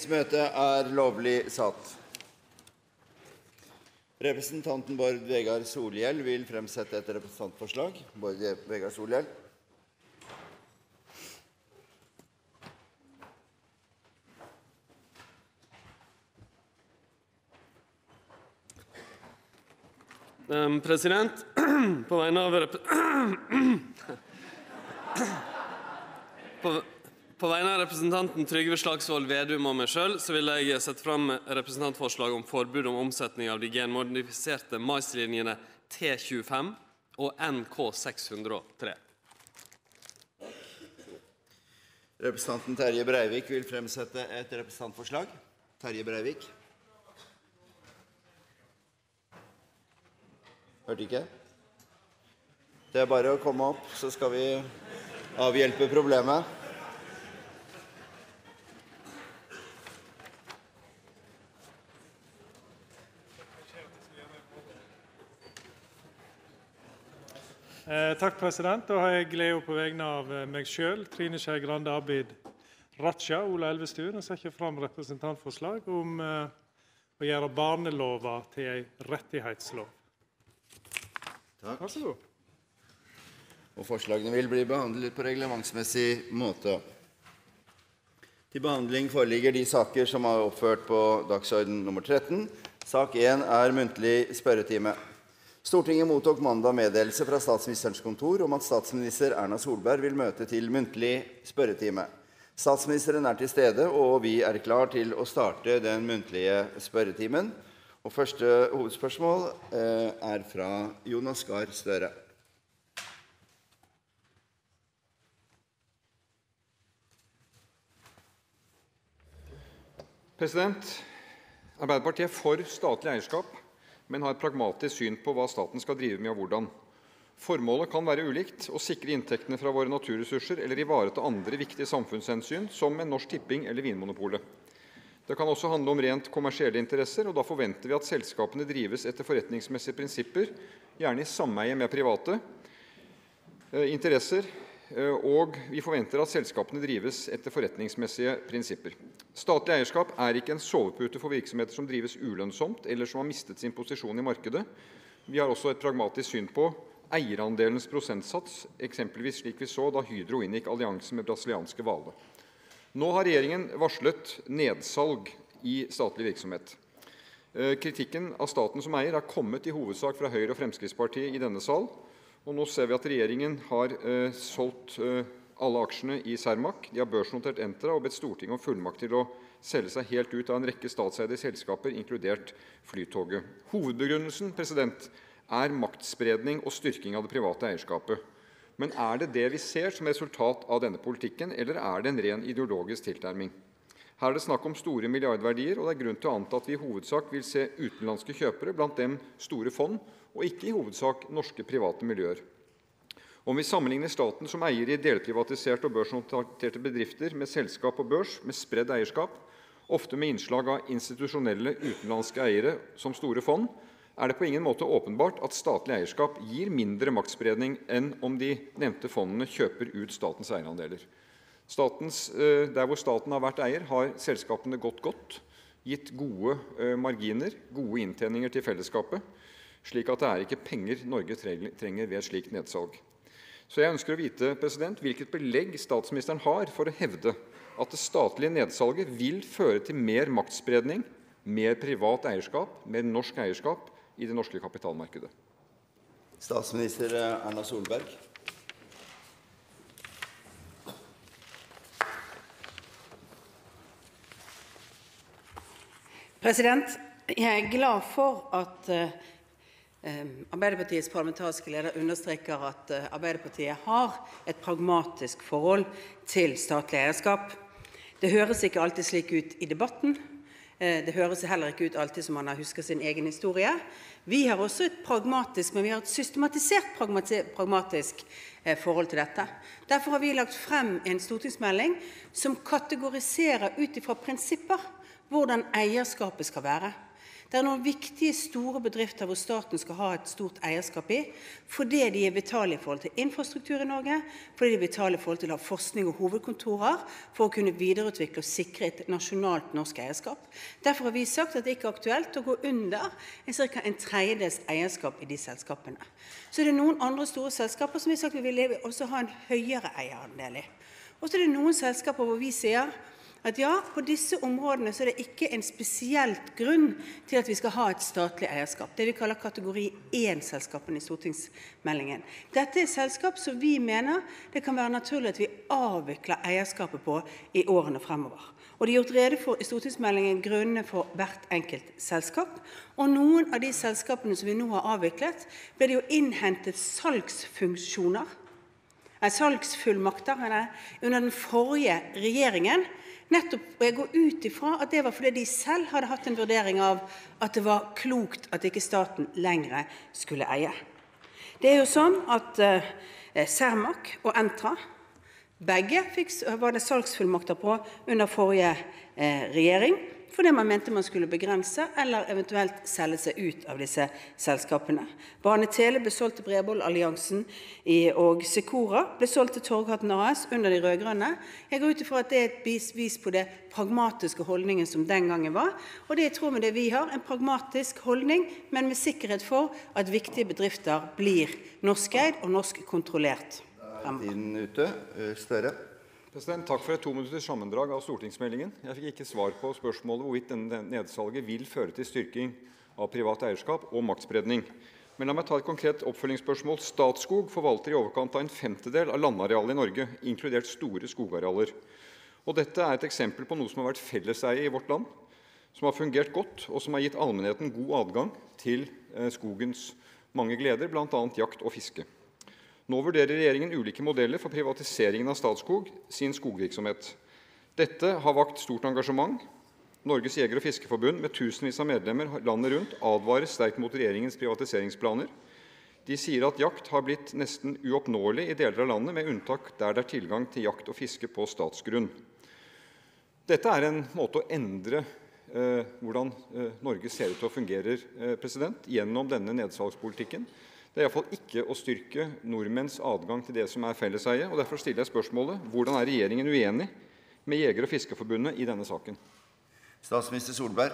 Møtet lovlig satt. Representanten Bård Vegar Solhjell vil fremsette et representantforslag. Bård Vegar Solhjell. President, på vegne av representanten Trygve Slagsvold Vedum og meg selv, så vil jeg sette fram representantforslag om forbud om omsetning av de genmodifiserte maislinjene T25 og NK603. Representanten Terje Breivik vil fremsette et representantforslag. Terje Breivik. Hørte ikke? Det bare å komme opp, så skal vi avhjelpe problemet. Takk, president. Da har jeg glede på vegne av meg selv, Trine Skei Grande, Abid Raja, Ola Elvestuen, og setter fram representantforslag om å gjøre barnelova til en rettighetslov. Takk. Vær så god. Og forslagene vil bli behandlet på reglementsmessig måte. Til behandling foreligger de saker som er oppført på dagsorden nummer 13. Sak 1 er muntlig spørretime. Stortinget mottok mandag meddelelse fra statsministerens kontor om at statsminister Erna Solberg vil møte til muntlig spørretime. Statsministeren er til stede, og vi er klar til å starte den muntlige spørretimen. Og første hovedspørsmål er fra Jonas Gahr Støre. President, Arbeiderpartiet er for statlig eierskap, men har et pragmatisk syn på hva staten skal drive med og hvordan. Formålet kan være ulikt: å sikre inntektene fra våre naturressurser eller ivareta andre viktige samfunnshensyn, som en Norsk Tipping eller Vinmonopolet. Det kan også handle om rent kommersielle interesser, og da forventer vi at selskapene drives etter forretningsmessige prinsipper, gjerne i sameie med private interesser, og vi forventer at selskapene drives etter forretningsmessige prinsipper. Statlig eierskap er ikke en sovepute for virksomheter som drives ulønnsomt eller som har mistet sin posisjon i markedet. Vi har også et pragmatisk syn på eierandelens prosentsats, eksempelvis slik vi så da Hydro inngikk allianse med brasilianske Vale. Nå har regjeringen varslet nedsalg i statlig virksomhet. Kritikken av staten som eier har kommet i hovedsak fra Høyre og Fremskrittspartiet i denne sal, og nå ser vi at regjeringen har solgt alle aksjene i Cermaq. De har børsnotert Entra og bedt Stortinget om fullmakt til å selge seg helt ut av en rekke statseide selskaper, inkludert Flytoget. Hovedbegrunnelsen, president, er maktspredning og styrking av det private eierskapet. Men er det det vi ser som resultat av denne politikken, eller er det en ren ideologisk tilnærming? Her er det snakk om store milliardverdier, og det er grunn til å anta at vi i hovedsak vil se utenlandske kjøpere, blant dem store fond, og ikke i hovedsak norske private miljøer. Om vi sammenligner staten som eier i delprivatiserte og børsnoterte bedrifter med selskap på børs med spredd eierskap, ofte med innslag av institusjonelle utenlandske eiere som store fond, er det på ingen måte åpenbart at statlig eierskap gir mindre maktspredning enn om de nevnte fondene kjøper ut statens eierandeler. Der hvor staten har vært eier, har selskapene gått godt, gitt gode marginer, gode inntjeninger til fellesskapet, slik at det er ikke penger Norge trenger ved et slikt nedsalg. Så jeg ønsker å vite, president, hvilket belegg statsministeren har for å hevde at det statlige nedsalget vil føre til mer maktspredning, mer privat eierskap, mer norsk eierskap i det norske kapitalmarkedet. Statsminister Erna Solberg. President, jeg er glad for at Arbeiderpartiets parlamentariske leder understreker at Arbeiderpartiet har et pragmatisk forhold til statlig eierskap. Det høres ikke alltid slik ut i debatten. Det høres heller ikke ut alltid som man har husket sin egen historie. Vi har også et pragmatisk, men vi har et systematisert pragmatisk forhold til dette. Derfor har vi lagt frem en stortingsmelding som kategoriserer ut ifra prinsipper hvordan eierskapet skal være. Det noen viktige, store bedrifter hvor staten skal ha et stort eierskap i, fordi de vitale i forhold til infrastruktur i Norge, fordi de vitale i forhold til å ha forskning og hovedkontorer for å kunne videreutvikle og sikre et nasjonalt norsk eierskap. Derfor har vi sagt at det ikke er aktuelt å gå under ca. en tredjedels eierskap i de selskapene. Så det noen andre store selskaper som vi har sagt vi vil også ha en høyere eierandel i. Og så det noen selskaper hvor vi sier at ja, på disse områdene så det ikke en spesielt grunn til at vi skal ha et statlig eierskap. Det vi kaller kategori 1-selskapene i stortingsmeldingen. Dette selskap som vi mener det kan være naturlig at vi avvikler eierskapet på i årene fremover. Og det gjort rede for i stortingsmeldingen grunnene for hvert enkelt selskap. Og noen av de selskapene som vi nå har avviklet, ble det jo innhentet salgsfunkmakter under den forrige regjeringen. Nettopp, og jeg går ut ifra at det var fordi de selv hadde hatt en vurdering av at det var klokt at ikke staten lenger skulle eie. Det jo sånn at Cermaq og Entra, begge var det salgsfullmakter på under forrige regjering, fordi man mente man skulle begrense eller eventuelt selge seg ut av disse selskapene. Bane-Tele ble solgt til Bredbåndalliansen, og Secora ble solgt til Torghatten AS under de rødgrønne. Jeg går ut ifra at det et vis på det pragmatiske holdningen som den gangen var, og det tror med det vi har, en pragmatisk holdning, men med sikkerhet for at viktige bedrifter blir norskeid og norskkontrollert. Tiden ute. Støre. Takk for et 2 minutters sammendrag av stortingsmeldingen. Jeg fikk ikke svar på spørsmålet hvorvidt denne nedsalget vil føre til styrking av privat eierskap og maktspredning. Men la meg ta et konkret oppfølgingsspørsmål. Statskog forvalter i overkant av 1/5 av landarealet i Norge, inkludert store skogarealer. Og dette et eksempel på noe som har vært felleseie i vårt land, som har fungert godt, og som har gitt allmennheten god adgang til skogens mange gleder, blant annet jakt og fiske. Nå vurderer regjeringen ulike modeller for privatiseringen av Statskog sin skogvirksomhet. Dette har vakt stort engasjement. Norges Jeger- og Fiskerforbund, med tusenvis av medlemmer landet rundt, advarer sterkt mot regjeringens privatiseringsplaner. De sier at jakt har blitt nesten uoppnåelig i deler av landet, med unntak der det tilgang til jakt og fiske på statsgrunn. Dette en måte å endre hvordan Norge ser ut til å fungere gjennom denne nedsalgspolitikken. Det i hvert fall ikke å styrke nordmenns adgang til det som felleseie, og derfor stiller jeg spørsmålet: hvordan regjeringen uenig med Jeger- og Fiskerforbundet i denne saken? Statsminister Solberg.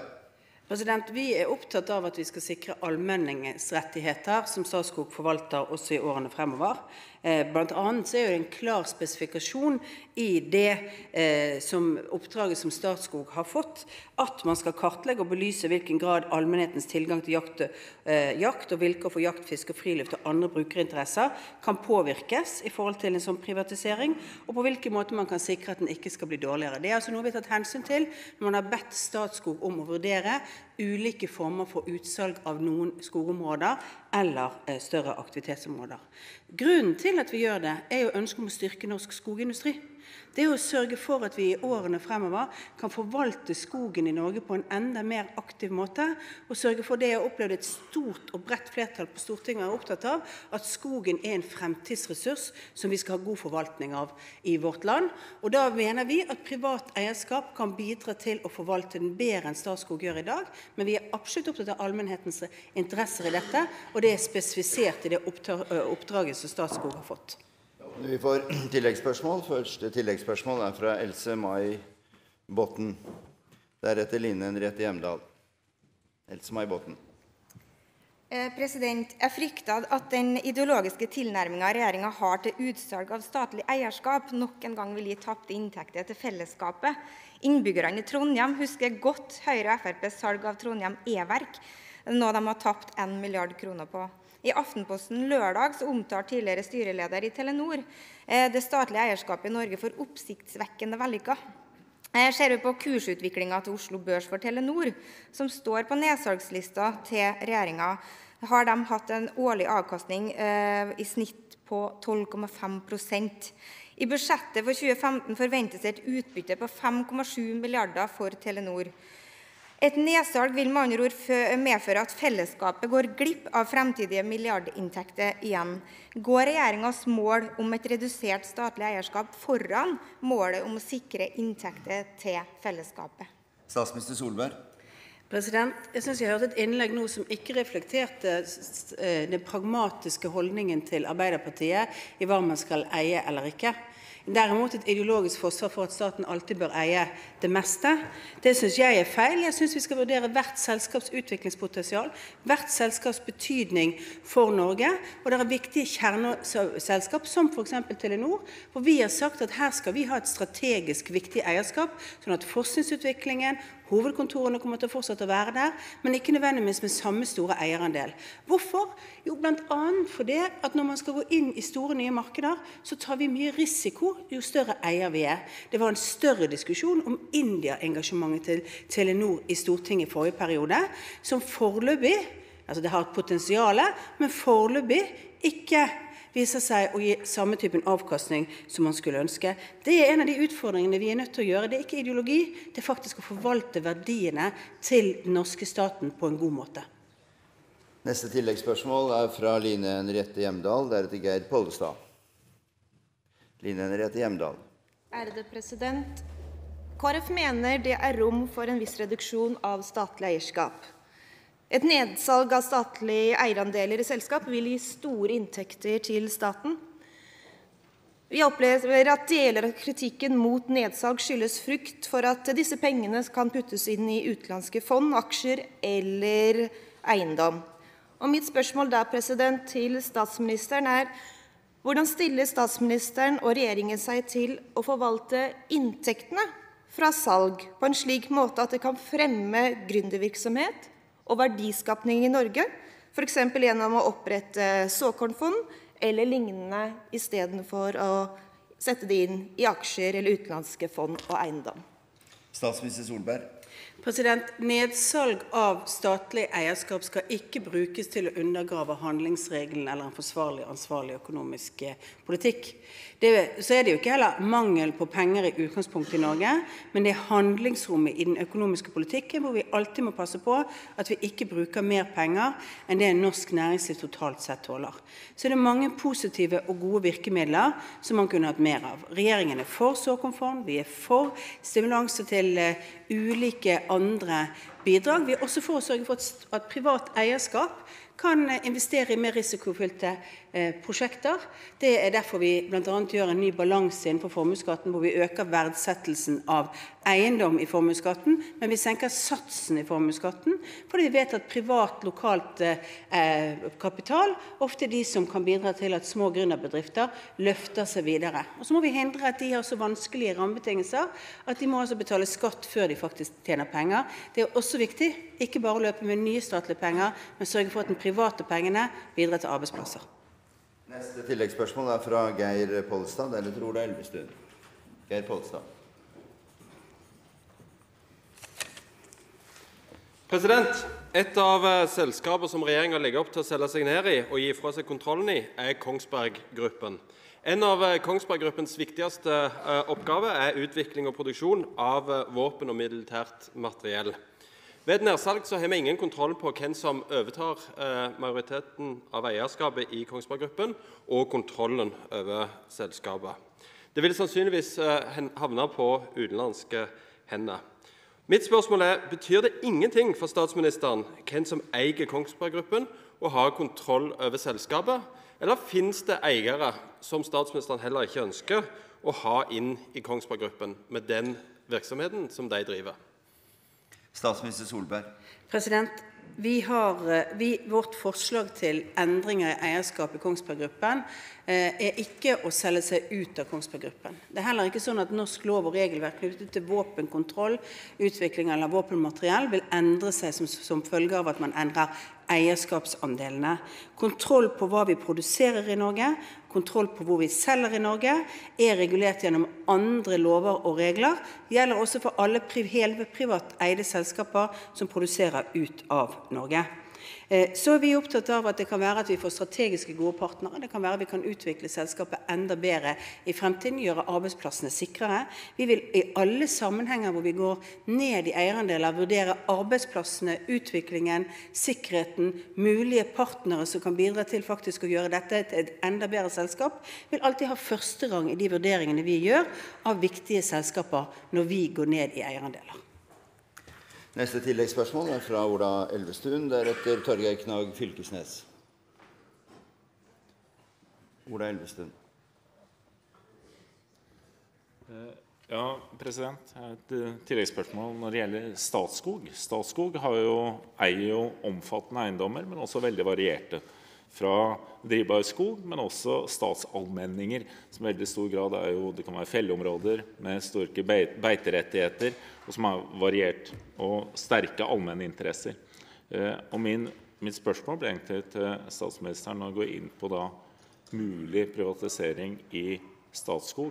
Vi opptatt av at vi skal sikre allmenningens rettigheter som Statskog forvalter også i årene fremover. Blant annet det en klar spesifikasjon i det oppdraget som Statskog har fått, at man skal kartlegge og belyse hvilken grad allmennhetens tilgang til jakt og vilkår for jakt, fisk og friluft og andre brukerinteresser kan påvirkes i forhold til en sånn privatisering, og på hvilken måte man kan sikre at den ikke skal bli dårligere. Det altså noe vi har tatt hensyn til når man har bedt Statskog om å vurdere ulike former for utsalg av noen skogområder eller større aktivitetsområder. Grunnen til at vi gjør det jo ønsket om å styrke norsk skogindustri. Det å sørge for at vi i årene fremover kan forvalte skogen i Norge på en enda mer aktiv måte, og sørge for det. Jeg har opplevd et stort og bredt flertall på Stortinget er opptatt av at skogen en fremtidsressurs som vi skal ha god forvaltning av i vårt land. Og da mener vi at privat eierskap kan bidra til å forvalte den bedre enn Statskog gjør i dag, men vi absolutt opptatt av allmennhetens interesser i dette, og det spesifisert i det oppdraget som Statskog har fått. Vi får tilleggsspørsmål. Første tilleggsspørsmål fra Else-May Botten. Deretter Line Henriette Hjemdal. Else-May Botten. Jeg frykter at den ideologiske tilnærmingen regjeringen har til utsalg av statlig eierskap nok en gang vil gi tapte inntekter til fellesskapet. Innbyggerne i Trondheim husker godt Høyre og FrPs salg av Trondheim E-verk, noe de har tapt 1 milliard kroner på. I Aftenposten lørdag så omtalte tidligere styreleder i Telenor det statlige eierskapet i Norge for oppsiktsvekkende vellykket. Ser vi på kursutviklingen til Oslo Børs for Telenor, som står på nedsalgslista til regjeringen, har de hatt en årlig avkastning i snitt på 12,5%. I budsjettet for 2015 forventes et utbytte på 5,7 milliarder for Telenor. Et nedsalg vil med andre ord medføre at fellesskapet går glipp av fremtidige milliardinntekter igjen. Går regjeringens mål om et redusert statlig eierskap foran målet om å sikre inntekter til fellesskapet? Statsminister Solberg. Jeg synes jeg hørte et innlegg nå som ikke reflekterte den pragmatiske holdningen til Arbeiderpartiet i hva man skal eie eller ikke. Derimot et ideologisk forsvar for at staten alltid bør eie det meste. Det synes jeg feil. Jeg synes vi skal vurdere hvert selskaps utviklingspotensial, hvert selskaps betydning for Norge, og det viktige kjerneselskap som for eksempel Telenor, hvor vi har sagt at her skal vi ha et strategisk viktig eierskap, sånn at forskningsutviklingen, hovedkontorene kommer til å fortsette å være der, men ikke nødvendigvis med samme store eierandel. Hvorfor? Jo, blant annet fordi at når man skal gå inn i store nye markeder, så tar vi mye risiko jo større eier vi er. Det var en større diskusjon om India-engasjementet til Telenor i Stortinget i forrige periode, som foreløpig, altså det har et potensiale, men foreløpig ikke viser seg å gi samme typen avkastning som man skulle ønske. Det en av de utfordringene vi nødt til å gjøre. Det ikke ideologi, det faktisk å forvalte verdiene til den norske staten på en god måte. Neste tilleggsspørsmål fra Line Henriette Hjemdal, deretter Geir Pollestad. Line Henriette Hjemdal. Ærede president, KrF mener det rom for en viss reduksjon av statlig eierskap. Et nedsalg av statlige eierandeler i selskap vil gi store inntekter til staten. Vi opplever at deler av kritikken mot nedsalg skyldes frykt for at disse pengene kan puttes inn i utenlandske fond, aksjer eller eiendom. Og mitt spørsmål da, president, til statsministeren hvordan stiller statsministeren og regjeringen seg til å forvalte inntektene fra salg på en slik måte at det kan fremme gründervirksomhet og verdiskapning i Norge, for eksempel gjennom å opprette såkornfond eller lignende i stedet for å sette det inn i aksjer eller utenlandske fond og eiendom. Statsminister Solberg. Nedsalg av statlig eierskap skal ikke brukes til å undergrave handlingsregelen eller en forsvarlig og ansvarlig økonomisk politikk. Så det jo ikke heller mangel på penger i utgangspunktet i Norge, men det handlingsrommet i den økonomiske politikken hvor vi alltid må passe på at vi ikke bruker mer penger enn det norsk næringsliv totalt sett tåler. Så det mange positive og gode virkemidler som man kunne hatt mer av. Regjeringen for såkornfond, vi for stimulanser til ulike andre bidrag. Vi også for å sørge for at privat eierskap kan investere i mer risikofylte prosjekter. Det derfor vi blant annet gjør en ny balanse innenfor formuesskatten, hvor vi øker verdsettelsen av eiendom i formuesskatten, men vi senker satsen i formuesskatten, fordi vi vet at privat, lokalt kapital ofte de som kan bidra til at små gründerbedrifter løfter seg videre. Og så må vi hindre at de har så vanskelige rammebetingelser at de må altså betale skatt før de faktisk tjener penger. Det også viktig, ikke bare å løpe med nye statlige penger, men sørge for at den private pengene bidrar til arbeidsplasser. Neste tilleggsspørsmål fra Geir Pollestad, eller Ola Elvestuen. Geir Pollestad. President, et av selskaper som regjeringen legger opp til å selge seg ned i og gi fra seg kontrollen i, Kongsberg Gruppen. En av Kongsberg Gruppens viktigste oppgaver utvikling og produksjon av våpen og militært materiell. Ved et nedsalg så har vi ingen kontroll på hvem som overtar majoriteten av eierskapet i Kongsberg Gruppen og kontrollen over selskapet. Det vil sannsynligvis havne på utenlandske hender. Mitt spørsmål betyr det ingenting for statsministeren hvem som eier Kongsberg Gruppen og har kontroll over selskapet, eller finnes det eiere som statsministeren heller ikke ønsker å ha inn i Kongsberg Gruppen med den virksomheten som de driver? Statsminister Solberg. Vårt forslag til endringer i eierskap i Kongsberg Gruppen ikke å selge seg ut av Kongsberg Gruppen. Det heller ikke sånn at norsk lov og regelverk knyttet til våpenkontroll, utvikling eller våpenmateriell vil endre seg som følge av at man endrer eierskapsandelene. Kontroll på hva vi produserer i Norge, kontroll på hvor vi selger i Norge, regulert gjennom andre lover og regler. Det gjelder også for alle privat eide selskaper som produserer ut av Norge. Så vi opptatt av at det kan være at vi får strategiske gode partnere, det kan være at vi kan utvikle selskapet enda bedre i fremtiden, gjøre arbeidsplassene sikrere. Vi vil i alle sammenhenger hvor vi går ned i eierandeler, vurdere arbeidsplassene, utviklingen, sikkerheten, mulige partnere som kan bidra til faktisk å gjøre dette til et enda bedre selskap, vil alltid ha første rang i de vurderingene vi gjør av viktige selskaper når vi går ned i eierandeler. Neste tilleggsspørsmål fra Ola Elvestuen, deretter Torgeir Knag Fylkesnes. Ola Elvestuen. Ja, president. Et tilleggsspørsmål når det gjelder Statskog. Statskog eier jo omfattende eiendommer, men også veldig varierte. Fra drivbar skog, men også statsallmenninger, som i veldig stor grad det kan være felleområder med store beiterettigheter, og som variert, og sterke allmenne interesser. Og mitt spørsmål ble egentlig til statsministeren å gå inn på mulig privatisering i Statskog.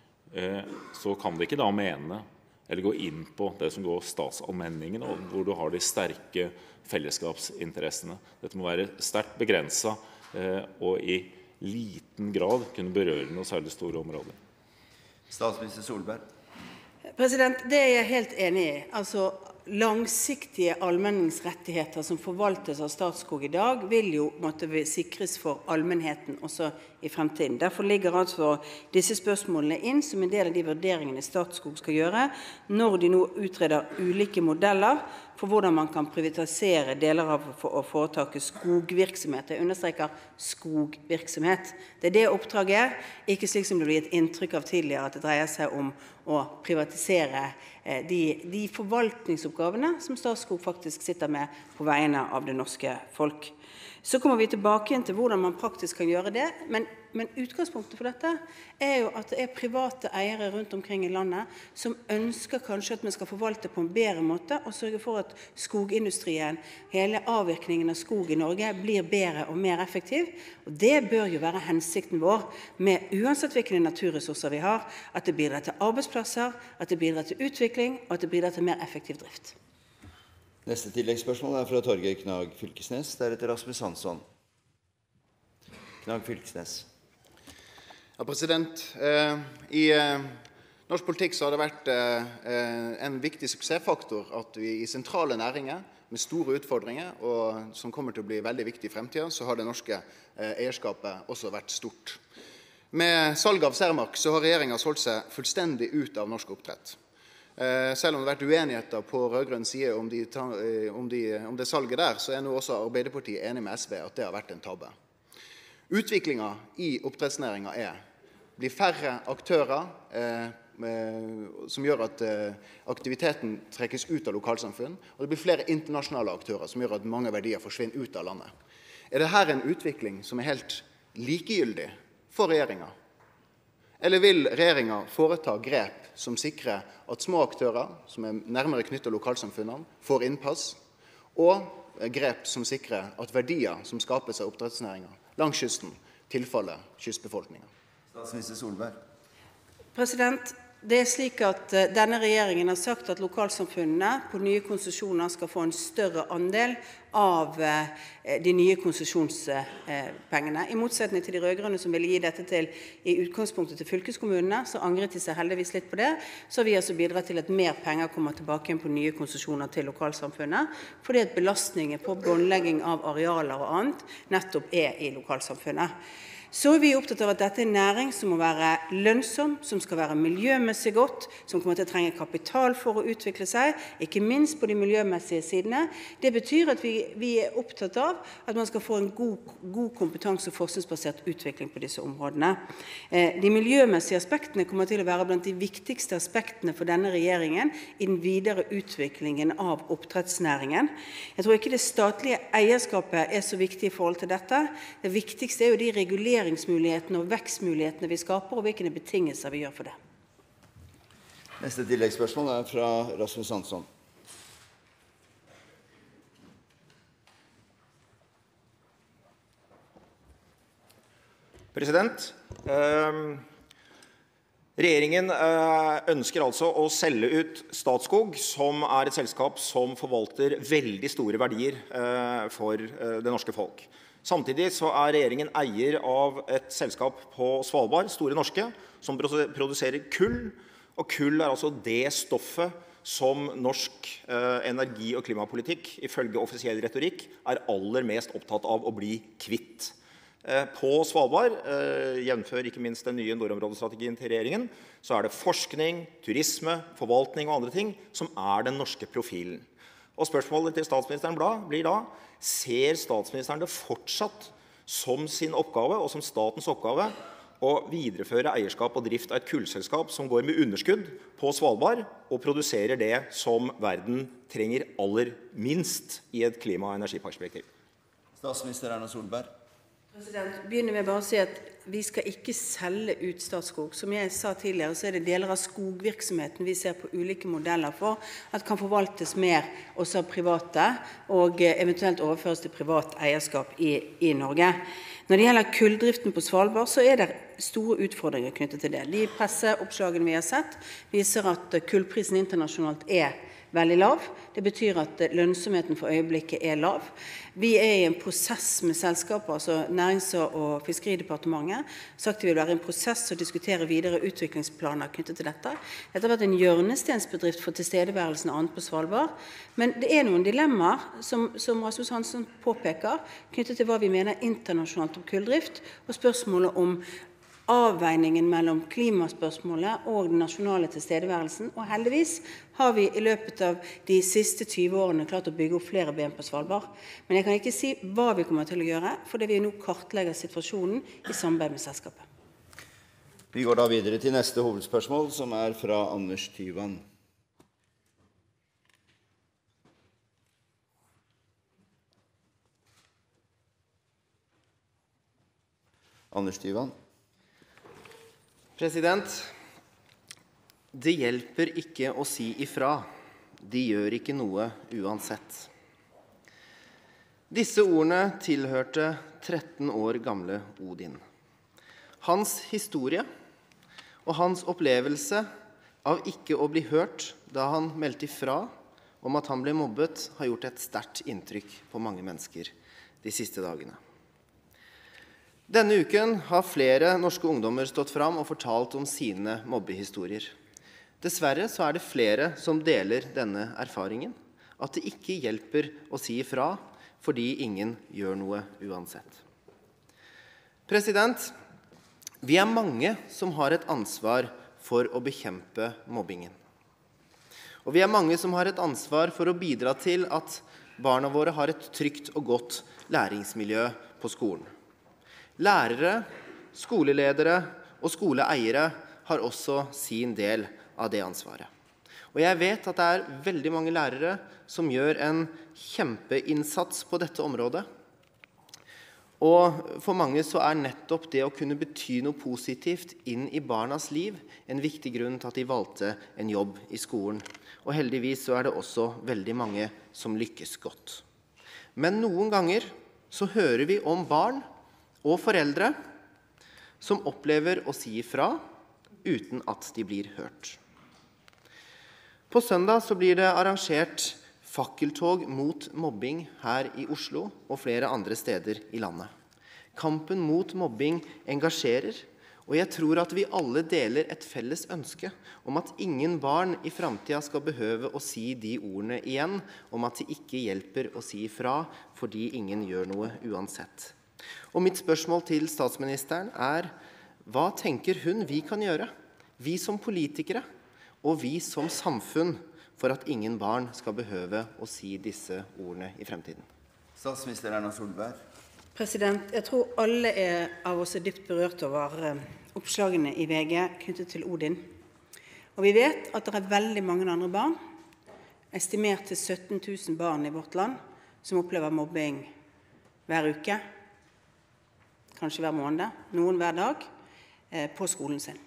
Så kan det ikke mene, eller gå inn på det som går statsallmenningen, og hvor du har de sterke fellesskapsinteressene. Dette må være sterkt begrenset, og i liten grad kunne berøre noe særlig store områder. Statsminister Solberg. Det er jeg helt enig i. Altså, langsiktige allmenningsrettigheter som forvaltes av Statskog i dag, vil jo måtte sikres for allmennheten også i fremtiden. Derfor ligger altså disse spørsmålene inn som en del av de vurderingene Statskog skal gjøre, når de nå utreder ulike modeller for hvordan man kan privatisere deler av foretaket skogvirksomhet. Jeg understreker skogvirksomhet. Det er det oppdraget, ikke slik som det blir et inntrykk av tidligere, at det dreier seg om å privatisere de forvaltningsoppgavene som Statskog faktisk sitter med på vegne av det norske folk. Så kommer vi tilbake igjen til hvordan man praktisk kan gjøre det, men utgangspunktet for dette er jo at det er private eiere rundt omkring i landet som ønsker kanskje at man skal forvalte på en bedre måte og sørge for at skogindustrien, hele avvirkningen av skog i Norge blir bedre og mer effektiv. Og det bør jo være hensikten vår med uansett hvilke naturressurser vi har, at det bidrar til arbeidsplasser, at det bidrar til utvikling og at det bidrar til mer effektiv drift. Neste tilleggsspørsmål fra Torgeir Knag Fylkesnes, deretter Rasmus Hansson. Knag Fylkesnes. Ja, president. I norsk politikk så har det vært en viktig suksessfaktor at vi i sentrale næringer med store utfordringer, og som kommer til å bli veldig viktig i fremtiden, så har det norske eierskapet også vært stort. Med salg av Cermaq så har regjeringen solgt seg fullstendig ut av norsk oppdrett. Selv om det har vært uenigheter på rødgrønn side om det salget der, så er nå også Arbeiderpartiet enig med SV at det har vært en tabbe. Utviklingen i oppdrettsnæringen blir færre aktører, som gjør at aktiviteten trekkes ut av lokalsamfunn, og det blir flere internasjonale aktører som gjør at mange verdier forsvinner ut av landet. Er dette en utvikling som helt likegyldig for regjeringen? Eller vil regjeringen foreta grep som sikrer at små aktører, som nærmere knyttet lokalsamfunnene, får innpass, og grep som sikrer at verdier som skapes av oppdrettsnæringen langs kysten tilfaller kystbefolkningen? Statsminister Solberg. Det er slik at denne regjeringen har sagt at lokalsamfunnene på nye konsesjoner skal få en større andel av de nye konsesjonspengene. I motsetning til de rødgrønne som ville gi dette i utgangspunktet til fylkeskommunene, så angret de seg heldigvis litt på det. Så har vi altså bidratt til at mer penger kommer tilbake inn på nye konsesjoner til lokalsamfunnet, fordi at belastningen på båndlegging av arealer og annet nettopp i lokalsamfunnet. Så er vi opptatt av at dette er en næring som må være lønnsom, som skal være miljømessig godt, som kommer til å trenge kapital for å utvikle seg, ikke minst på de miljømessige sidene. Det betyr at vi er opptatt av at man skal få en god kompetanse og forskningsbasert utvikling på disse områdene. De miljømessige aspektene kommer til å være blant de viktigste aspektene for denne regjeringen i den videre utviklingen av oppdrettsnæringen. Jeg tror ikke det statlige eierskapet er så viktig i forhold til dette. Det viktigste er jo de reguleringsmulighetene og vekstmulighetene vi skaper, og hvilke betingelser vi gjør for det. Neste tilleggsspørsmål fra Rasmus Hansson. President, regjeringen ønsker altså å selge ut Statskog, som et selskap som forvalter veldig store verdier for det norske folk. Samtidig så regjeringen eier av et selskap på Svalbard, Store Norske, som produserer kull, og kull altså det stoffet som norsk energi- og klimapolitikk, ifølge offisiell retorikk, aller mest opptatt av å bli kvitt. På Svalbard, jevnfør ikke minst den nye nordområdestrategien til regjeringen, så det forskning, turisme, forvaltning og andre ting som den norske profilen. Og spørsmålet til statsministeren blir da, ser statsministeren det fortsatt som sin oppgave og som statens oppgave å videreføre eierskap og drift av et kullselskap som går med underskudd på Svalbard og produserer det som verden trenger aller minst i et klima- og energiperspektiv? Statsminister Erna Solberg. Begynner med bare å si at vi skal ikke selge ut Statskog. Som jeg sa tidligere, så det deler av skogvirksomheten vi ser på ulike modeller for at kan forvaltes mer også av private og eventuelt overføres til privat eierskap i Norge. Når det gjelder kulldriften på Svalbard, så det store utfordringer knyttet til det. De presseoppslagene vi har sett viser at kullprisen internasjonalt veldig lav. Det betyr at lønnsomheten for øyeblikket lav. Vi i en prosess med selskaper, altså Nærings- og fiskeridepartementet, sagt vi vil være i en prosess og diskutere videre utviklingsplaner knyttet til dette. Dette har vært en hjørnestensbedrift for tilstedeværelsen og annet på Svalbard. Men det noen dilemmaer, som Rasmus Hansson påpeker, knyttet til hva vi mener internasjonalt om kulldrift, og spørsmålet om avveiningen mellom klimaspørsmålet og den nasjonale tilstedeværelsen, og heldigvis har vi i løpet av de siste 20 årene klart å bygge opp flere ben på Svalbard. Men jeg kan ikke si hva vi kommer til å gjøre, fordi vi nå kartlegger situasjonen i samarbeid med selskapet. Vi går da videre til neste hovedspørsmål, som fra Anders Tyvand. Anders Tyvand. President, det hjelper ikke å si ifra. De gjør ikke noe uansett. Disse ordene tilhørte 13 år gamle Odin. Hans historie og hans opplevelse av ikke å bli hørt da han meldte ifra om at han ble mobbet, har gjort et sterkt inntrykk på mange mennesker de siste dagene. Denne uken har flere norske ungdommer stått fram og fortalt om sine mobbehistorier. Dessverre så det flere som deler denne erfaringen, at det ikke hjelper å si ifra, fordi ingen gjør noe uansett. President, vi mange som har et ansvar for å bekjempe mobbingen. Og vi mange som har et ansvar for å bidra til at barna våre har et trygt og godt læringsmiljø på skolen. Lærere, skoleledere og skoleeiere har også sin del av det ansvaret. Og jeg vet at det veldig mange lærere som gjør en kjempeinnsats på dette området. Og for mange så nettopp det å kunne bety noe positivt inn i barnas liv en viktig grunn til at de valgte en jobb i skolen. Og heldigvis så det også veldig mange som lykkes godt. Men noen ganger så hører vi om barn og foreldre som opplever å si ifra uten at de blir hørt. På søndag så blir det arrangert fakkeltog mot mobbing her i Oslo og flere andre steder i landet. Kampen mot mobbing engasjerer, og jeg tror at vi alle deler et felles ønske om at ingen barn i fremtiden skal behøve å si de ordene igjen om at det ikke hjelper å si ifra fordi ingen gjør noe uansett. Og mitt spørsmål til statsministeren hva tenker hun vi kan gjøre, vi som politikere og vi som samfunn, for at ingen barn skal behøve å si disse ordene i fremtiden? Statsminister Erna Solberg. President, jeg tror alle av oss dypt berørt over oppslagene i VG knyttet til Odin. Og vi vet at det veldig mange andre barn, estimert til 17 000 barn i vårt land, som opplever mobbing hver uke, kanskje hver måned, noen hver dag, på skolen sin.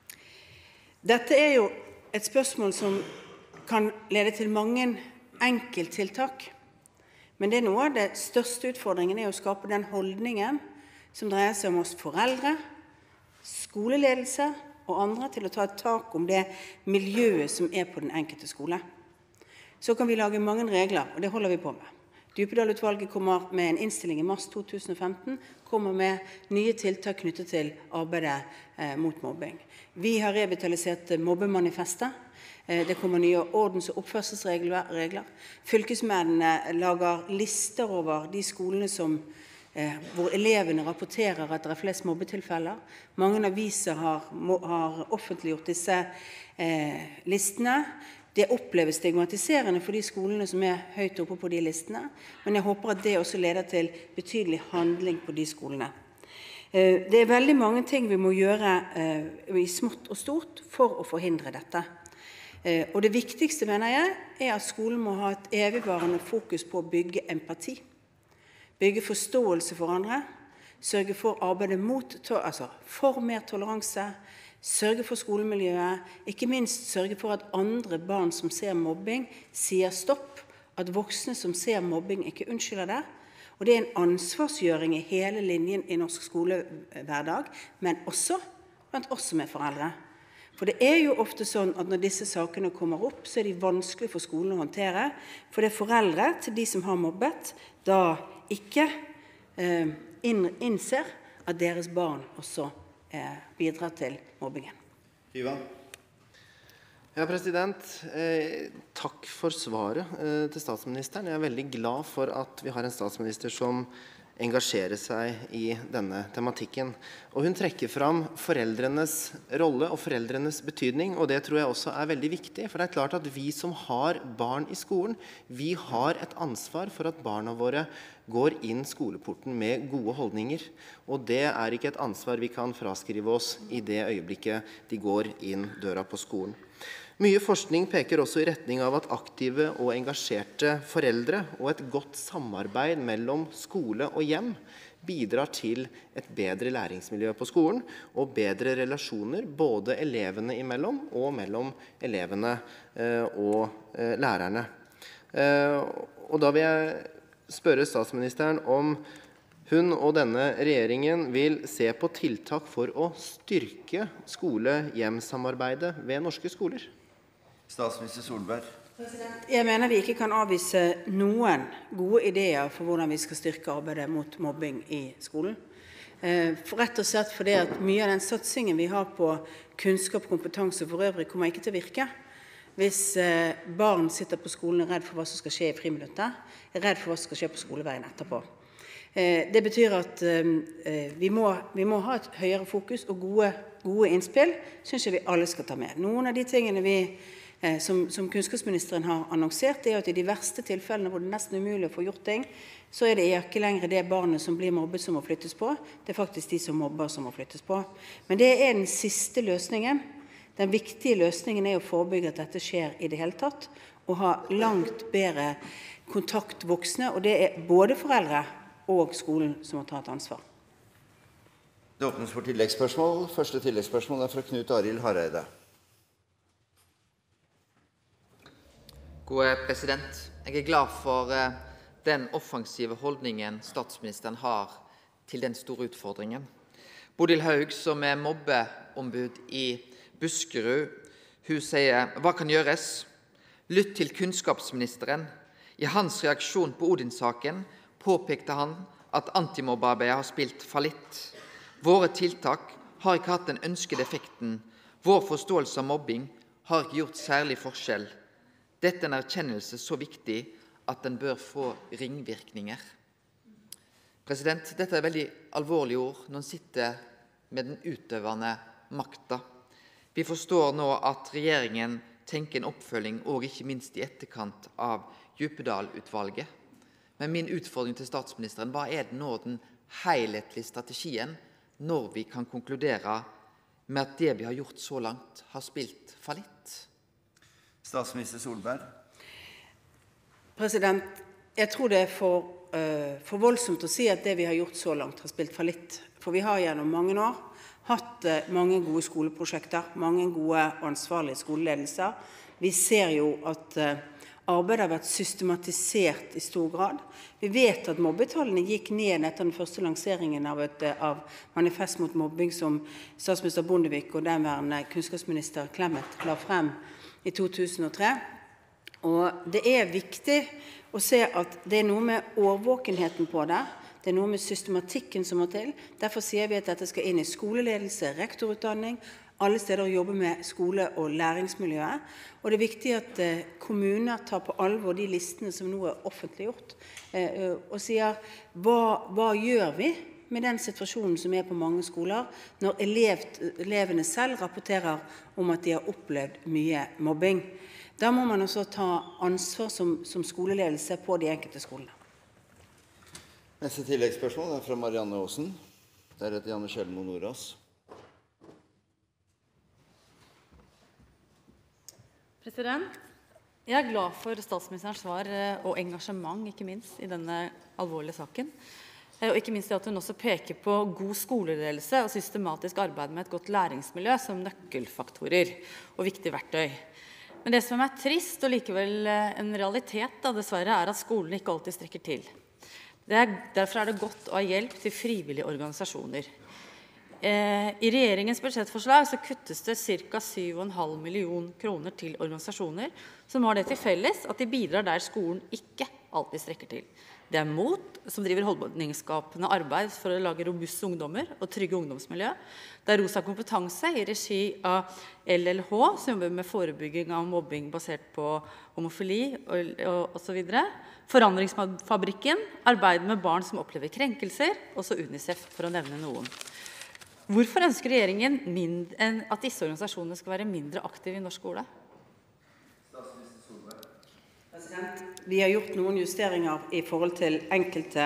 Dette jo et spørsmål som kan lede til mange enkelttiltak, men det noe av det største utfordringen å skape den holdningen som dreier seg om oss foreldre, skoleledelse og andre til å ta et tak om det miljøet som på den enkelte skole. Så kan vi lage mange regler, og det holder vi på med. Djupedal-utvalget kommer med en innstilling i mars 2015, kommer med nye tiltak knyttet til arbeidet mot mobbing. Vi har revitalisert mobbemanifestet. Det kommer nye ordens- og oppførselsregler. Fylkesmennene lager lister over de skolene hvor elevene rapporterer at det flest mobbetilfeller. Mange aviser har offentliggjort disse listene. Det oppleves stigmatiserende for de skolene som høyt oppe på de listene, men jeg håper at det også leder til betydelig handling på de skolene. Det veldig mange ting vi må gjøre i smått og stort for å forhindre dette. Og det viktigste, mener jeg, at skolen må ha et evigvarende fokus på å bygge empati, bygge forståelse for andre, sørge for arbeidet for mer toleranse, sørge for skolemiljøet, ikke minst sørge for at andre barn som ser mobbing, sier stopp, at voksne som ser mobbing ikke unnskylder det. Og det en ansvarsgjøring i hele linjen i norsk skolehverdag, men også blant oss som foreldre. For det jo ofte sånn at når disse sakene kommer opp, så de vanskelig for skolen å håndtere, for det foreldre til de som har mobbet, da ikke innser at deres barn også bidrar til mobbingen. Ivan? Ja, takk for svaret til statsministeren. Jeg veldig glad for at vi har en statsminister som engasjerer seg i denne tematikken. Og hun trekker fram foreldrenes rolle og foreldrenes betydning, og det tror jeg også veldig viktig, for det klart at vi som har barn i skolen, vi har et ansvar for at barna våre går inn skoleporten med gode holdninger, og det ikke et ansvar vi kan fraskrive oss i det øyeblikket de går inn døra på skolen. Mye forskning peker også i retning av at aktive og engasjerte foreldre og et godt samarbeid mellom skole og hjem bidrar til et bedre læringsmiljø på skolen og bedre relasjoner både elevene imellom og mellom elevene og lærerne. Og da vil jeg spørre statsministeren om hun og denne regjeringen vil se på tiltak for å styrke skole-hjem-samarbeidet ved norske skoler. Statsminister Solberg. Jeg mener vi ikke kan avvise noen gode ideer for hvordan vi skal styrke arbeidet mot mobbing i skolen. Rett og slett fordi at mye av den satsingen vi har på kunnskap og kompetanse for øvrig kommer ikke til å virke. Hvis barn sitter på skolen redd for hva som skal skje i friminuttet, redd for hva som skal skje på skoleveien etterpå. Det betyr at vi må ha et høyere fokus, og gode innspill synes jeg vi alle skal ta med. Noen av de tingene som kunnskapsministeren har annonsert, at i de verste tilfellene hvor det nesten umulig å få gjort ting, så det ikke lenger det barnet som blir mobbet som må flyttes på, det faktisk de som mobber som må flyttes på. Men det den siste løsningen. Den viktige løsningen å forebygge at dette skjer i det hele tatt, og ha langt bedre kontakt voksne, og det både foreldre og skolen som må ta et ansvar. Det åpnes for tilleggsspørsmål. Første tilleggsspørsmål fra Knut Arild Hareide. Gode president, jeg glad for den offensive holdningen statsministeren har til den store utfordringen. Bodil Haug, som mobbeombud i Buskerud, hun sier, hva kan gjøres? Lytt til kunnskapsministeren. I hans reaksjon på Odin-saken påpekte han at antimobbearbeidet har spilt fallitt. Våre tiltak har ikke hatt den ønskede effekten. Vår forståelse av mobbing har ikke gjort særlig forskjell. Dette en erkjennelse så viktig at den bør få ringvirkninger. President, dette veldig alvorlige ord når en sitter med den utøvende makta. Vi forstår nå at regjeringen tenker en oppfølging, og ikke minst i etterkant av Djupedal-utvalget. Men min utfordring til statsministeren, hva det nå den helhetlige strategien, når vi kan konkludere med at det vi har gjort så langt, har spilt fallitt? Statsminister Solberg. President, jeg tror det for voldsomt å si at det vi har gjort så langt har spilt fallitt. For vi har gjennom mange år hatt mange gode skoleprosjekter, mange gode og ansvarlige skoleledelser. Vi ser jo at arbeidet har vært systematisert i stor grad. Vi vet at mobbetallene gikk ned etter den første lanseringen av manifest mot mobbing som statsminister Bondevik og derværende kunnskapsminister Clemet la frem i 2003. Og det viktig å se at det noe med årvåkenheten på det. Det noe med systematikken som må til. Derfor sier vi at dette skal inn i skoleledelse, rektorutdanning, alle steder å jobbe med skole- og læringsmiljøet. Og det viktig at kommuner tar på alvor de listene som nå offentliggjort, og sier, hva gjør vi med den situasjonen som på mange skoler, når elevene selv rapporterer om at de har opplevd mye mobbing? Da må man også ta ansvar som skoleledelse på de enkelte skolene. Neste tilleggsspørsmål fra Marianne Aasen. Deretter Janne Sjelmo Nordås. President, jeg glad for statsministerens svar og engasjement, ikke minst, i denne alvorlige saken. Og ikke minst at hun også peker på god skoleledelse og systematisk arbeid med et godt læringsmiljø som nøkkelfaktorer og viktige verktøy. Men det som er trist og likevel en realitet, dessverre, er at skolen ikke alltid strekker til. Derfor er det godt å ha hjelp til frivillige organisasjoner. I regjeringens budsjettforslag så kuttes det ca. 7,5 millioner kroner til organisasjoner som har det til felles at de bidrar der skolen ikke alltid strekker til. Det er MOT, som driver holdningsskapende arbeid for å lage robuste ungdommer og trygge ungdomsmiljø. Det er Rosa kompetanse i regi av LLH, som jobber med forebygging av mobbing basert på homofili og så videre. Forandringsfabrikken, arbeid med barn som opplever krenkelser, og så UNICEF, for å nevne noen. Hvorfor ønsker regjeringen at disse organisasjonene skal være mindre aktive i norsk skole? Vi har gjort noen justeringer i forhold til enkelte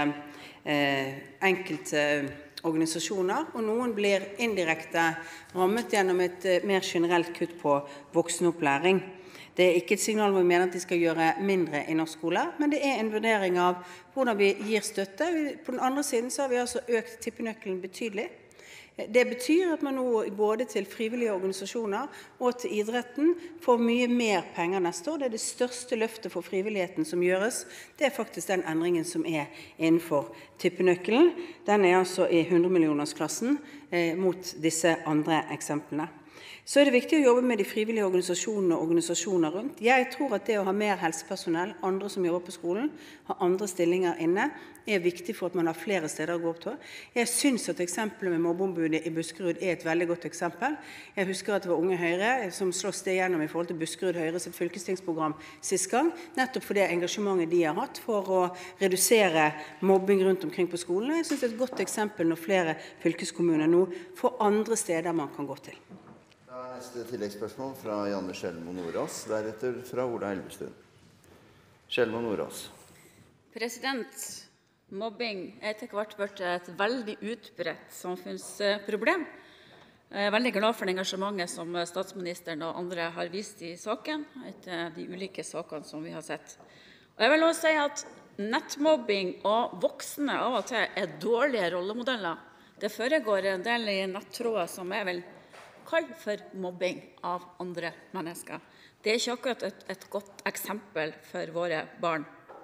organisasjoner, og noen blir indirekte rammet gjennom et mer generelt kutt på voksenopplæring. Det er ikke et signal hvor vi mener at de skal gjøre mindre i norsk skole, men det er en vurdering av hvordan vi gir støtte. På den andre siden så har vi altså økt tippenøkkelen betydelig. Det betyr at man nå både til frivillige organisasjoner og til idretten får mye mer penger neste år. Det er det største løftet for frivilligheten som gjøres. Det er faktisk den endringen som er innenfor tippenøkkelen. Den er altså i 100-millionersklassen mot disse andre eksemplene. Så er det viktig å jobbe med de frivillige organisasjonene og organisasjoner rundt. Jeg tror at det å ha mer helsepersonell, andre som jobber på skolen, ha andre stillinger inne, er viktig for at man har flere steder å gå opp til. Jeg synes at eksempelet med mobbeombudet i Buskerud er et veldig godt eksempel. Jeg husker at det var Unge Høyre som slåss det gjennom i forhold til Buskerud Høyre sitt fylkestingsprogram sist gang, nettopp for det engasjementet de har hatt for å redusere mobbing rundt omkring på skolene. Jeg synes det er et godt eksempel når flere fylkeskommuner nå får andre steder man kan gå til. Neste tilleggsspørsmål fra Janne Sjelmo Nordås, deretter fra Ola Elvestuen. Sjelmo Nordås. President, mobbing er etter hvert blitt et veldig utbredt samfunnsproblem. Jeg er veldig glad for det engasjementet som statsministeren og andre har vist i saken, etter de ulike sakene som vi har sett. Og jeg vil også si at nettmobbing og voksne av og til er dårlige rollemodeller. Det foregår en del i nettråder som er vel kall for mobbing av andre mennesker. Det er ikke akkurat et godt eksempel for våre barn.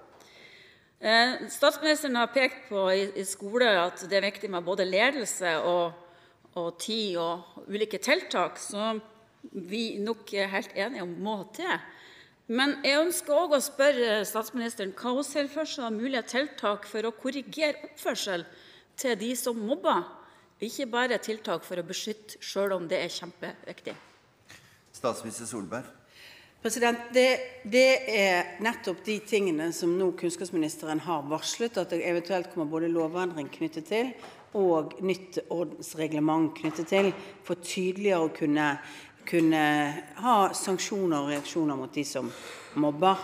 Statsministeren har pekt på i skole at det er viktig med både ledelse og tid og ulike tiltak, som vi nok er helt enige om må til. Men jeg ønsker også å spørre statsministeren hva hun ser for seg av mulige tiltak for å korrigere oppførsel til de som mobber, ikke bare tiltak for å beskytte, selv om det er kjempeviktig. Statsminister Solberg. Det er nettopp de tingene som nå kunnskapsministeren har varslet, at det eventuelt kommer både lovendring knyttet til og nytt ordensreglement knyttet til, for tydeligere å kunne ha sanksjoner og reaksjoner mot de som mobber.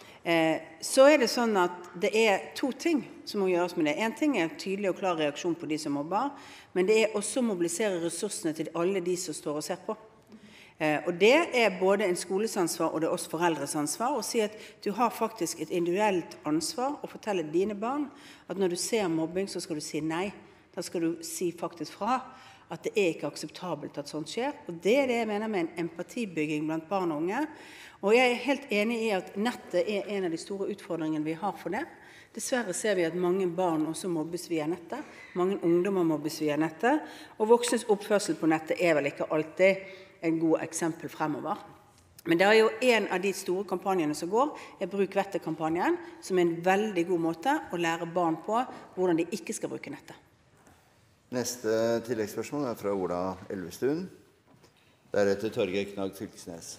Så er det sånn at det er to ting som må gjøres med det. En ting er tydelig og klar reaksjon på de som mobber, men det er også å mobilisere ressursene til alle de som står og ser på. Og det er både en skoles ansvar og det er også foreldres ansvar å si at du har faktisk et individuelt ansvar å fortelle dine barn at når du ser mobbing så skal du si nei. Da skal du si faktisk fra at det er ikke akseptabelt at sånt skjer. Og det er det jeg mener med en empatibygging blant barn og unge. Og jeg er helt enig i at nettet er en av de store utfordringene vi har for det. Dessverre ser vi at mange barn også mobbes via nettet. Mange ungdommer mobbes via nettet. Og voksnes oppførsel på nettet er vel ikke alltid en god eksempel fremover. Men det er jo en av de store kampanjene som går, er Bruk vettet-kampanjen, som er en veldig god måte å lære barn på hvordan de ikke skal bruke nettet. Neste tilleggsspørsmål er fra Ola Elvestuen, deretter Torgeir Knag Fylkesnes.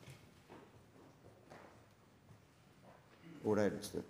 Ola Elvestuen.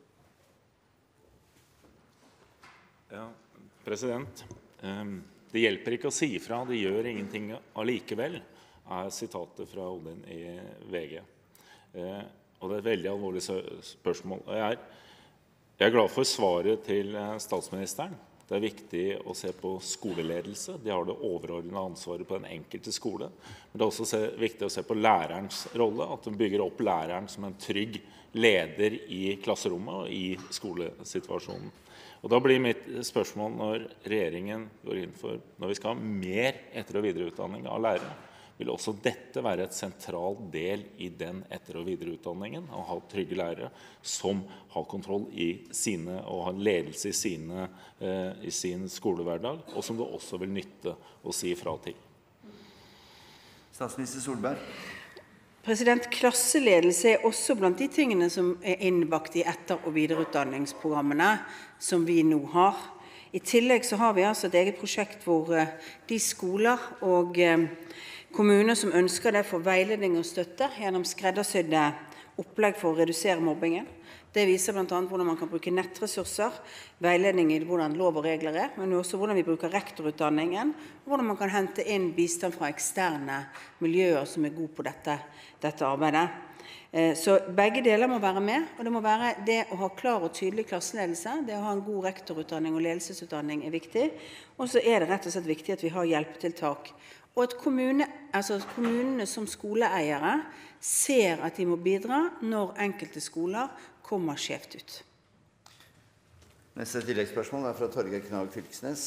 Ja, president. Det hjelper ikke å si ifra, det gjør ingenting allikevel, er sitatet fra Odin i VG. Og det er et veldig alvorlig spørsmål. Og jeg er glad for svaret til statsministeren. Det er viktig å se på skoleledelse. De har det overordnede ansvaret på den enkelte skole. Men det er også viktig å se på lærerens rolle, at de bygger opp læreren som en trygg leder i klasserommet og i skolesituasjonen. Og da blir mitt spørsmål, når regjeringen går inn for, når vi skal ha mer etter- og videreutdanning av lærere, vil også dette være et sentral del i den etter- og videreutdanningen, å ha trygge lærere som har kontroll og har ledelse i sin skolehverdag, og som det også vil nytte å si fra til. Statsminister Solberg. Klasseledelse er også blant de tingene som er innbakt i etter- og videreutdanningsprogrammene som vi nå har. I tillegg så har vi altså et eget prosjekt hvor de skoler og kommuner som ønsker det får veiledning og støtte gjennom skreddersydde opplegg for å redusere mobbingen. Det viser blant annet hvordan man kan bruke nettressurser, veiledning i hvordan lov og regler er, men også hvordan vi bruker rektorutdanningen, og hvordan man kan hente inn bistand fra eksterne miljøer som er gode på dette arbeidet. Så begge deler må være med, og det må være det å ha klar og tydelig klasseledelse, det å ha en god rektorutdanning og ledelsesutdanning er viktig, og så er det rett og slett viktig at vi har hjelpetiltak. Og at kommunene som skoleeiere ser at de må bidra når enkelte skoler kommer skjevt ut. Neste tilleggsspørsmål er fra Torgeir Knag Fylkesnes.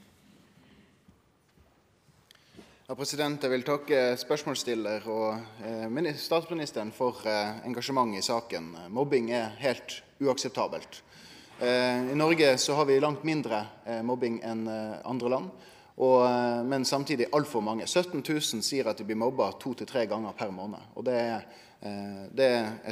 Ja, president, jeg vil takke spørsmålsstiller og statsministeren for engasjement i saken. Mobbing er helt uakseptabelt. I Norge så har vi langt mindre mobbing enn andre land. Men samtidig alt for mange. 17 000 sier at de blir mobbet 2 til 3 ganger per måned. Og det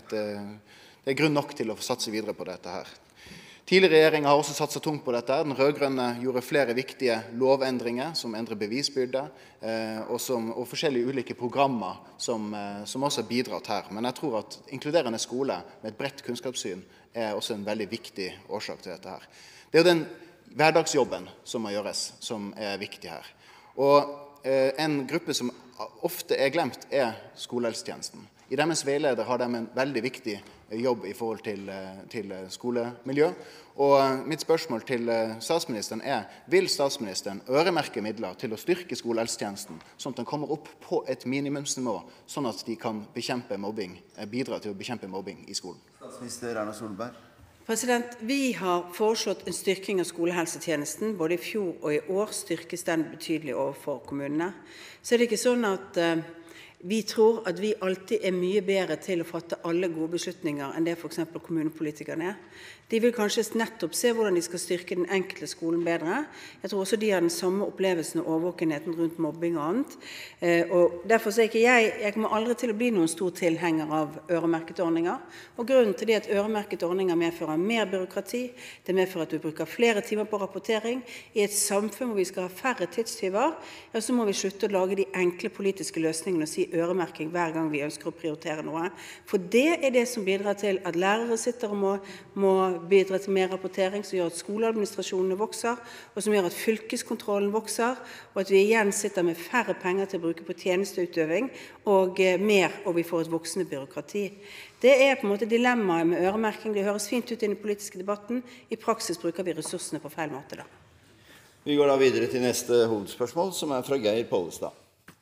er grunn nok til å satse videre på dette her. Tidligere regjeringer har også satset tungt på dette. Den rødgrønne gjorde flere viktige lovendringer som endrer bevisbyrde, og forskjellige ulike programmer som også har bidratt her. Men jeg tror at inkluderende skole med et bredt kunnskapssyn er også en veldig viktig årsak til dette her. Det er jo den hverdagsjobben som må gjøres, som er viktig her. Og en gruppe som ofte er glemt er skolehelsetjenesten. I deres veileder har de en veldig viktig jobb i forhold til skolemiljø. Og mitt spørsmål til statsministeren er, vil statsministeren øremerke midler til å styrke skolehelsetjenesten, sånn at den kommer opp på et minimumsnivå, sånn at de kan bidra til å bekjempe mobbing i skolen? Statsminister Erna Solberg. Vi har foreslått en styrking av skolehelsetjenesten. Både i fjor og i år styrkes den betydelig overfor kommunene. Så er det ikke sånn at vi tror at vi alltid er mye bedre til å fatte alle gode beslutninger enn det for eksempel kommunepolitikerne er. De vil kanskje nettopp se hvordan de skal styrke den enkelte skolen bedre. Jeg tror også de har den samme opplevelsen og overvåkenheten rundt mobbing og annet. Og derfor er ikke jeg kommer aldri til å bli noen stor tilhenger av øremerket ordninger. Og grunnen til det at øremerket ordninger medfører mer byråkrati, det medfører at du bruker flere timer på rapportering. I et samfunn hvor vi skal ha færre tidstyver, ja, så må vi slutte å lage de enkle politiske løsningene og si øremerking hver gang vi ønsker å prioritere noe. For det er det som bidrar til at lærere sitter og må bidra til mer rapportering, som gjør at skoleadministrasjonene vokser, og som gjør at fylkeskontrollen vokser, og at vi igjen sitter med færre penger til å bruke på tjenesteutøving, og vi får et voksende byråkrati. Det er på en måte dilemmaet med øremerking. Det høres fint ut i den politiske debatten. I praksis bruker vi ressursene på feil måte da. Vi går da videre til neste hovedspørsmål, som er fra Geir Pollestad.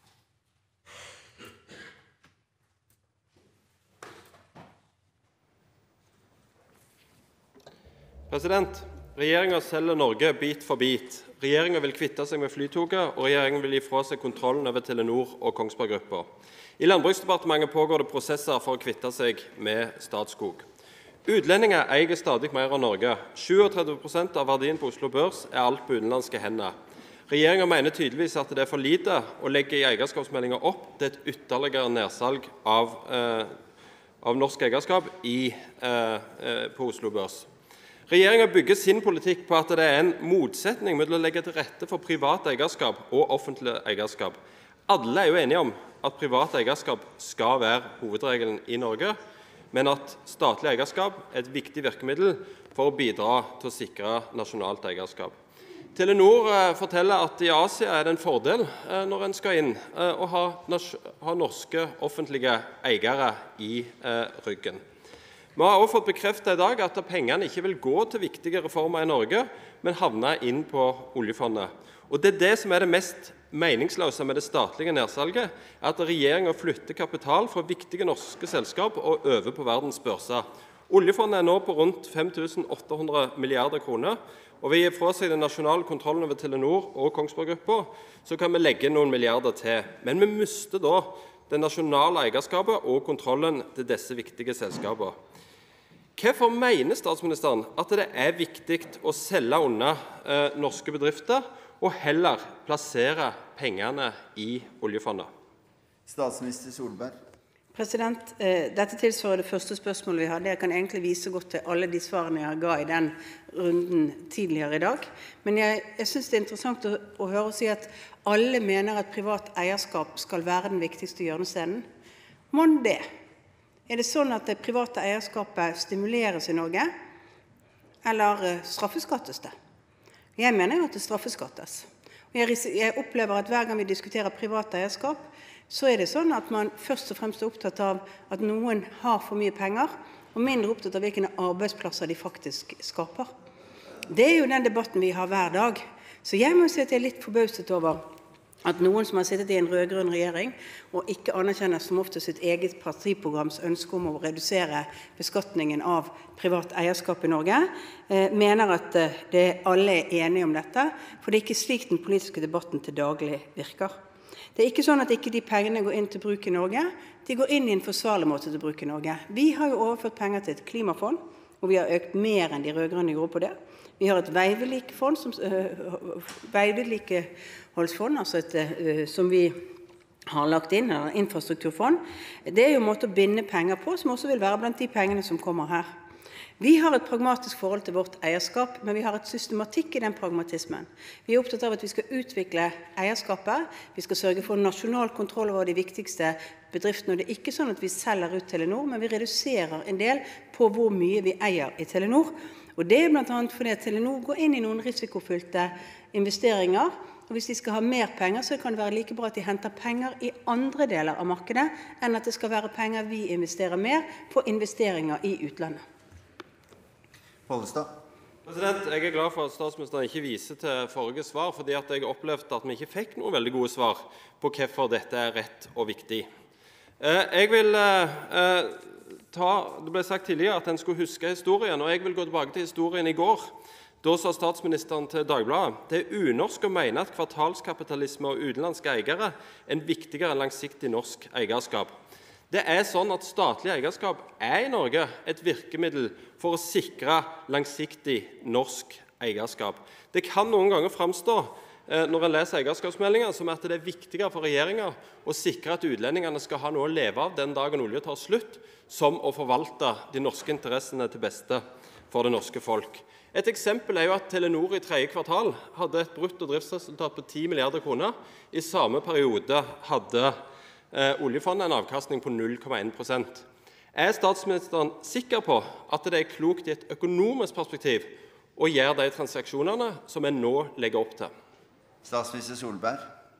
Regjeringen selger Norge bit for bit. Regjeringen vil kvitte seg med flytoget, og regjeringen vil gi fra seg kontrollen over Telenor og Kongsberg Gruppen. I Landbruksdepartementet pågår det prosesser for å kvitte seg med Statskog. Utlendinger eier stadig mer av Norge. 37% av verdien på Oslo Børs er alt på utenlandske hender. Regjeringen mener tydeligvis at det er for lite og legger i eierskapsmeldingen opp til et ytterligere nedsalg av norsk eierskap på Oslo Børs. Regjeringen bygger sin politikk på at det er en motsetning mellom å legge til rette for privat eierskap og offentlig eierskap. Alle er jo enige om at privat eierskap skal være hovedregelen i Norge, men at statlig eierskap er et viktig virkemiddel for å bidra til å sikre nasjonalt eierskap. Telenor forteller at I Asia det en fordel når en skal inn og ha norske offentlige eiere I ryggen. Vi har også fått bekreftet I dag at pengene ikke vil gå til viktige reformer I Norge, men havne inn på oljefondet. Og det det som det mest meningsløse med det statlige nedsalget, at regjeringen flytter kapital fra viktige norske selskap og over på verdens børser. Oljefondet nå på rundt 5.800 milliarder kroner, og ved å gi fra seg den nasjonale kontrollen over Telenor og Kongsberg-gruppa, så kan vi legge noen milliarder til. Men vi mister da det nasjonale eierskapet og kontrollen til disse viktige selskapene. Hvorfor mener statsministeren at det viktig å selge unna norske bedrifter og heller plassere pengene I oljefondet? Statsminister Solberg. Dette tilsvarer det første spørsmålet vi hadde. Jeg kan egentlig vise godt til alle de svarene jeg ga I den runden tidligere I dag. Men jeg synes det interessant å høre og si at alle mener at privat eierskap skal være den viktigste hjørnestenen. Må det? Det sånn at det private eierskapet stimuleres I Norge, eller straffeskattes det? Jeg mener jo at det straffeskattes. Jeg opplever at hver gang vi diskuterer privat eierskap, så det sånn at man først og fremst opptatt av at noen har for mye penger, og mindre opptatt av hvilke arbeidsplasser de faktisk skaper. Det jo den debatten vi har hver dag. Så jeg må si at jeg litt forbauset over at noen som har sittet I en rød-grønn regjering, og ikke anerkjenner som ofte sitt eget partiprograms ønske om å redusere beskatningen av privat eierskap I Norge, mener at alle enige om dette, for det ikke slik den politiske debatten til daglig virker. Det ikke sånn at ikke de pengene går inn til bruk I Norge, de går inn I en forsvarlig måte til bruk I Norge. Vi har jo overført penger til et klimafond, og vi har økt mer enn de rød-grønne gjorde på det. Vi har et veivedlikeholdsfond, altså som vi har lagt inn, eller infrastrukturfond. Det jo en måte å binde penger på, som også vil være blant de pengene som kommer her. Vi har et pragmatisk forhold til vårt eierskap, men vi har et systematikk I den pragmatismen. Vi opptatt av at vi skal utvikle eierskapet, vi skal sørge for nasjonal kontroll over de viktigste bedriftene, og det ikke sånn at vi selger ut Telenor, men vi reduserer en del på hvor mye vi eier I Telenor. Og det blant annet fordi at Telenor går inn I noen risikofylte investeringer, og hvis de skal ha mer penger, så kan det være like bra at de henter penger I andre deler av markedet, enn at det skal være penger vi investerer mer på investeringer I utlandet. Pollestad. Jeg glad for at statsministeren ikke viser til forrige svar, fordi at jeg opplevde at vi ikke fikk noen veldig gode svar på hvorfor dette rett og viktig. Jeg vil det ble sagt tidligere at en skulle huske historien, og jeg vil gå tilbake til historien I går. Da sa statsministeren til Dagbladet, det unorsk å mene at kvartalskapitalisme og utenlandske eiere en viktigere enn langsiktig norsk eierskap. Det sånn at statlig eierskap I Norge et virkemiddel for å sikre langsiktig norsk eierskap. Det kan noen ganger fremstå, når en leser eierskapsmeldinger, som at det viktigere for regjeringen å sikre at utlendingene skal ha noe å leve av den dagen olje tar slutt, som å forvalte de norske interessene til beste for det norske folk. Et eksempel jo at Telenor I 3. kvartal hadde et brutto driftsresultat på 10 milliarder kroner. I samme periode hadde oljefondet en avkastning på 0,1%. Statsministeren sikker på at det klokt I et økonomisk perspektiv å gjøre de transaksjonene som en nå legger opp til? Statsminister Solberg.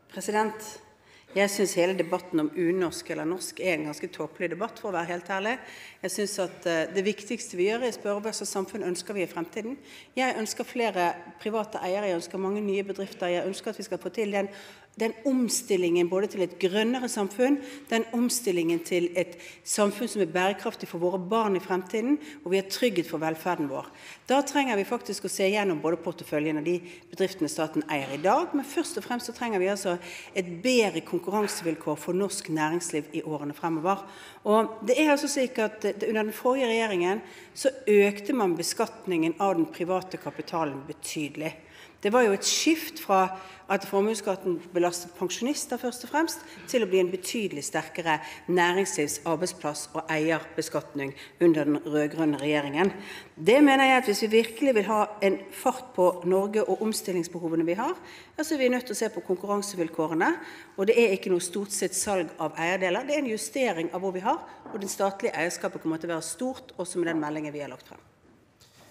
Jeg synes hele debatten om unorsk eller norsk en ganske tåpelig debatt, for å være helt ærlig. Jeg synes at det viktigste vi gjør å spørre hva slags samfunn ønsker vi I fremtiden. Jeg ønsker flere private eiere, jeg ønsker mange nye bedrifter, jeg ønsker at vi skal få til den omstillingen både til et grønnere samfunn, den omstillingen til et samfunn som bærekraftig for våre barn I fremtiden, og vi har trygghet for velferden vår. Da trenger vi faktisk å se gjennom både porteføljen og de bedriftene staten eier I dag, men først og fremst så trenger vi altså et bedre konkurransevilkår for norsk næringsliv I årene fremover. Og det altså slik at under den forrige regjeringen så økte man beskatningen av den private kapitalen betydelig. Det var jo et skift fra at formuesskatten belastet pensjonister først og fremst, til å bli en betydelig sterkere næringslivs-, arbeidsplass- og eierbeskatning under den rød-grønne regjeringen. Det mener jeg at hvis vi virkelig vil ha en fart på Norge og omstillingsbehovene vi har, så vi nødt til å se på konkurransevilkårene, og det ikke noe stort sett salg av eierdeler, det en justering av hvor vi har, og den statlige eierskapet kommer til å være stort, også med den meldingen vi har lagt frem.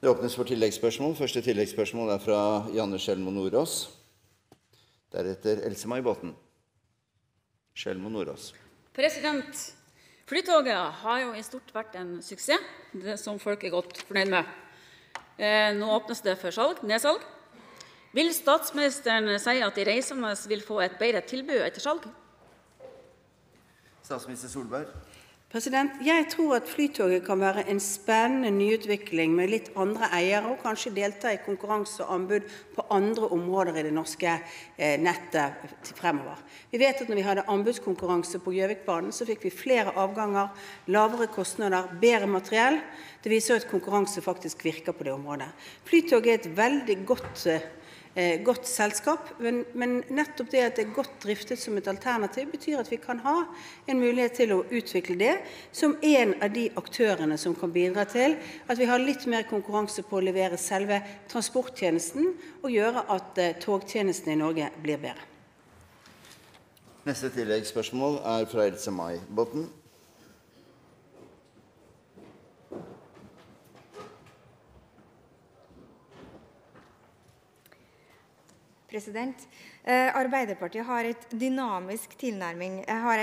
Det åpnes for tilleggsspørsmål. Første tilleggsspørsmål fra Janne Sjelmo Nordås. Deretter Else-May Botten. Sjelmo Nordås. President, Flytoget har jo i stort vært en suksess, det som folk godt fornøyd med. Nå åpnes det for nedsalg. Vil statsministeren si at de reisende vil få et bedre tilbud etter salg? Statsminister Solberg. Jeg tror at Flytoget kan være en spennende nyutvikling med litt andre eiere, og kanskje delta i konkurranse og anbud på andre områder i det norske nettet fremover. Vi vet at når vi hadde anbudskonkurranse på Gjøvikbanen, så fikk vi flere avganger, lavere kostnader, bedre materiell. Det viser at konkurranse faktisk virker på det området. Flytoget er et veldig godt selskap, men nettopp det at det er godt driftet som et alternativ betyr at vi kan ha en mulighet til å utvikle det som en av de aktørene som kan bidra til at vi har litt mer konkurranse på å levere selve transporttjenesten og gjøre at togtjenesten i Norge blir bedre. Neste tilleggsspørsmål fra Else-May Botten. Arbeiderpartiet har en dynamisk tilnærming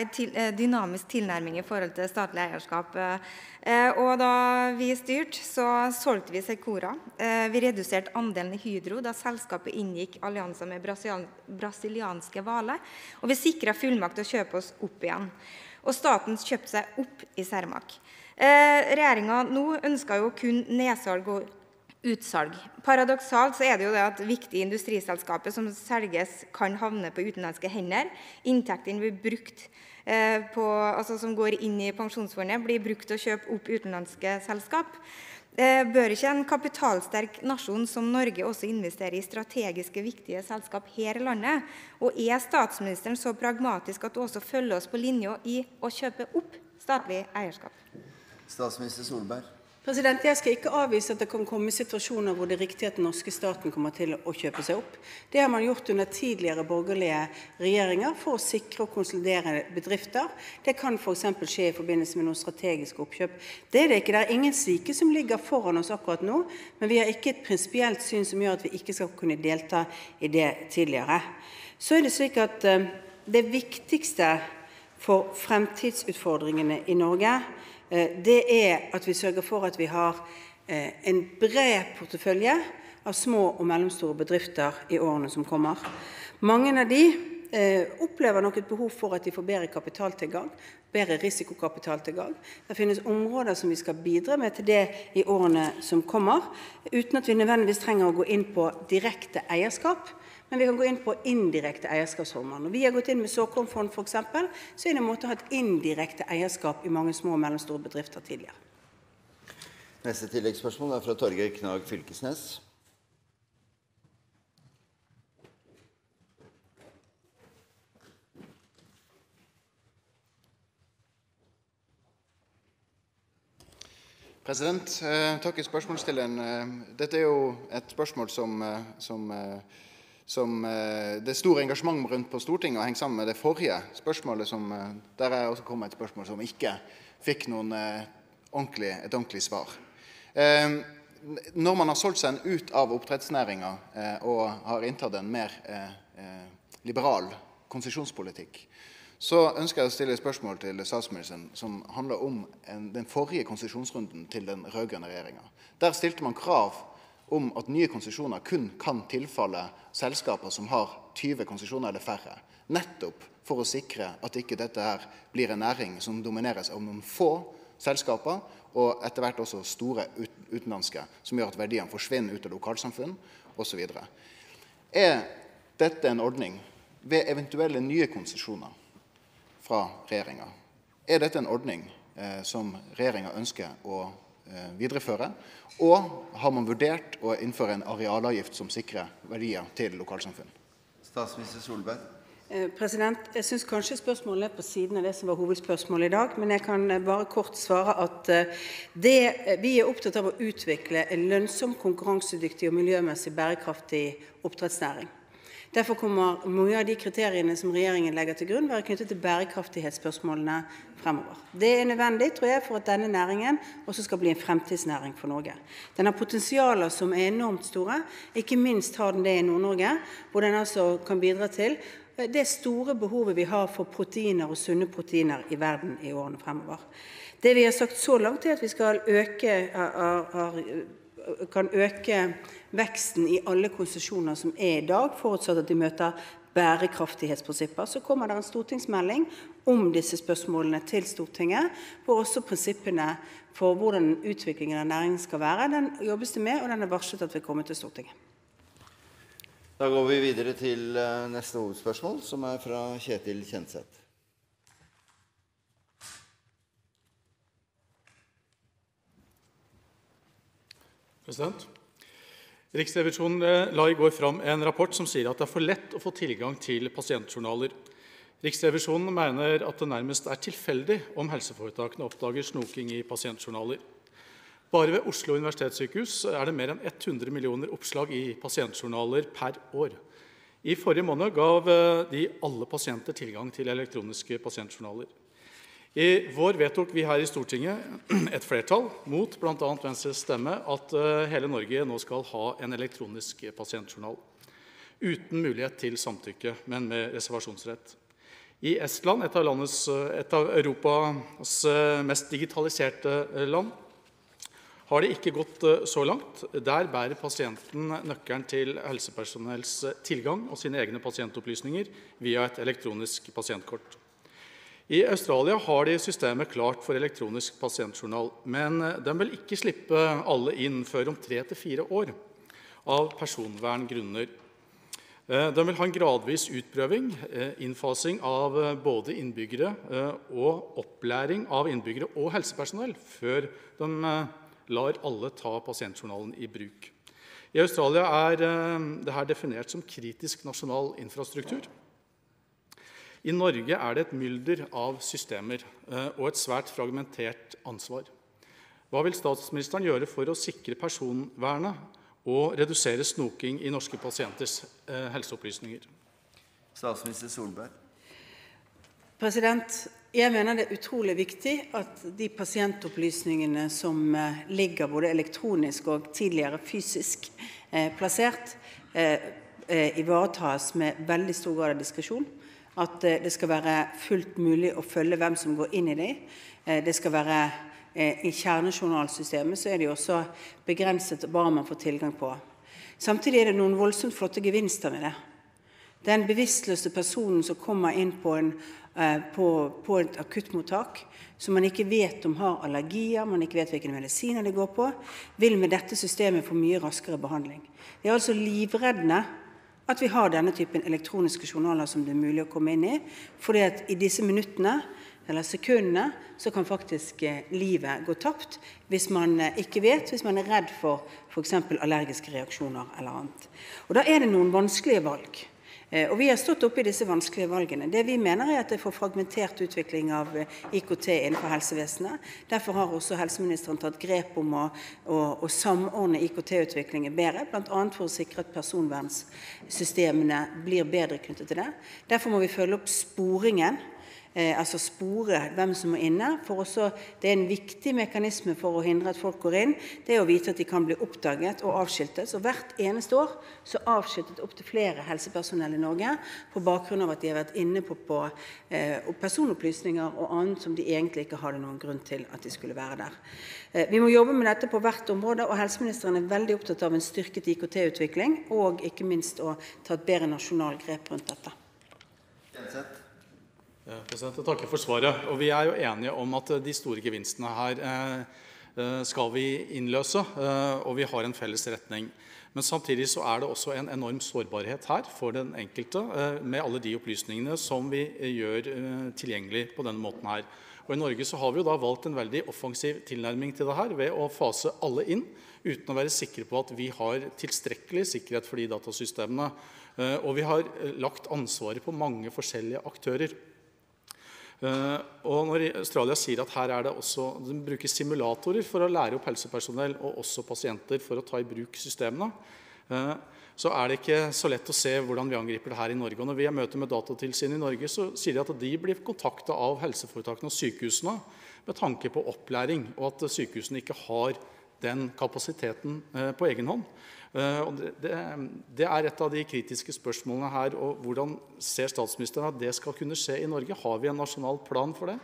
i forhold til statlig eierskap. Og da vi styrte, så solgte vi Secora. Vi reduserte andelen i Hydro da selskapet inngikk allianser med brasilianske Vale, og vi sikret fullmakt til å kjøpe oss opp igjen. Og staten kjøpte seg opp i Cermaq. Regjeringen nå ønsker jo kun nedsalg og utsalg. Paradoksalt så er det jo det at viktige industriselskaper som selges kan havne på utenlandske hender. Inntektene blir brukt som går inn i pensjonsfondet, blir brukt til å kjøpe opp utenlandske selskap. Bør ikke en kapitalsterk nasjon som Norge også investere i strategiske viktige selskap her i landet? Og er statsministeren så pragmatisk at du også følger oss på linje i å kjøpe opp statlig eierskap? Statsminister Solberg. Jeg skal ikke avvise at det kan komme situasjoner hvor det er riktig at den norske staten kommer til å kjøpe seg opp. Det har man gjort under tidligere borgerlige regjeringer for å sikre og konsolidere bedrifter. Det kan for eksempel skje i forbindelse med noen strategiske oppkjøp. Det er det ikke. Det er ingen slike som ligger foran oss akkurat nå, men vi har ikke et prinsipielt syn som gjør at vi ikke skal kunne delta i det tidligere. Så er det slik at det viktigste for fremtidsutfordringene i Norge det er at vi sørger for at vi har en bred portefølje av små og mellomstore bedrifter i årene som kommer. Mange av de opplever nok et behov for at de får bedre kapitaltilgang, bedre risikokapitaltilgang. Det finnes områder som vi skal bidra med til det i årene som kommer, uten at vi nødvendigvis trenger å gå inn på direkte eierskap, men vi kan gå inn på indirekte eierskapsformer. Når vi har gått inn med såkornfond for eksempel, så er det en måte å ha et indirekte eierskap i mange små og mellomstore bedrifter tidligere. Neste tilleggsspørsmål fra Torgeir Knag Fylkesnes. President, takk i spørsmålsstilleren. Dette er jo et spørsmål som det er stor engasjement rundt på Stortinget og henger sammen med det forrige spørsmålet, der jeg også kom med et spørsmål som ikke fikk et ordentlig svar. Når man har solgt seg ut av oppdrettsnæringen og har inntatt en mer liberal konsesjonspolitikk, så ønsker jeg å stille et spørsmål til statsministeren som handler om den forrige konsesjonsrunden til den rødgrønne regjeringen. Der stilte man krav om at nye konsesjoner kun kan tilfalle selskaper som har 20 konsesjoner eller færre, nettopp for å sikre at ikke dette her blir en næring som domineres av noen få selskaper, og etter hvert også store utenlandske, som gjør at verdiene forsvinner ut av lokalsamfunn, og så videre. Er dette en ordning ved eventuelle nye konsesjoner fra regjeringen? Er dette en ordning som regjeringen ønsker å videreføre, og har man vurdert å innføre en arealavgift som sikrer verdier til lokalsamfunn? Statsminister Solberg. Jeg synes kanskje spørsmålet er på siden av det som var hovedspørsmålet i dag, men jeg kan bare kort svare at vi er opptatt av å utvikle en lønnsom, konkurransedyktig og miljømessig bærekraftig oppdrettsnæring. Derfor kommer mye av de kriteriene som regjeringen legger til grunn, være knyttet til bærekraftighetsspørsmålene fremover. Det nødvendig, tror jeg, for at denne næringen også skal bli en fremtidsnæring for Norge. Den har potensialer som enormt store, ikke minst har den det i Nord-Norge, hvor den altså kan bidra til det store behovet vi har for proteiner og sunne proteiner i verden i årene fremover. Det vi har sagt så langt at vi skal kan øke veksten i alle konsesjoner som i dag, forutsatt at de møter bærekraftighetsprinsipper. Så kommer det en stortingsmelding om disse spørsmålene til Stortinget, hvor også prinsippene for hvordan utviklingen av næringen skal være, den jobbes det med, og den varslet at vi kommer til Stortinget. Da går vi videre til neste hovedspørsmål, som fra Kjetil Kjenseth. Riksrevisjonen la i går fram en rapport som sier at det for lett å få tilgang til pasientjournaler. Riksrevisjonen mener at det nærmest tilfeldig om helseforetakene oppdager snoking i pasientjournaler. Bare ved Oslo universitetssykehus det mer enn 100 millioner oppslag i pasientjournaler per år. I forrige måned gav de alle pasienter tilgang til elektroniske pasientjournaler. I vår vedtok vi her i Stortinget et flertall, mot blant annet Venstres stemme, at hele Norge nå skal ha en elektronisk pasientjournal. Uten mulighet til samtykke, men med reservasjonsrett. I Estland, et av Europas mest digitaliserte land, har det ikke gått så langt. Der bærer pasienten nøkkelen til helsepersonells tilgang og sine egne pasientopplysninger via et elektronisk pasientkort. I Australia har de systemet klart for elektronisk pasientjournal, men de vil ikke slippe alle inn før om 3 til 4 år av personverngrunner. De vil ha en gradvis utprøving, innfasing av både innbyggere og opplæring av innbyggere og helsepersonell før de lar alle ta pasientjournalen i bruk. I Australia dette definert som kritisk nasjonal infrastruktur. I Norge det et mylder av systemer og et svært fragmentert ansvar. Hva vil statsministeren gjøre for å sikre personvernet og redusere snoking i norske pasienters helseopplysninger? Statsminister Solberg. Jeg mener det utrolig viktig at de pasientopplysningene som ligger både elektronisk og tidligere fysisk plassert, ivaretas med veldig stor grad av diskresjon. At det skal være fullt mulig å følge hvem som går inn i dem. Det skal være i kjernejournalsystemet, så det også begrenset hva man får tilgang på. Samtidig det noen voldsomt flotte gevinster med det. Den bevisstløse personen som kommer inn på et akuttmottak, som man ikke vet om har allergier, man ikke vet hvilke medisiner det går på, vil med dette systemet få mye raskere behandling. Det altså livreddende at vi har denne typen elektroniske journaler som det mulig å komme inn i, fordi at i disse minuttene eller sekundene så kan faktisk livet gå tapt hvis man ikke vet, hvis man redd for eksempel allergiske reaksjoner eller annet. Og da det noen vanskelige valg. Og vi har stått oppe i disse vanskelige valgene. Det vi mener at det får fragmentert utvikling av IKT innenfor helsevesenet. Derfor har også helseministeren tatt grep om å samordne IKT-utviklingen bedre, blant annet for å sikre at personvernssystemene blir bedre knyttet til det. Derfor må vi følge opp sporingen, altså spore hvem som inne, for også, det en viktig mekanisme for å hindre at folk går inn, det å vite at de kan bli oppdaget og avskiltet. Så hvert eneste år så avskiltet opp til flere helsepersonell i Norge på bakgrunn av at de har vært inne på personopplysninger og annet som de egentlig ikke hadde noen grunn til at de skulle være der. Vi må jobbe med dette på hvert område, og helseministeren veldig opptatt av en styrket IKT-utvikling, og ikke minst å ta et bedre nasjonal grep rundt dette. Jeg takker for svaret, og vi jo enige om at de store gevinstene her skal vi innløse, og vi har en felles retning. Men samtidig så det også en enorm sårbarhet her for den enkelte, med alle de opplysningene som vi gjør tilgjengelig på denne måten her. Og i Norge så har vi jo da valgt en veldig offensiv tilnærming til det her, ved å fase alle inn, uten å være sikre på at vi har tilstrekkelig sikkerhet for de datasystemene. Og vi har lagt ansvaret på mange forskjellige aktører. Og når Australia sier at her det også, de bruker simulatorer for å lære opp helsepersonell og også pasienter for å ta i bruk systemene, så det ikke så lett å se hvordan vi angriper det her i Norge. Og når vi har møter med Datatilsynet i Norge, så sier de at de blir kontaktet av helseforetakene og sykehusene med tanke på opplæring, og at sykehusene ikke har den kapasiteten på egen hånd. Og det et av de kritiske spørsmålene her, og hvordan ser statsministeren at det skal kunne skje i Norge? Har vi en nasjonal plan for det?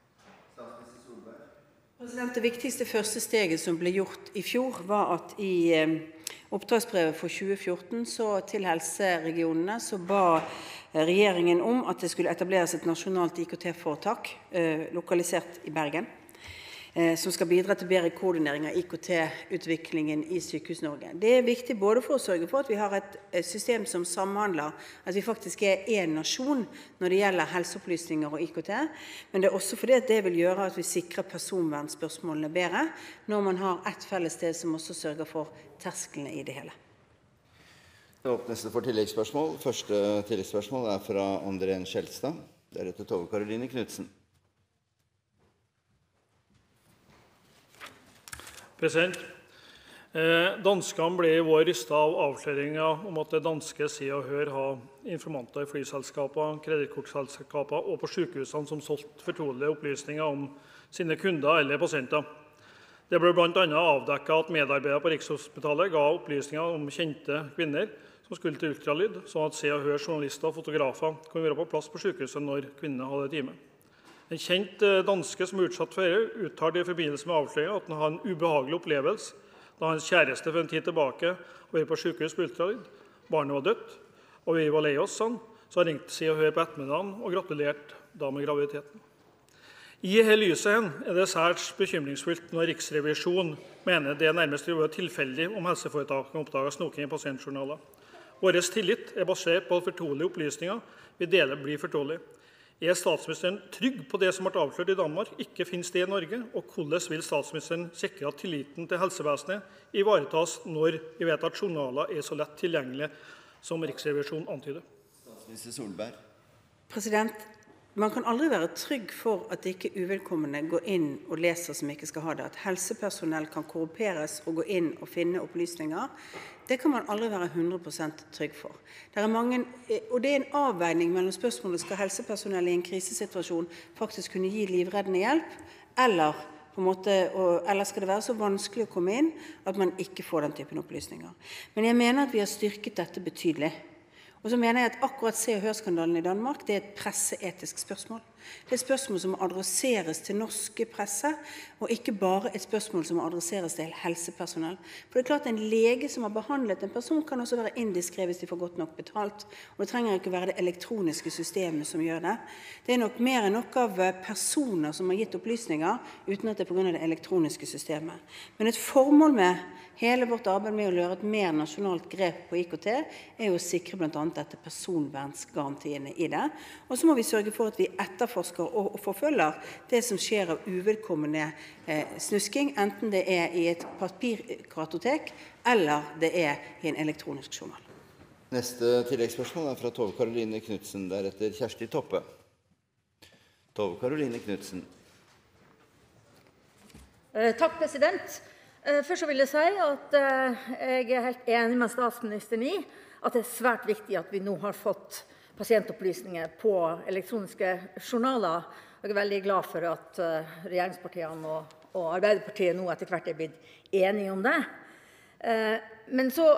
Det viktigste første steget som ble gjort i fjor, var at i oppdragsbrevet for 2014 til helseregionene så ba regjeringen om at det skulle etableres et nasjonalt IKT-foretak lokalisert i Bergen, som skal bidra til bedre koordinering av IKT-utviklingen i Sykehus-Norge. Det viktig både for å sørge for at vi har et system som samhandler, at vi faktisk en nasjon når det gjelder helseopplysninger og IKT, men det også fordi at det vil gjøre at vi sikrer personvernspørsmålene bedre, når man har et felles sted som også sørger for terskelene i det hele. Det åpnes for tilleggsspørsmål. Første tilleggsspørsmål fra André Skjelstad, deretter Tove Karoline Knudsen. Danskene ble i vår rystet av avsløringer om at det danske Se og Hør har informanter i flyselskaper, kredittkortselskaper og på sykehusene som solgte fortrolige opplysninger om sine kunder eller pasienter. Det ble blant annet avdekket at medarbeidere på Rikshospitalet ga opplysninger om kjente kvinner som skulle til ultralyd, sånn at Se og Hør journalister og fotografer kunne være på plass på sykehuset når kvinnene hadde time. En kjent danske som utsatt for dette uttalte i forbindelse med avsløringen at han hadde en ubehagelig opplevelse da hans kjæreste for en tid tilbake var på sykehus på ultralyd. Barnet var dødt, og vi var lei oss, så han ringte Se og Hør på ettermiddagen og gratulerte da med graviditeten. I dette lyset det særs bekymringsfullt når Riksrevisjonen mener det nærmest vil være tilfeldig om helseforetakene oppdager snoking i pasientjournaler. Vår tillit basert på fortrolige opplysninger vi deler blir fortrolig. Statsministeren trygg på det som ble avslørt i Danmark, ikke finnes det i Norge? Og hvordan vil statsministeren sikre at tilliten til helsevesenet ivaretas når vi vet at journaler så lett tilgjengelige som Riksrevisjonen antyder? Statsminister Solberg. Man kan aldri være trygg for at ikke uvedkommende går inn og leser som ikke skal ha det. At helsepersonell kan korrumperes og gå inn og finne opplysninger, det kan man aldri være 100% trygg for. Det mange, og det en avveining mellom spørsmålet skal helsepersonell i en krisesituasjon faktisk kunne gi livreddende hjelp, eller skal det være så vanskelig å komme inn at man ikke får den typen opplysninger. Men jeg mener at vi har styrket dette betydelig. Og så mener jeg at akkurat Se og Hør-skandalen i Danmark, det et presseetisk spørsmål. Det et spørsmål som må adresseres til norske presse, og ikke bare et spørsmål som må adresseres til helsepersonell. For det klart en lege som har behandlet en person kan også være indiskret hvis de får godt nok betalt. Og det trenger ikke være det elektroniske systemet som gjør det. Det nok mer enn nok av personer som har gitt opplysninger, uten at det på grunn av det elektroniske systemet. Men et formål med hele vårt arbeid med å gjøre et mer nasjonalt grep på IKT, å sikre blant annet dette personvernsgarantiene i det. Og så må vi sørge for at vi etterforsker og forfølger det som skjer av uvedkommende snusking, enten det i et papirkartotek, eller det i en elektronisk journal. Neste tilleggsspørsmål fra Tove Karoline Knudsen, deretter Kjersti Toppe. Tove Karoline Knudsen. Takk, president. Først vil jeg si at jeg helt enig med statsministeren i at det svært viktig at vi nå har fått pasientopplysninger på elektroniske journaler. Jeg veldig glad for at regjeringspartiene og Arbeiderpartiet nå etter hvert blitt enige om det. Men så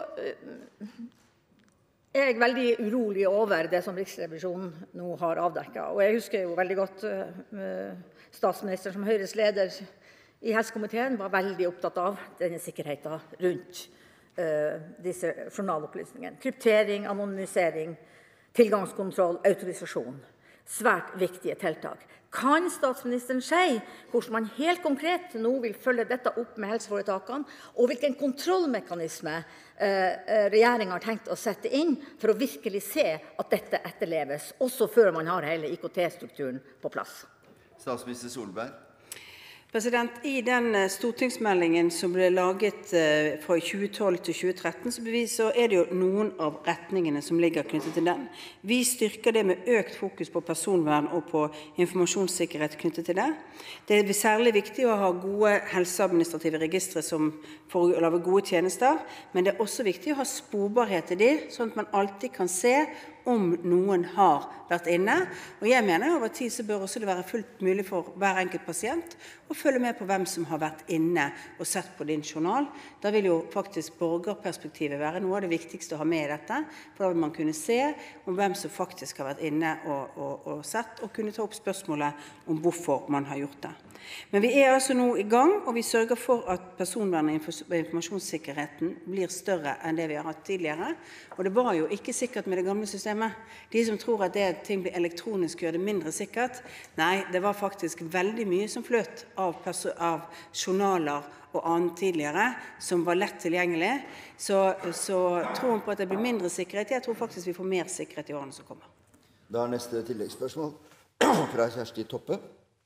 jeg veldig urolig over det som Riksrevisjonen nå har avdekket. Og jeg husker jo veldig godt statsministeren som Høyres leder i helsekomiteen var veldig opptatt av denne sikkerheten rundt disse journalopplysningene. Kryptering, anonymisering, tilgangskontroll, autorisasjon. Svært viktige tiltak. Kan statsministeren si hvordan man helt konkret nå vil følge dette opp med helseforetakene, og hvilken kontrollmekanisme regjeringen har tenkt å sette inn for å virkelig se at dette etterleves, også før man har hele IKT-strukturen på plass? Statsminister Solberg. I den stortingsmeldingen som ble laget fra 2012 til 2013, så det jo noen av retningene som ligger knyttet til den. Vi styrker det med økt fokus på personvern og på informasjonssikkerhet knyttet til det. Det særlig viktig å ha gode helseadministrative registre for å lage gode tjenester, men det også viktig å ha sporbarhet i de, sånn at man alltid kan se om noen har vært inne. Og jeg mener over tid så bør også det være fullt mulig for hver enkelt pasient å følge med på hvem som har vært inne og sett på din journal. Da vil jo faktisk borgerperspektivet være noe av det viktigste å ha med i dette, for da vil man kunne se om hvem som faktisk har vært inne og sett, og kunne ta opp spørsmålet om hvorfor man har gjort det. Men vi altså nå i gang, og vi sørger for at personvernet og informasjonssikkerheten blir større enn det vi har hatt tidligere. Og det var jo ikke sikkert med det gamle systemet. De som tror at det at ting blir elektronisk gjør det mindre sikkert. Nei, det var faktisk veldig mye som fløt av journaler og annet tidligere, som var lett tilgjengelig. Så troen på at det blir mindre sikkerhet, jeg tror faktisk vi får mer sikkerhet i årene som kommer. Da neste tilleggsspørsmål fra Kjersti Toppe.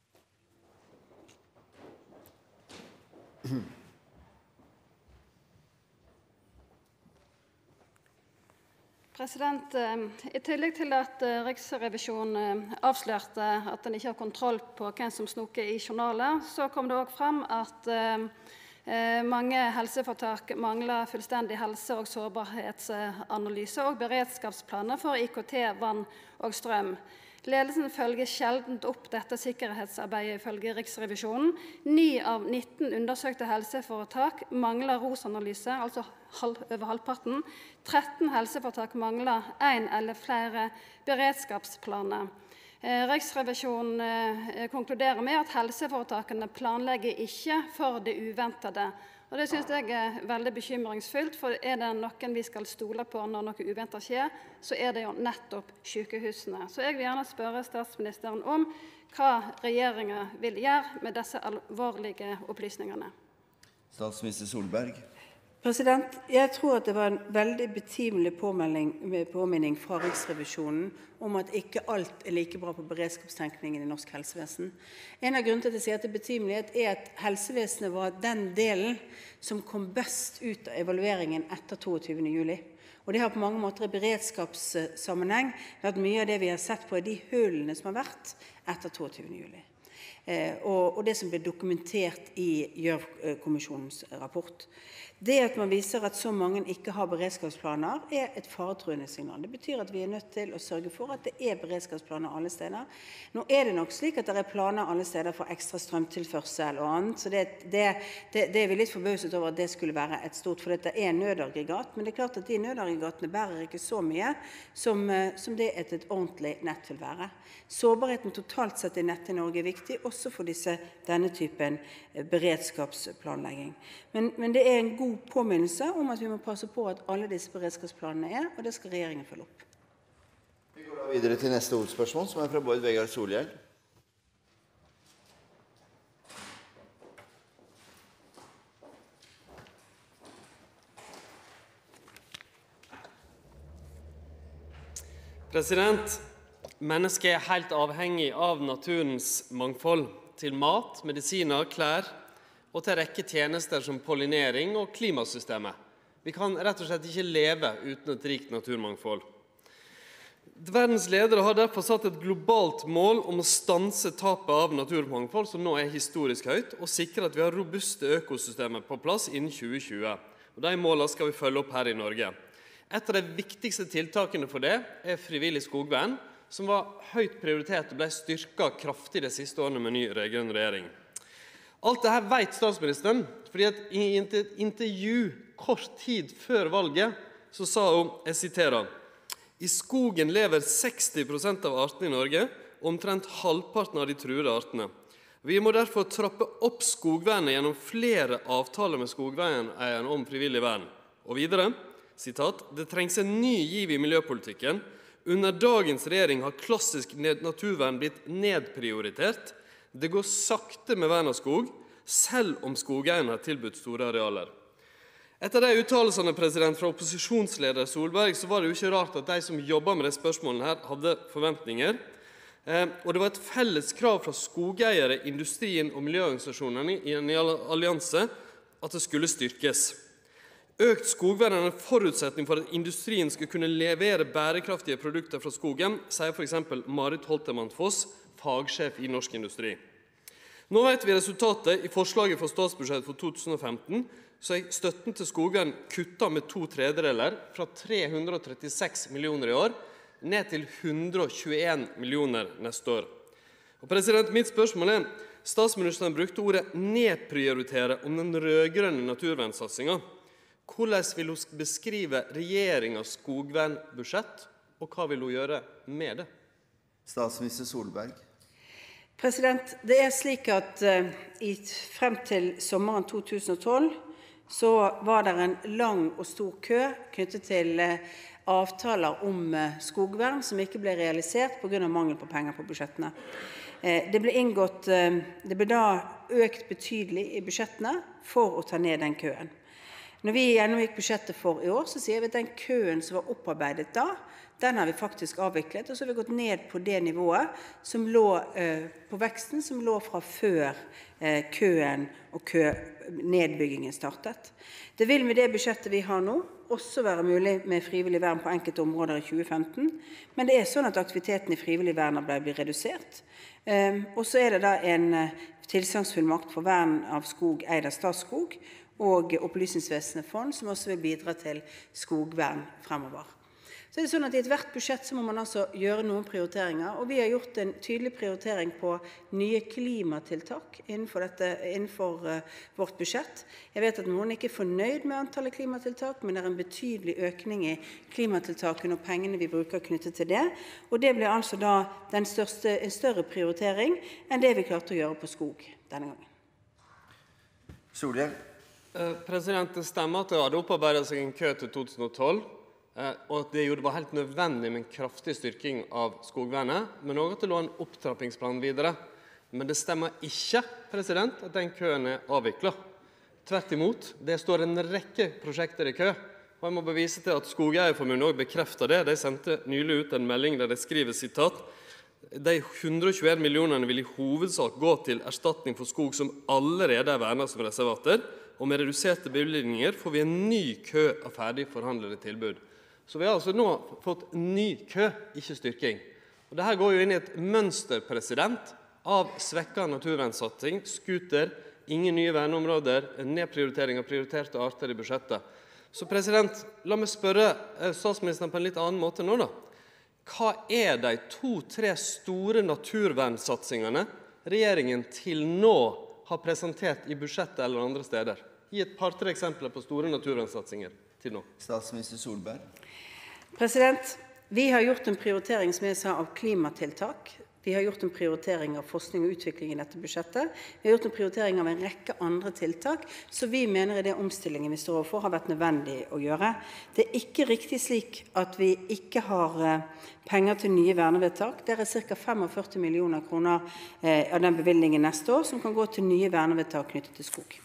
I tillegg til at Riksrevisjonen avslørte at den ikke har kontroll på hvem som snoker i journaler, så kom det også frem at mange helseforetak mangler fullstendig helse- og sårbarhetsanalyse og beredskapsplaner for IKT, vann og strøm. Ledelsen følger sjeldent opp dette sikkerhetsarbeidet ifølge Riksrevisjonen. 9 av 19 undersøkte helseforetak mangler ROS-analyse, altså over halvparten. 13 helseforetak mangler 1 eller flere beredskapsplaner. Riksrevisjonen konkluderer med at helseforetakene planlegger ikke for det uventede. Og det synes jeg veldig bekymringsfullt, for det noen vi skal stole på når noe uventet skjer, så det jo nettopp sykehusene. Så jeg vil gjerne spørre statsministeren om hva regjeringen vil gjøre med disse alvorlige opplysningene. Statsminister Solberg. Jeg tror at det var en veldig betimelig påminning fra Riksrevisjonen om at ikke alt like bra på beredskapstenkningen i norsk helsevesen. En av grunnene til at jeg sier at det betimelig at helsevesenet var den delen som kom best ut av evalueringen etter 22. juli. Og det har på mange måter i beredskapssammenheng vært mye av det vi har sett på de hullene som har vært etter 22. juli. Og det som ble dokumentert i Gjørv-kommisjonens rapport. Det at man viser at så mange ikke har beredskapsplaner et faretruende signal. Det betyr at vi nødt til å sørge for at det beredskapsplaner alle steder. Nå det nok slik at det planer alle steder for ekstra strømtilførsel og annet, så det vi litt forbauset over at det skulle være et stort, for dette nødaggregat, men det klart at de nødaggregatene bærer ikke så mye som det et ordentlig nett vil være. Sårbarheten totalt sett i nettet i Norge viktig, også for denne typen beredskapsplanlegging. Men det en god påminnelse om at vi må passe på at alle disse beredskapsplanene og det skal regjeringen følge opp. Vi går da videre til neste hovedspørsmål, som fra Bård Vegar Solhjell. Mennesket helt avhengig av naturens mangfold, til mat, medisiner, klær og til rekke tjenester som pollinering og klimasystemet. Vi kan rett og slett ikke leve uten et rikt naturmangfold. Verdens ledere har derfor satt et globalt mål om å stanse tapet av naturmangfold, som nå historisk høyt, og sikre at vi har robuste økosystemer på plass innen 2020. Og de målene skal vi følge opp her i Norge. Et av de viktigste tiltakene for det frivillig skogvern, som var høyt prioritert og ble styrket kraftig de siste årene med ny rød-grønn regjering. Alt dette vet statsministeren, fordi at i et intervju kort tid før valget, så sa hun, jeg siterer, «I skogen lever 60% av artene i Norge, omtrent halvparten av de truede artene. Vi må derfor trappe opp skogvernet gjennom flere avtaler med skogverneierne om frivillig vern.» Og videre, sitat, «Det trengs en ny giv i miljøpolitikken. Under dagens regjering har klassisk naturvern blitt nedprioritert. Det går sakte med vern av skog, selv om skogeierne har tilbudt store arealer.» Etter de uttalelsene fra opposisjonsleder Solberg, så var det jo ikke rart at de som jobber med de spørsmålene her hadde forventninger. Og det var et felles krav fra skogeiere, industrien og miljøorganisasjonene i en allianse at det skulle styrkes. Økt skogvern er en forutsetning for at industrien skal kunne levere bærekraftige produkter fra skogen, sier for eksempel Marit Holtemann-Foss, fagsjef i Norsk Industri. Nå vet vi resultatet. I forslaget for statsbudsjettet for 2015 så er støtten til skogvern kuttet med 2/3, fra 336 millioner i år, ned til 121 millioner neste år. Og mitt spørsmål er, statsministeren brukte ordet nedprioritere om den rødgrønne naturvernsatsingen. Hvordan vil hun beskrive regjeringens skogvernbudsjett, og hva vil hun gjøre med det? Statsminister Solberg. Det er slik at frem til sommeren 2012 så var det en lang og stor kø knyttet til avtaler om skogvern som ikke ble realisert på grunn av mangel på penger på budsjettene. Det ble da økt betydelig i budsjettene for å ta ned den køen. Når vi gjennomgikk budsjettet for i år, så sier vi at den køen som var opparbeidet da, den har vi faktisk avviklet, og så har vi gått ned på det nivået som lå på veksten, som lå fra før køen og nedbyggingen startet. Det vil med det budsjettet vi har nå også være mulig med frivillig vern på enkelte områder i 2015, men det er sånn at aktiviteten i frivillig vern blir redusert. Og så er det da en tilsagnsfullmakt for vern av skog eid av Statskog og Opplysningsvesenets fond, som også vil bidra til skogvern fremover. Så er det sånn at i hvert budsjett så må man altså gjøre noen prioriteringer, og vi har gjort en tydelig prioritering på nye klimatiltak innenfor vårt budsjett. Jeg vet at noen ikke er fornøyd med antallet klimatiltak, men det er en betydelig økning i klimatiltakene og pengene vi bruker knyttet til det, og det blir altså da en større prioritering enn det vi klarte å gjøre på skog denne gangen. Solhjell. Det stemmer at det hadde opparbeidet seg en kø til 2012, og at det var helt nødvendig med en kraftig styrking av skogvernet, men også at det lå en opptrappingsplan videre. Men det stemmer ikke at den køen er avviklet. Tvert imot, det står en rekke prosjekter i kø, og jeg må bevise til at Skogeierforbundet også bekrefter det. De sendte nylig ut en melding der de skriver, sitat, «De 121 millionene vil i hovedsak gå til erstatning for skog som allerede er vernet som reservater, og med reduserte bevilgninger får vi en ny kø av ferdig forhandlede tilbud». Så vi har altså nå fått ny kø, ikke styrking. Og dette går jo inn i et mønster, av svekket naturvernsatsing, skuter, ingen nye verneområder, en nedprioritering av prioriterte arter i budsjettet. Så la meg spørre statsministeren på en litt annen måte nå da. Hva er de 2-3 store naturvernsatsingene regjeringen til nå har presentert i budsjettet eller andre steder? Gi et par-tre eksempler på store naturvernsatsinger til nå. Statsminister Solberg. Vi har gjort en prioritering, som jeg sa, av klimatiltak. Vi har gjort en prioritering av forskning og utvikling i dette budsjettet. Vi har gjort en prioritering av en rekke andre tiltak, så vi mener i det omstillingen vi står overfor har vært nødvendig å gjøre. Det er ikke riktig slik at vi ikke har penger til nye vernevedtak. Det er ca. 45 millioner kroner av den bevilgningen neste år som kan gå til nye vernevedtak knyttet til skog.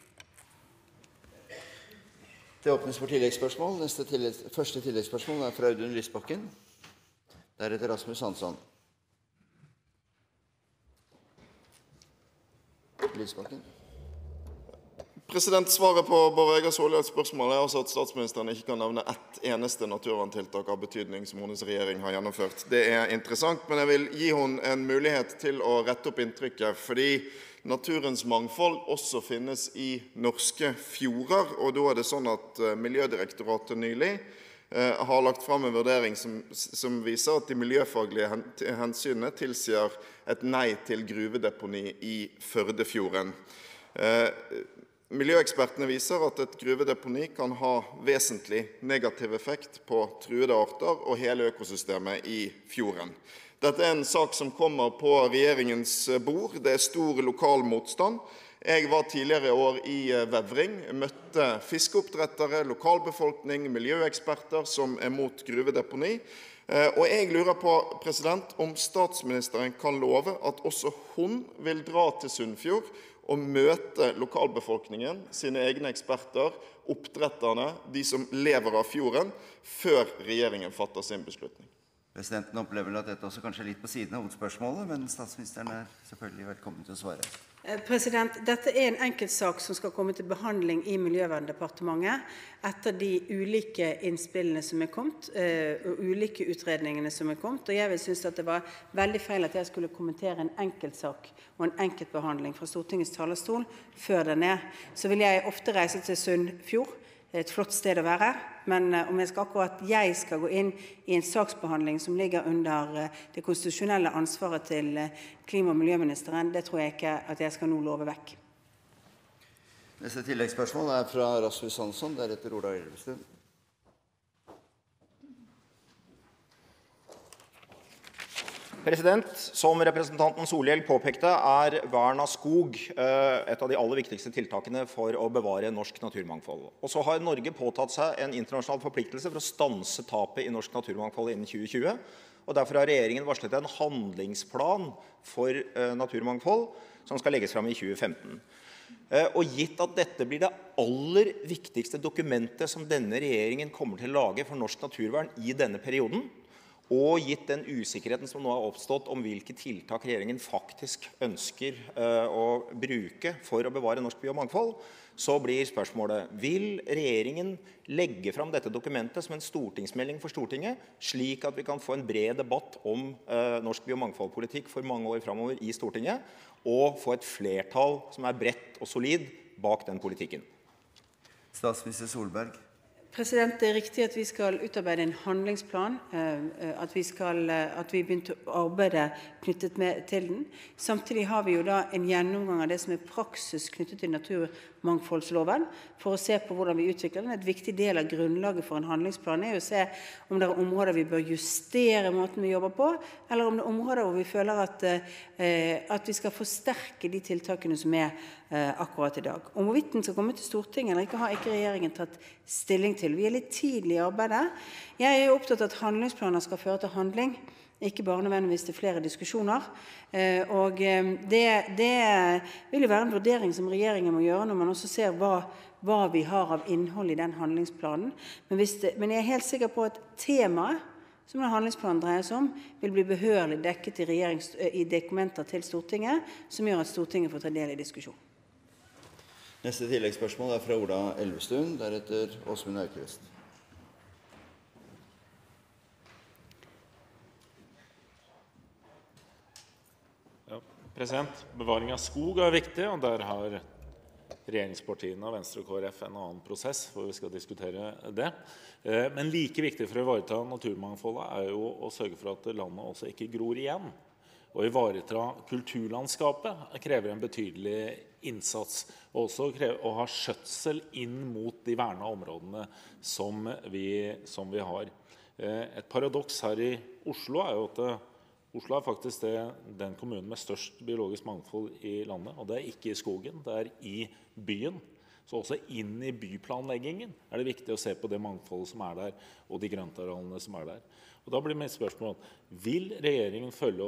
Det åpnes for tilleggsspørsmål. Første tilleggsspørsmål er fra Audun Lysbakken. Deretter Rasmus Hansson. Lysbakken. Svaret på Bård Vegar Solhjells spørsmål er altså at statsministeren ikke kan nevne ett eneste naturverntiltak av betydning som hennes regjering har gjennomført. Det er interessant, men jeg vil gi henne en mulighet til å rette opp inntrykket, fordi naturens mangfold også finnes i norske fjorder, og da er det sånn at Miljødirektoratet nylig har lagt frem en vurdering som viser at de miljøfaglige hensynene tilsier et nei til gruvedeponi i Førdefjorden. Miljøekspertene viser at et gruvedeponi kan ha vesentlig negativ effekt på truede arter og hele økosystemet i fjorden. Dette er en sak som kommer på regjeringens bord. Det er stor lokal motstand. Jeg var tidligere i år i Vevring, møtte fiskeoppdrettere, lokalbefolkning, miljøeksperter som er mot gruvedeponi. Og jeg lurer på, om statsministeren kan love at også hun vil dra til Sunnfjord og møte lokalbefolkningen, sine egne eksperter, oppdretterne, de som lever av fjorden, før regjeringen fatter sin beslutning. Presidenten opplever at dette også kanskje er litt på siden av hovedspørsmålet, men statsministeren er selvfølgelig velkommen til å svare. Dette er en enkeltsak som skal komme til behandling i Miljøverndepartementet etter de ulike innspillene som er kommet, og ulike utredningene som er kommet. Og jeg vil synes at det var veldig feil at jeg skulle kommentere en enkeltsak og en enkeltbehandling fra Stortingets talerstol før den er. Så vil jeg ofte reise til Sunnfjord. Det er et flott sted å være, men om jeg skal gå inn i en saksbehandling som ligger under det konstitusjonelle ansvaret til klima- og miljøministeren, det tror jeg ikke at jeg skal nå love vekk. Neste tilleggsspørsmål er fra Rasmus Hansson, deretter Ola Elvestuen. President, som representanten Solhjell påpekte, er vern av skog et av de aller viktigste tiltakene for å bevare norsk naturmangfold. Og så har Norge påtatt seg en internasjonal forpliktelse for å stanse tapet i norsk naturmangfold innen 2020. Og derfor har regjeringen varslet en handlingsplan for naturmangfold som skal legges fram i 2015. Og gitt at dette blir det aller viktigste dokumentet som denne regjeringen kommer til å lage for norsk naturvern i denne perioden, og gitt den usikkerheten som nå har oppstått om hvilke tiltak regjeringen faktisk ønsker å bruke for å bevare norsk biomangfold, så blir spørsmålet: vil regjeringen legge fram dette dokumentet som en stortingsmelding for Stortinget, slik at vi kan få en bred debatt om norsk biomangfoldpolitikk for mange år fremover i Stortinget, og få et flertall som er bredt og solid bak den politikken? Statsminister Solberg. Det er riktig at vi skal utarbeide en handlingsplan, at vi begynte å arbeide knyttet til den. Samtidig har vi jo da en gjennomgang av det som er praksis knyttet til naturmangfoldsloven, for å se på hvordan vi utvikler den. Et viktig del av grunnlaget for en handlingsplan er å se om det er områder vi bør justere måten vi jobber på, eller om det er områder hvor vi føler at vi skal forsterke de tiltakene som er akkurat i dag. Om hvorvidt den skal komme til Stortinget eller ikke, har ikke regjeringen tatt stilling til. Vi er litt tidlig i arbeidet. Jeg er jo opptatt av at handlingsplaner skal føre til handling, ikke bare nødvendigvis til flere diskusjoner. Og det vil jo være en vurdering som regjeringen må gjøre når man også ser hva vi har av innhold i den handlingsplanen. Men jeg er helt sikker på at temaet som den handlingsplanen dreier seg om, vil bli behørig dekket i dokumenter til Stortinget, som gjør at Stortinget får ta del i diskusjonen. Neste tilleggsspørsmål er fra Ola Elvestuen, deretter Åsmund Aukrust. Ja, president, bevaring av skog er viktig, og der har regjeringspartiene og Venstre og KrF en annen prosess hvor vi skal diskutere det. Men like viktig for å ivareta naturmangfoldet er jo å sørge for at landet også ikke gror igjen. Å ivareta kulturlandskapet krever en betydelig innsats, og også å ha skjøtsel inn mot de verna områdene som vi har. Et paradoks her i Oslo er jo at Oslo er faktisk den kommunen med størst biologisk mangfold i landet, og det er ikke i skogen, det er i byen. Så også inn i byplanleggingen er det viktig å se på det mangfoldet som er der, og de grøntarealene som er der. Og da blir mitt spørsmål: vil regjeringen følge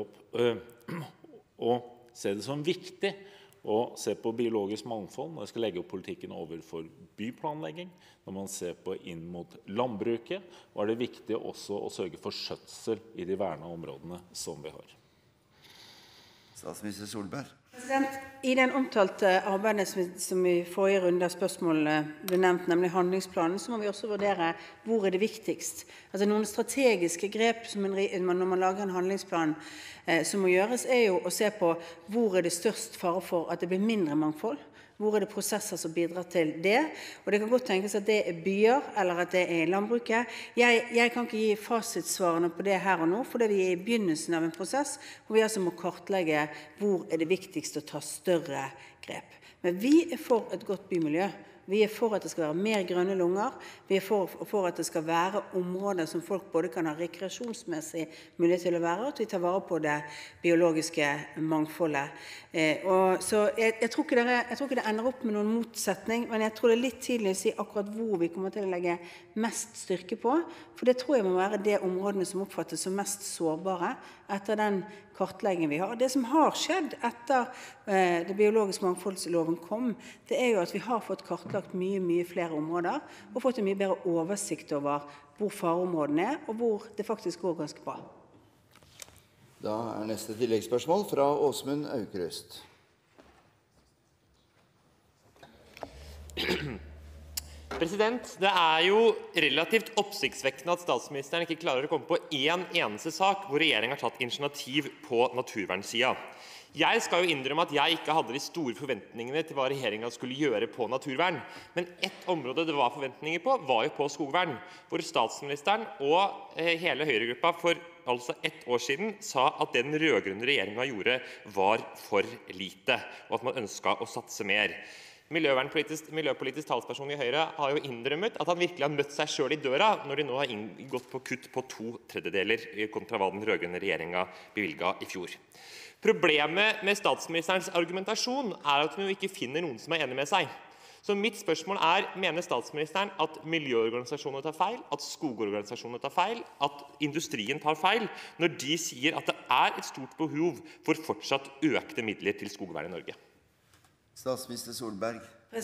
opp og se det som viktig å se på biologisk mangfold når man skal legge opp politikken overfor byplanlegging, når man ser på inn mot landbruket, og er det viktig også å sørge for skjøtsel i de verna områdene som vi har? Statsminister Solberg. I den omtalte arbeidet som i forrige runde av spørsmålene ble nevnt, nemlig handlingsplanen, så må vi også vurdere hvor er det viktigst. Altså noen strategiske grep når man lager en handlingsplan som må gjøres, er jo å se på hvor er det størst fare for at det blir mindre mangfold. Hvor er det prosesser som bidrar til det? Og det kan godt tenkes at det er byer, eller at det er landbruket. Jeg kan ikke gi fasitsvarene på det her og nå, fordi vi er i begynnelsen av en prosess, hvor vi altså må kartlegge hvor er det viktigst å ta større grep. Men vi er for et godt bymiljø. Vi er for at det skal være mer grønne lunger. Vi er for at det skal være områder som folk både kan ha rekreasjonsmessig mulighet til å være, og at vi tar vare på det biologiske mangfoldet. Så jeg tror ikke det ender opp med noen motsetning, men jeg tror det er litt tidlig å si akkurat hvor vi kommer til å legge mest styrke på, for det tror jeg må være de områdene som oppfattes som mest sårbare etter den kartleggingen vi har. Det som har skjedd etter det biologiske mangfoldsloven kom, det er jo at vi har fått kartlagt kartlagt mye flere områder, og fått en mye bedre oversikt over hvor fareområdene og hvor det faktisk går ganske bra. Da neste tilleggsspørsmål fra Åsmund Aukrust. Det jo relativt oppsiktsvekkende at statsministeren ikke klarer å komme på en eneste sak hvor regjeringen har tatt initiativ på naturvernsiden. Jeg skal jo innrømme at jeg ikke hadde de store forventningene til hva regjeringen skulle gjøre på naturvern, men ett område det var forventninger på, var jo på skogvern, hvor statsministeren og hele Høyre-gruppa for altså 1 år siden sa at det den rødgrønne regjeringen gjorde var for lite, og at man ønsket å satse mer. Miljøpolitisk talsperson i Høyre har jo innrømmet at han virkelig har møtt seg selv i døra når de nå har gått på kutt på 2/3 kontra hva den rødgrønne regjeringen bevilget i fjor. Problemet med statsministerens argumentasjon at hun ikke finner noen som enig med seg. Så mitt spørsmål mener statsministeren at miljøorganisasjonene tar feil, at skogorganisasjonene tar feil, at industrien tar feil, når de sier at det et stort behov for fortsatt økte midler til skogvern i Norge? Statsminister Solberg.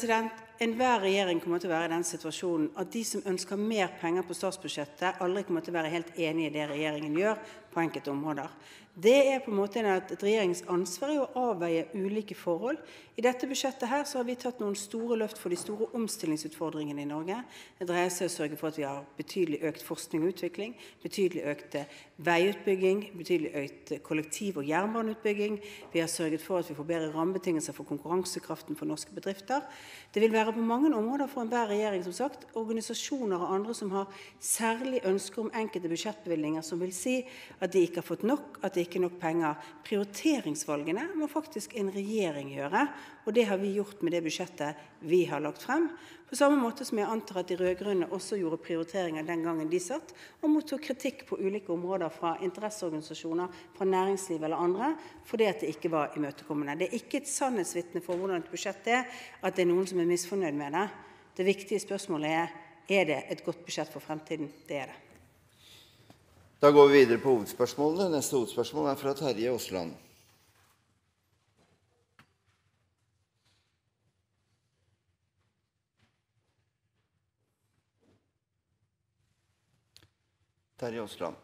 Enhver regjering kommer til å være i den situasjonen at de som ønsker mer penger på statsbudsjettet, aldri kommer til å være helt enige i det regjeringen gjør på enkelte områder. Det på en måte et regjerings ansvar å avveie ulike forhold. I dette budsjettet her så har vi tatt noen store løft for de store omstillingsutfordringene i Norge. Det dreier seg å sørge for at vi har betydelig økt forskning og utvikling, betydelig økt veiutbygging, betydelig økt kollektiv- og jernbaneutbygging. Vi har sørget for at vi får bedre rammebetingelser for konkurransekraften for norske bedrifter. Det vil være på mange områder for enhver regjering, som sagt, organisasjoner og andre som har særlig ønsker om enkelte budsjettbevilgninger, som vil si at de ikke har fått nok, at det ikke nok penger. Prioriteringsvalgene må faktisk en regjering gjøre, og det har vi gjort med det budsjettet vi har lagt frem. På samme måte som jeg antar at de rødgrønne også gjorde prioriteringer den gangen de satt, og mottok kritikk på ulike områder fra interesseorganisasjoner, fra næringsliv eller andre, fordi at det ikke var imøtekommende. Det ikke et sannhetsvitne for hvordan et budsjett at det noen som misfornøyd med det. Det viktige spørsmålet det et godt budsjett for fremtiden? Det det. Da går vi videre på hovedspørsmålene. Neste hovedspørsmål fra Terje Aasland. Terje Aasland.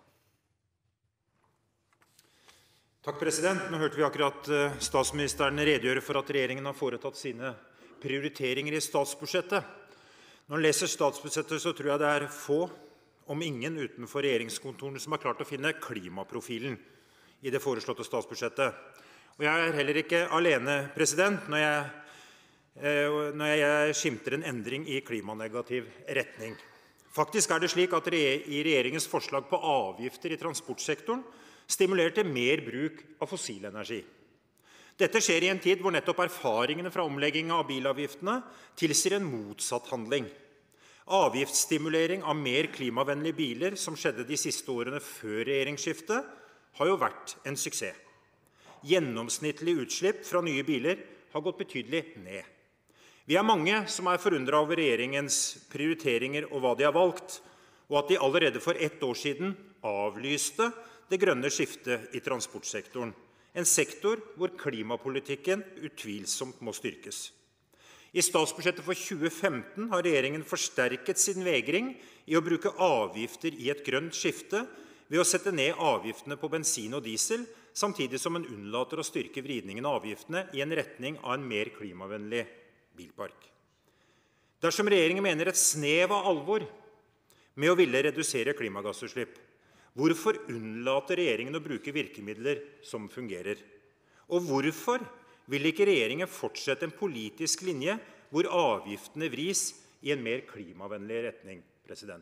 Takk, president. Nå hørte vi akkurat statsministeren redegjøre for at regjeringen har foretatt sine prioriteringer i statsbudsjettet. Når man leser statsbudsjettet, så tror jeg det få, om ingen utenfor regjeringskontorene, som har klart å finne klimaprofilen i det foreslåtte statsbudsjettet. Og jeg heller ikke alene, president, når jeg skimter en endring i klimanegativ retning. Faktisk det slik at i regjeringens forslag på avgifter i transportsektoren stimulerer til mer bruk av fossil energi. Dette skjer i en tid hvor nettopp erfaringene fra omlegging av bilavgiftene tilsier en motsatt handling. Avgiftsstimulering av mer klimavennlige biler, som skjedde de siste årene før regjeringsskiftet, har jo vært en suksess. Gjennomsnittlig utslipp fra nye biler har gått betydelig ned. Vi mange som forundret over regjeringens prioriteringer og hva de har valgt, og at de allerede for 1 år siden avlyste det grønne skiftet i transportsektoren. En sektor hvor klimapolitikken utvilsomt må styrkes. I statsbudsjettet for 2015 har regjeringen forsterket sin vegring i å bruke avgifter i et grønt skifte ved å sette ned avgiftene på bensin og diesel, samtidig som en unnlater å styrke vridningen av avgiftene i en retning av en mer klimavennlig bilpark. Dersom regjeringen mener et snev av alvor med å ville redusere klimagassutslipp, hvorfor unnlater regjeringen å bruke virkemidler som fungerer? Og hvorfor vil ikke regjeringen fortsette en politisk linje hvor avgiftene vris i en mer klimavennlig retning, president?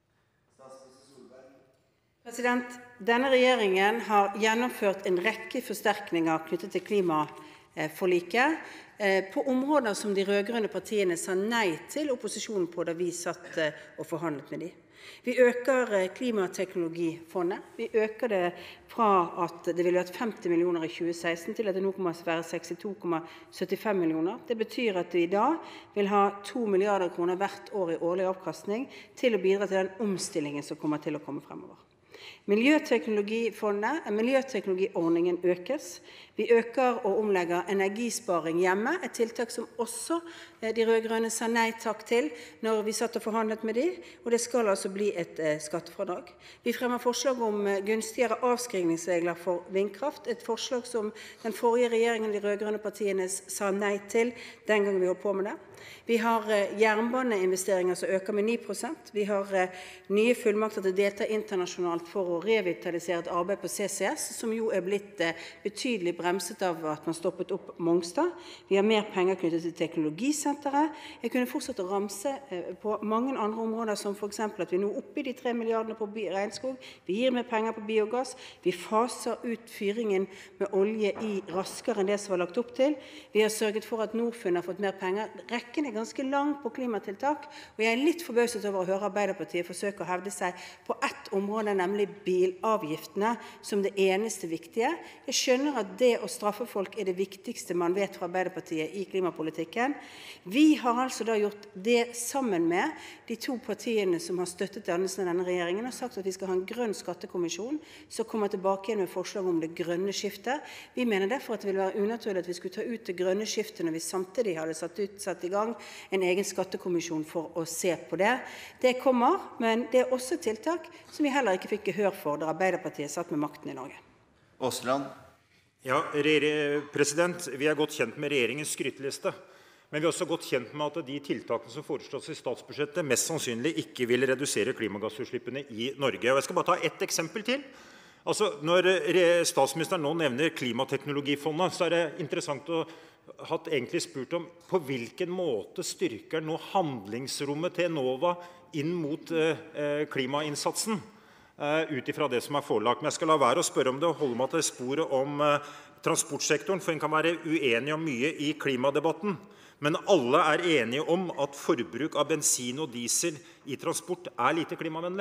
Denne regjeringen har gjennomført en rekke forsterkninger knyttet til klimaforliket på områder som de rødgrønne partiene sa nei til opposisjonen på da vi satt og forhandlet med dem. Vi øker klimateknologifondet. Vi øker det fra at det ville vært 50 millioner i 2016 til at det nå kommer til å være 62,75 millioner. Det betyr at vi da vil ha 2 milliarder kroner hvert år i årlig avkastning til å bidra til den omstillingen som kommer til å komme fremover. Miljøteknologiordningen økes. Vi øker og omlegger energisparing hjemme, et tiltak som også de rød-grønne sa nei takk til når vi satt og forhandlet med dem, og det skal altså bli et skattefradrag. Vi fremmer forslag om gunstigere avskrivningsregler for vindkraft, et forslag som den forrige regjeringen, de rød-grønne partiene, sa nei til den gangen vi holdt på med det. Vi har jernbaneinvesteringer som øker med 9%. Vi har nye fullmakter til å delta internasjonalt for å revitalisere et arbeid på CCS, som jo blitt betydelig bremset av at man stoppet opp Mongstad. Vi har mer penger knyttet til teknologisenteret. Jeg kunne fortsatt å ramse på mange andre områder, som for eksempel at vi nå er oppe i de 3 milliardene på regnskog. Vi gir mer penger på biogass. Vi faser ut fyringen med olje raskere enn det som var lagt opp til. Vi har sørget for at Norfund har fått mer penger. Rekken er ganske lang på klimatiltak, og jeg er litt forbauset over å høre Arbeiderpartiet forsøke å hevde seg på ett område, nemlig bilavgiftene, som det eneste viktige. Jeg skjønner at det å straffe folk er det viktigste man vet fra Arbeiderpartiet i klimapolitikken. Vi har altså da gjort det sammen med de 2 partiene som har støttet dannelsen av denne regjeringen, og sagt at vi skal ha en grønn skattekommisjon som kommer tilbake igjen med forslag om det grønne skiftet. Vi mener derfor at det ville være unaturlig at vi skulle ta ut det grønne skiftet når vi samtidig hadde satt i gang en egen skattekommisjon for å se på det. Det kommer, men det er også tiltak som vi heller ikke fikk gehør for da Arbeiderpartiet satt med makten i Norge. Aasland. Ja, president, vi er godt kjent med regjeringens skryteliste, men vi er også godt kjent med at de tiltakene som foreslås i statsbudsjettet mest sannsynlig ikke vil redusere klimagassutslippene i Norge. Og jeg skal bare ta ett eksempel til. Altså, når statsministeren nå nevner klimateknologifondet, så er det interessant å ha egentlig spurt om på hvilken måte styrker nå handlingsrommet til Enova inn mot klimainnsatsen, ut ifra det som er forelagt. Men jeg skal la være å spørre om det og holde meg til sporet om transportsektoren, for en kan være uenig om mye i klimadebatten. Men alle er enige om at forbruk av bensin og diesel i transport er lite klimavennlig.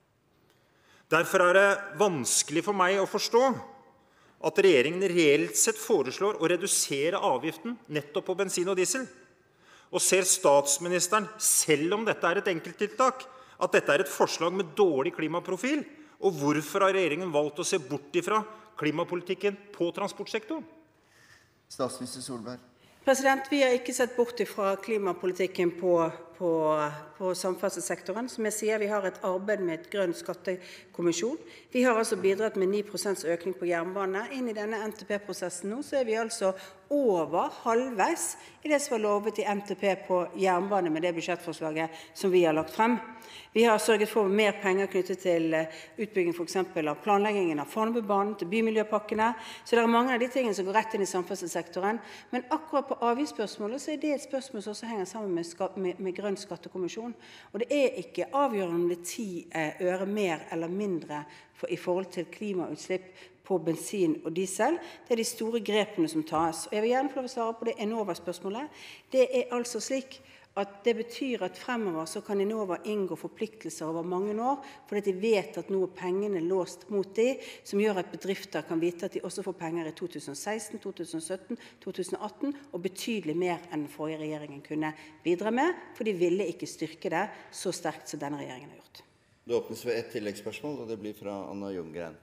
Derfor er det vanskelig for meg å forstå at regjeringen reelt sett foreslår å redusere avgiften nettopp på bensin og diesel. Og ser statsministeren, selv om dette er et enkelttiltak, at dette er et forslag med dårlig klimaprofil? Og hvorfor har regjeringen valgt å se bort ifra klimapolitikken på transportsektoren? Statsminister Solberg. Vi har ikke sett bort fra klimapolitikken på samferdselssektoren. Som jeg sier, vi har et arbeid med et grønn skattekommisjon. Vi har altså bidratt med 9% økning på jernbane. Inn i denne NTP-prosessen nå, så er vi altså over halvveis i det som var lovet i NTP på jernbane med det budsjettforslaget som vi har lagt frem. Vi har sørget for mer penger knyttet til utbygging for eksempel av planleggingen av Fornebubanen, til bymiljøpakkene. Så det er mange av de tingene som går rett inn i samferdselssektoren. Men akkurat på avgiftsspørsmålet så er det et spørsmål som også henger sammen med grønn skattekommisjon. Og det er ikke avgjørende om det er 10 øre mer eller mindre i forhold til klimautslipp på bensin og diesel. Det er de store grepene som tas. Og jeg vil gjerne få lov å svare på det Enova-spørsmålet. Det er altså slik at det betyr at fremover så kan Enova inngå forpliktelser over mange år, fordi de vet at nå er pengene låst mot de, som gjør at bedrifter kan vite at de også får penger i 2016, 2017, 2018, og betydelig mer enn den forrige regjeringen kunne bidra med, for de ville ikke styrke det så sterkt som denne regjeringen har gjort. Det åpnes for ett tilleggsspørsmål, og det blir fra Anna Ljunggren.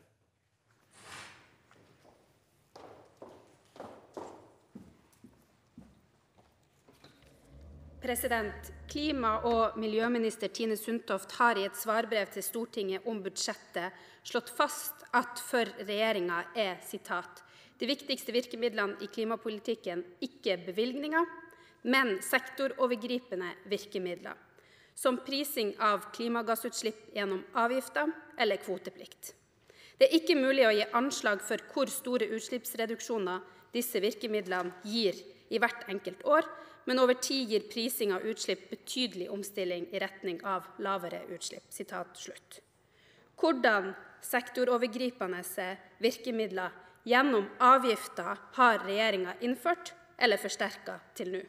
Klima- og miljøminister Tine Sundtoft har i et svarbrev til Stortinget om budsjettet slått fast at for regjeringen er, sitat, de viktigste virkemidlene i klimapolitikken ikke bevilgninger, men sektorovergripende virkemidler, som prising av klimagassutslipp gjennom avgifter eller kvoteplikt. Det er ikke mulig å gi anslag for hvor store utslippsreduksjoner disse virkemidlene gir i hvert enkelt år, men over tid gir prising av utslipp betydelig omstilling i retning av lavere utslipp. Sitat slutt. Hvordan sektorovergripende virkemidler gjennom avgifter har regjeringen innført eller forsterket til nå?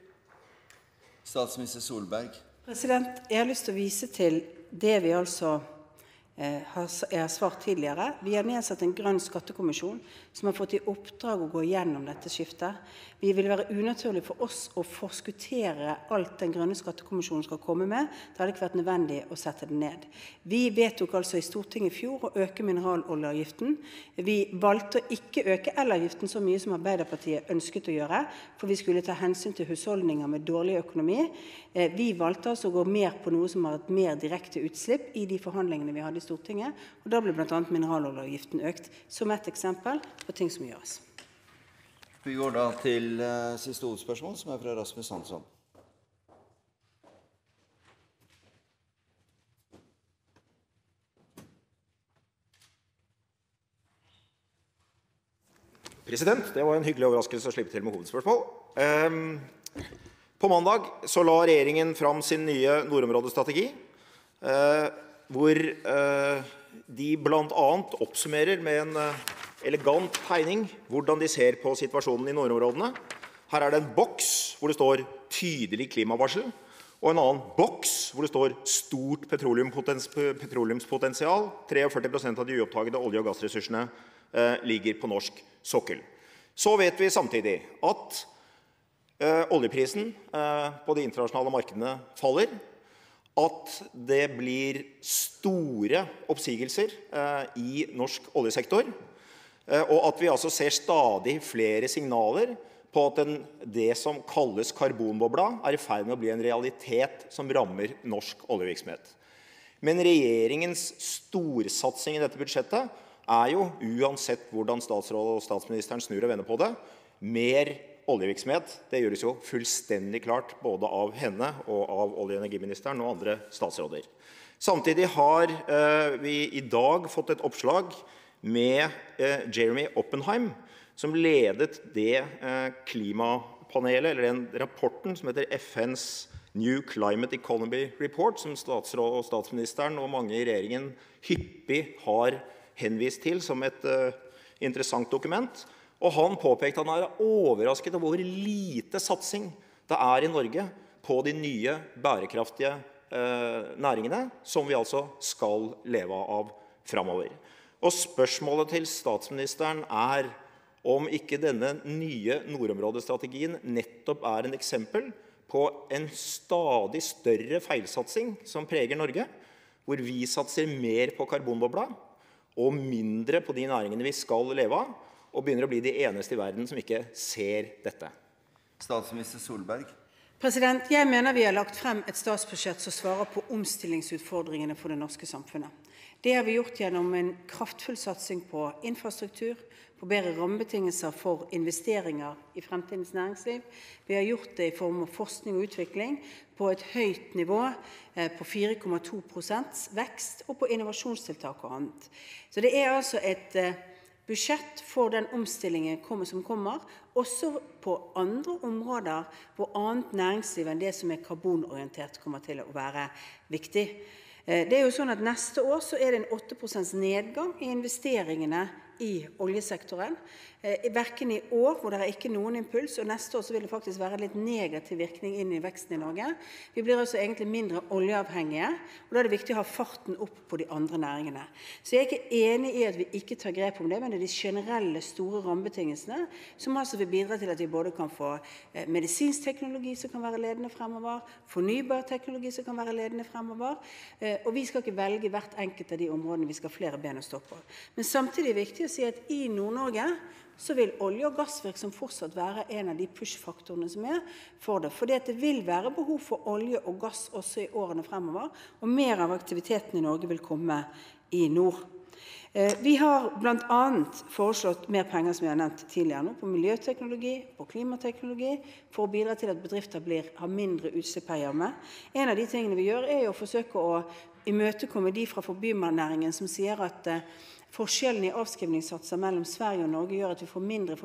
Statsminister Solberg. Jeg har lyst til å vise til det vi altså jeg har svart tidligere. Vi har nedsatt en grønn skattekommisjon som har fått i oppdrag å gå gjennom dette skiftet. Vi vil være unaturlig for oss å forskuttere alt den grønne skattekommisjonen skal komme med. Det hadde ikke vært nødvendig å sette det ned. Vi vedtok altså i Stortinget i fjor å øke mineraloljeavgiften. Vi valgte å ikke øke elavgiften så mye som Arbeiderpartiet ønsket å gjøre, for vi skulle ta hensyn til husholdninger med dårlig økonomi. Vi valgte altså å gå mer på noe som har et mer direkte utslipp i de forhandlingene vi hadde i Stortinget, og da ble blant annet mineraloljeavgiften økt, som et eksempel på ting som gjøres. Vi går da til siste hovedspørsmål, som fra Rasmus Hansson. President, det var en hyggelig overraskelse å slippe til med hovedspørsmål. På mandag så la regjeringen fram sin nye nordområdestrategi, hvor de blant annet oppsummerer med en elegant tegning hvordan de ser på situasjonen i nordområdene. Her det en boks hvor det står tydelig klimavarsel, og en annen boks hvor det står stort petroleumspotensial. 43% av de uoppdagede olje- og gassressursene ligger på norsk sokkel. Så vet vi samtidig at oljeprisen på de internasjonale markedene faller, at det blir store oppsigelser i norsk oljesektor, og at vi altså ser stadig flere signaler på at det som kalles karbonbobla i ferd med å bli en realitet som rammer norsk oljevirksomhet. Men regjeringens storsatsing i dette budsjettet jo, uansett hvordan statsråd og statsministeren snur og vender på det, mer oljevirksomhet. Det gjøres jo fullstendig klart både av henne og av olje- og energiministeren og andre statsråder. Samtidig har vi i dag fått et oppslag med Jeremy Oppenheim, som ledet det klimapanelet, eller den rapporten som heter FNs New Climate Economy Report, som statsråd og statsministeren og mange i regjeringen hyppig har henvist til som et interessant dokument. Og han påpekte at han overrasket over hvor lite satsing det i Norge på de nye bærekraftige næringene, som vi altså skal leve av fremover. Og spørsmålet til statsministeren om ikke denne nye nordområdestrategien nettopp en eksempel på en stadig større feilsatsing som preger Norge, hvor vi satser mer på karbonbobla og mindre på de næringene vi skal leve av, og begynner å bli de eneste i verden som ikke ser dette. Statsminister Solberg. Jeg mener vi har lagt frem et statsbudsjett som svarer på omstillingsutfordringene for det norske samfunnet. Det har vi gjort gjennom en kraftfull satsing på infrastruktur, på bedre rammebetingelser for investeringer i fremtidens næringsliv. Vi har gjort det i form av forskning og utvikling på et høyt nivå, på 4,2% vekst, og på innovasjonstiltak og annet. Så det altså et budsjett for den omstillingen som kommer, også på andre områder hvor annet næringsliv enn det som karbonorientert kommer til å være viktig. Det jo sånn at neste år så det en 8% nedgang i investeringene i oljesektoren. Hverken i år, hvor det ikke noen impuls, og neste år så vil det faktisk være en litt negativ virkning inn i veksten i Norge. Vi blir altså egentlig mindre oljeavhengige, og da det viktig å ha farten opp på de andre næringene. Så jeg ikke enig i at vi ikke tar grep om det, men det de generelle store rammebetingelsene, som altså vil bidra til at vi både kan få medisinsk teknologi som kan være ledende fremover, fornybar teknologi som kan være ledende fremover, og vi skal ikke velge hvert enkelt av de områdene vi skal ha flere ben å stå på. Men samtidig viktig å si at i Nord-Norge så vil olje- og gassvirksomhet fortsatt være en av de push-faktorene som for det. Fordi det vil være behov for olje og gass også i årene fremover, og mer av aktiviteten i Norge vil komme i nord. Vi har blant annet foreslått mer penger, som jeg har nevnt tidligere nå, på miljøteknologi, på klimateknologi, for å bidra til at bedrifter har mindre utslipp her hjemme. En av de tingene vi gjør å forsøke å imøtekomme de fra forbruksnæringen som sier at forskjellen i avskrivningssatser mellom Sverige og Norge gjør at vi får mindre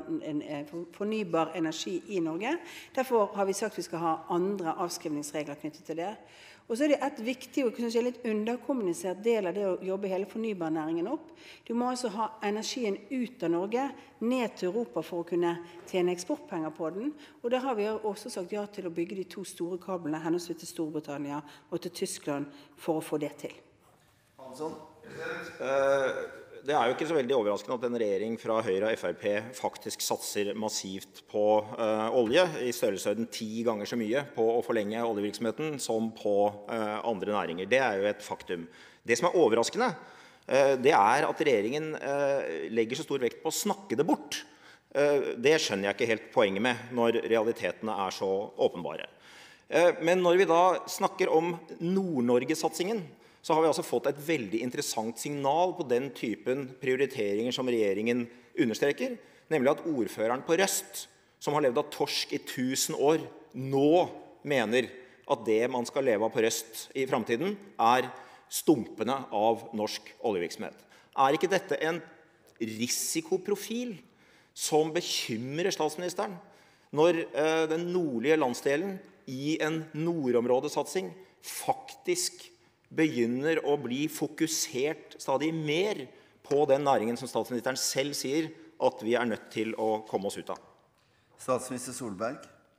fornybar energi i Norge. Derfor har vi sagt at vi skal ha andre avskrivningsregler knyttet til det. Og så det et viktig og kanskje litt underkommunisert del av det å jobbe hele fornybarnæringen opp. Du må altså ha energien ut av Norge, ned til Europa for å kunne tjene eksportpenger på den. Og der har vi også sagt ja til å bygge de 2 store kablene, henholdsvis til Storbritannia og til Tyskland, for å få det til. Det jo ikke så veldig overraskende at en regjering fra Høyre og FrP faktisk satser massivt på olje, i størrelsesorden 10 ganger så mye på å forlenge oljevirksomheten som på andre næringer. Det jo et faktum. Det som overraskende, det at regjeringen legger så stor vekt på å snakke det bort. Det skjønner jeg ikke helt poenget med når realitetene så åpenbare. Men når vi da snakker om Nord-Norge-satsingen, så har vi altså fått et veldig interessant signal på den typen prioriteringer som regjeringen understreker, nemlig at ordføreren på Røst, som har levd av torsk i 1000 år, nå mener at det man skal leve av på Røst i fremtiden stumpene av norsk oljevirksomhet. Ikke dette en risikoprofil som bekymrer statsministeren, når den nordlige landsdelen i en nordområdesatsing faktisk begynner å bli fokusert stadig mer på den næringen som statsministeren selv sier at vi nødt til å komme oss ut av? Statsminister Solberg.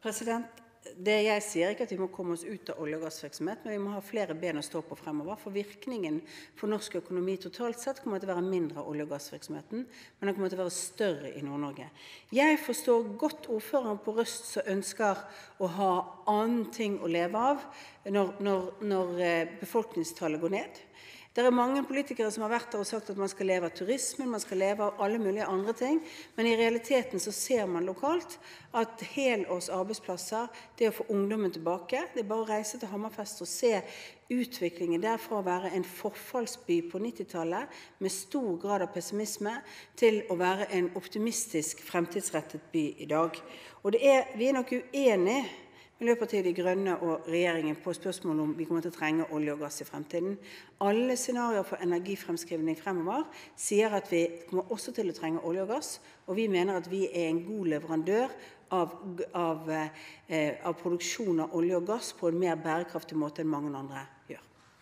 Det jeg sier ikke at vi må komme oss ut av olje- og gassvirksomhet, men vi må ha flere ben å stå på fremover, for virkningen for norsk økonomi totalt sett kommer til å være mindre av olje- og gassvirksomheten, men den kommer til å være større i Nord-Norge. Jeg forstår godt ordføreren på Røst som ønsker å ha annen ting å leve av når befolkningstallet går ned. Det mange politikere som har vært der og sagt at man skal leve av turismen, man skal leve av alle mulige andre ting, men i realiteten så ser man lokalt at helårs arbeidsplasser, det å få ungdommen tilbake, det bare å reise til Hammerfest og se utviklingen derfra å være en forfallsby på 90-tallet med stor grad av pessimisme til å være en optimistisk, fremtidsrettet by i dag. Og vi nok uenige, Miljøpartiet De Grønne og regjeringen, på spørsmålet om vi kommer til å trenge olje og gass i fremtiden. Alle scenarier for energifremskrivning fremover sier at vi kommer også til å trenge olje og gass, og vi mener at vi en god leverandør av produksjon av olje og gass på en mer bærekraftig måte enn mange andre gjør.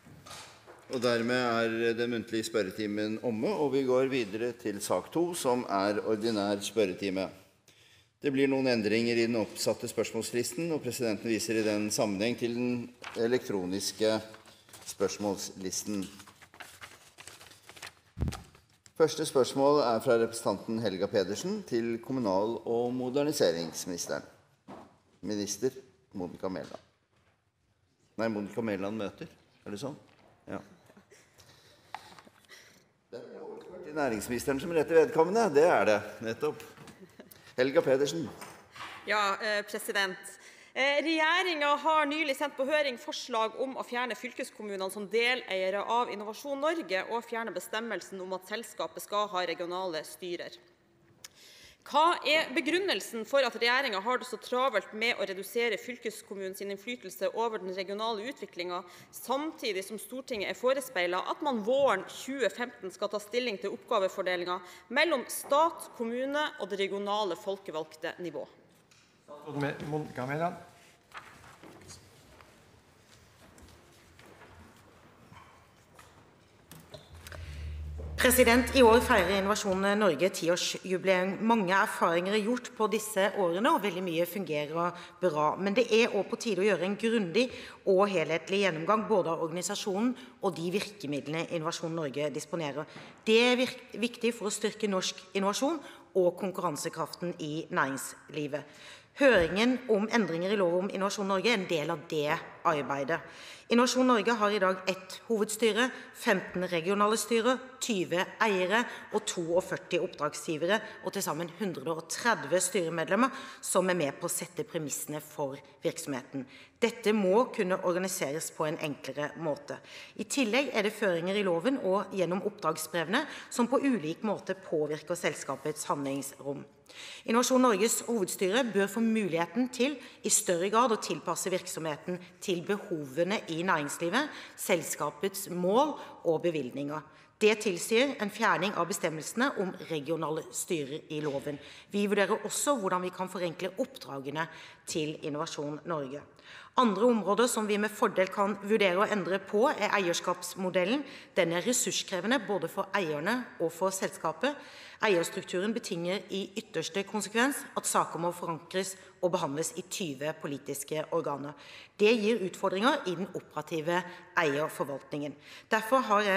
Og dermed den muntlige spørretimen omme, og vi går videre til sak 2, som ordinær spørretime. Det blir noen endringer i den oppsatte spørsmålslisten, og presidenten viser i den sammenheng til den elektroniske spørsmålslisten. Første spørsmål fra representanten Helga Pedersen til kommunal- og moderniseringsministeren. Minister Monica Mæland. Nei, Monica Mæland møter. Det sånn? Ja. Det overført til næringsministeren som rette vedkommende. Det det, nettopp. Helga Pedersen. Ja, president. Regjeringen har nylig sendt på høring forslag om å fjerne fylkeskommunene som deleiere av Innovasjon Norge og fjerne bestemmelsen om at selskapet skal ha regionale styrer. Hva begrunnelsen for at regjeringen har det så travelt med å redusere fylkeskommunens innflytelse over den regionale utviklingen, samtidig som Stortinget forespeilet at man våren 2015 skal ta stilling til oppgavefordelingen mellom stat, kommune og det regionale folkevalgte nivå? Monica Mæland. I år feirer Innovasjon Norge 10-årsjubileum. Mange erfaringer gjort på disse årene, og veldig mye fungerer bra. Men det også på tide å gjøre en grundig og helhetlig gjennomgang både av organisasjonen og de virkemidlene Innovasjon Norge disponerer. Det viktig for å styrke norsk innovasjon og konkurransekraften i næringslivet. Høringen om endringer i lov om Innovasjon Norge en del av det arbeidet. Innovasjon Norge har i dag 1 hovedstyre, 15 regionale styrer, 20 eiere og 42 oppdragsgivere, og til sammen 130 styremedlemmer som med på å sette premissene for virksomheten. Dette må kunne organiseres på en enklere måte. I tillegg det føringer i loven og gjennom oppdragsbrevene som på ulik måte påvirker selskapets handlingsrom. Innovasjon Norges hovedstyre bør få muligheten til i større grad å tilpasse virksomheten til behovene i næringslivet, selskapets mål og bevilgninger. Det tilsier en fjerning av bestemmelsene om regionale styrer i loven. Vi vurderer også hvordan vi kan forenkle oppdragene til Innovasjon Norge. Andre områder som vi med fordel kan vurdere å endre på eierskapsmodellen. Den ressurskrevende både for eierne og for selskapet. Eierstrukturen betinger i ytterste konsekvens at saker må forankres og behandles i 20 politiske organer. Det gir utfordringer i den operative eierforvaltningen. Derfor har jeg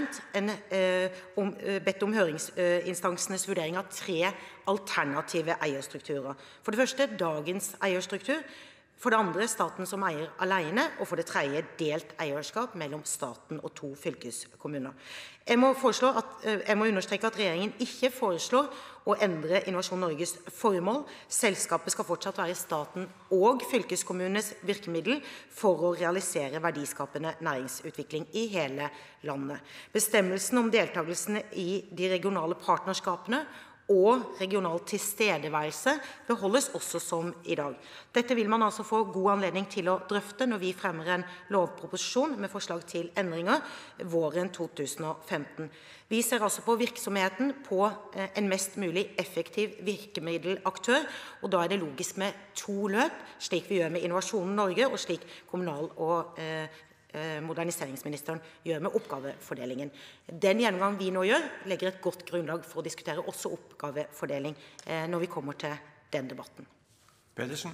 bedt om høringsinstansenes vurdering av 3 alternative eierstrukturer. For det første dagens eierstruktur. For det andre staten som eier alene, og for det tredje delt eierskap mellom staten og 2 fylkeskommuner. Jeg må understreke at regjeringen ikke foreslår å endre Innovasjon Norges formål. Selskapet skal fortsatt være staten og fylkeskommunenes virkemiddel for å realisere verdiskapende næringsutvikling i hele landet. Bestemmelsen om deltakelsen i de regionale partnerskapene og regional tilstedeværelse beholdes også som i dag. Dette vil man altså få god anledning til å drøfte når vi fremmer en lovproposisjon med forslag til endringer våren 2015. Vi ser altså på virksomheten på en mest mulig effektiv virkemiddelaktør, og da det logisk med 2 løp, slik vi gjør med Innovasjon Norge, og slik kommunal- og moderniseringsministeren gjør med oppgavefordelingen. Den gjennomgang vi nå gjør, legger et godt grunnlag for å diskutere også oppgavefordeling når vi kommer til den debatten. Pedersen.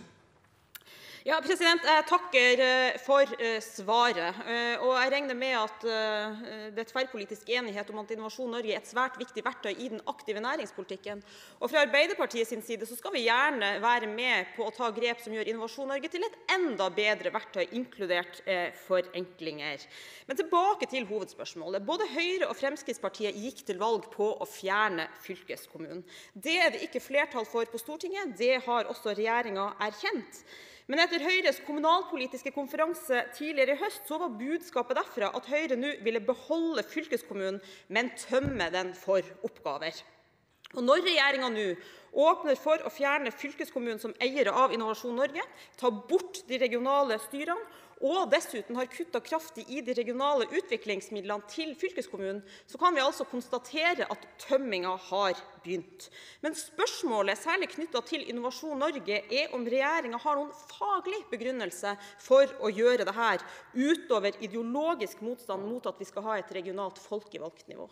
Ja, jeg takker for svaret, og jeg regner med at det tverrpolitisk enighet om at Innovasjon Norge et svært viktig verktøy i den aktive næringspolitikken. Og fra Arbeiderpartiets side så skal vi gjerne være med på å ta grep som gjør Innovasjon Norge til et enda bedre verktøy, inkludert forenklinger. Men tilbake til hovedspørsmålet. Både Høyre og Fremskrittspartiet gikk til valg på å fjerne fylkeskommunen. Det det ikke flertall for på Stortinget, det har også regjeringen erkjent. Men etter Høyres kommunalpolitiske konferanse tidligere i høst så var budskapet derfra at Høyre nå ville beholde fylkeskommunen, men tømme den for oppgaver. Og når regjeringen nå åpner for å fjerne fylkeskommunen som eiere av Innovasjon Norge, ta bort de regionale styrene, og dessuten har kuttet kraftig i de regionale utviklingsmidlene til fylkeskommunen, så kan vi altså konstatere at tømmingen har begynt. Men spørsmålet, særlig knyttet til Innovasjon Norge, om regjeringen har noen faglig begrunnelse for å gjøre dette, utover ideologisk motstand mot at vi skal ha et regionalt folkevalgt nivå.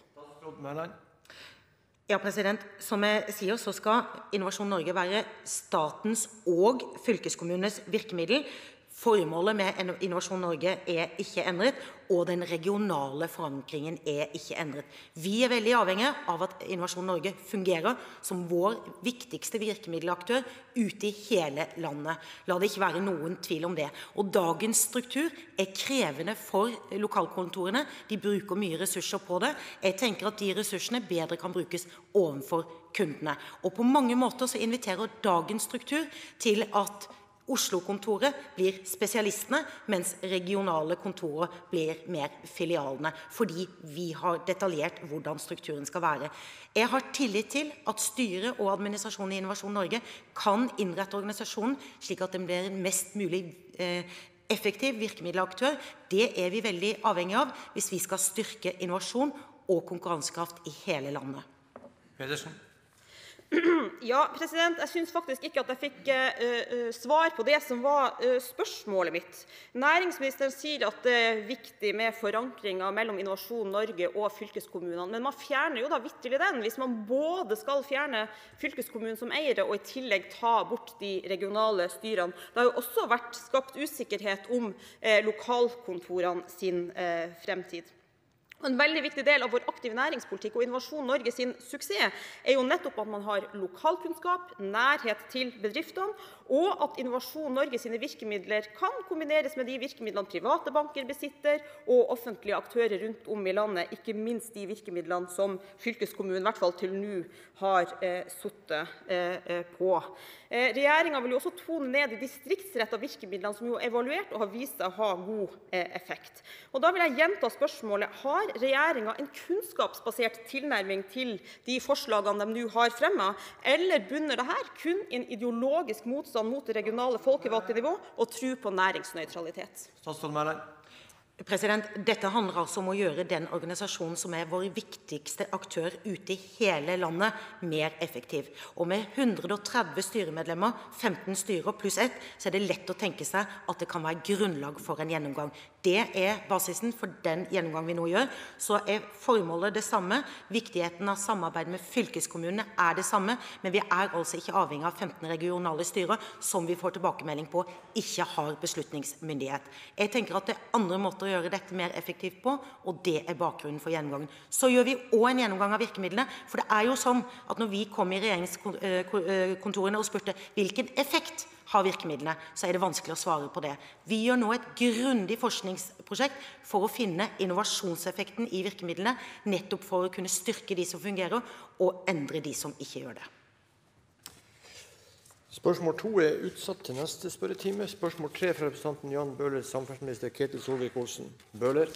Ja, som jeg sier, så skal Innovasjon Norge være statens og fylkeskommunenes virkemiddel. Formålet med Innovasjon Norge ikke endret, og den regionale forankringen ikke endret. Vi veldig avhengige av at Innovasjon Norge fungerer som vår viktigste virkemiddelaktør ute i hele landet. La det ikke være noen tvil om det. Og dagens struktur krevende for lokalkontorene. De bruker mye ressurser på det. Jeg tenker at de ressursene bedre kan brukes overfor kundene. Og på mange måter så inviterer dagens struktur til at Oslo-kontoret blir spesialistene, mens regionale kontorer blir mer filialene, fordi vi har detaljert hvordan strukturen skal være. Jeg har tillit til at styret og administrasjonen i Innovasjon Norge kan innrette organisasjonen slik at den blir en mest mulig effektiv virkemiddelaktør. Det vi veldig avhengig av hvis vi skal styrke innovasjon og konkurransekraft i hele landet. Pedersen. Ja, jeg synes faktisk ikke at jeg fikk svar på det som var spørsmålet mitt. Næringsministeren sier at det viktig med forankringen mellom Innovasjon Norge og fylkeskommunene, men man fjerner jo da vitterlig den, hvis man både skal fjerne fylkeskommunen som eiere og i tillegg ta bort de regionale styrene. Det har jo også vært skapt usikkerhet om lokalkontorene sin fremtid. En veldig viktig del av vår aktive næringspolitikk og Innovasjon Norge sin suksess jo nettopp at man har lokalkunnskap, nærhet til bedriftene, og at Innovasjon Norge sine virkemidler kan kombineres med de virkemidlene private banker besitter, og offentlige aktører rundt om i landet, ikke minst de virkemidlene som fylkeskommunen, i hvert fall til nå, har suttet på. Regjeringen vil jo også tone ned de distriktsrettede virkemidlene som jo evaluert og har vist seg å ha god effekt. Og da vil jeg gjenta spørsmålet, har regjeringen en kunnskapsbasert tilnærming til de forslagene de nå har fremmet, eller bunner det her kun i en ideologisk motstand mot det regionale folkevalgte nivå og tro på næringsnøytralitet? Statsråd Mæland. Dette handler altså om å gjøre den organisasjonen som vår viktigste aktør ute I hele landet, mer effektiv. Og med 130 styremedlemmer, 15 styrer pluss 1, så det lett å tenke seg at det kan være grunnlag for en gjennomgang. Det basisen for den gjennomgang vi nå gjør. Så formålet det samme, viktigheten av samarbeid med fylkeskommunene det samme, men vi altså ikke avhengig av 15 regionale styrer, som vi får tilbakemelding på, ikke har beslutningsmyndighet. Jeg tenker at det andre måter å gjøre dette mer effektivt på, og det bakgrunnen for gjennomgangen. Så gjør vi også en gjennomgang av virkemidlene, for det jo sånn at når vi kom I regjeringskontorene og spurte hvilken effekt har virkemidlene, så det vanskelig å svare på det. Vi gjør nå et grundig forskningsprosjekt for å finne innovasjonseffekten I virkemidlene, nettopp for å kunne styrke de som fungerer, og endre de som ikke gjør det. Spørsmål 2 utsatt til neste spørretime. Spørsmål 3 fra representanten Jan Bøhler, samferdselsminister Ketil Solvik-Olsen. Bøhler.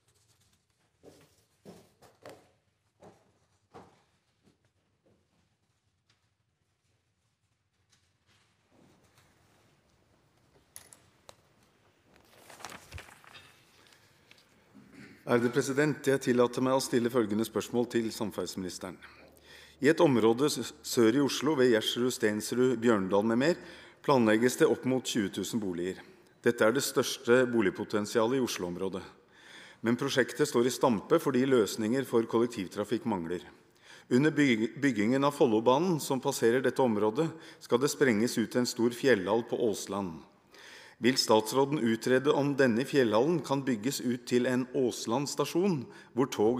Ærede president, jeg tillater meg å stille følgende spørsmål til samferdselsministeren. I et område sør I Oslo, ved Gjersrud, Stensrud, Bjørndal med mer, planlegges det opp mot 20 000 boliger. Dette det største boligpotensialet I Oslo-området. Men prosjektet står I stampe fordi løsninger for kollektivtrafikk mangler. Under byggingen av Follobanen, som passerer dette området, skal det sprenges ut en stor fjellhall på Åsland. Vil statsråden utrede om denne fjellhallen kan bygges ut til en Åsland-stasjon, hvor tog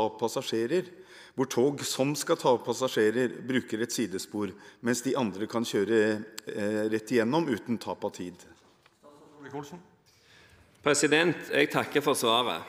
som skal ta passasjerer, bruker et sidespor, mens de andre kan kjøre rett igjennom uten tap av tid? Jeg takker for svaret.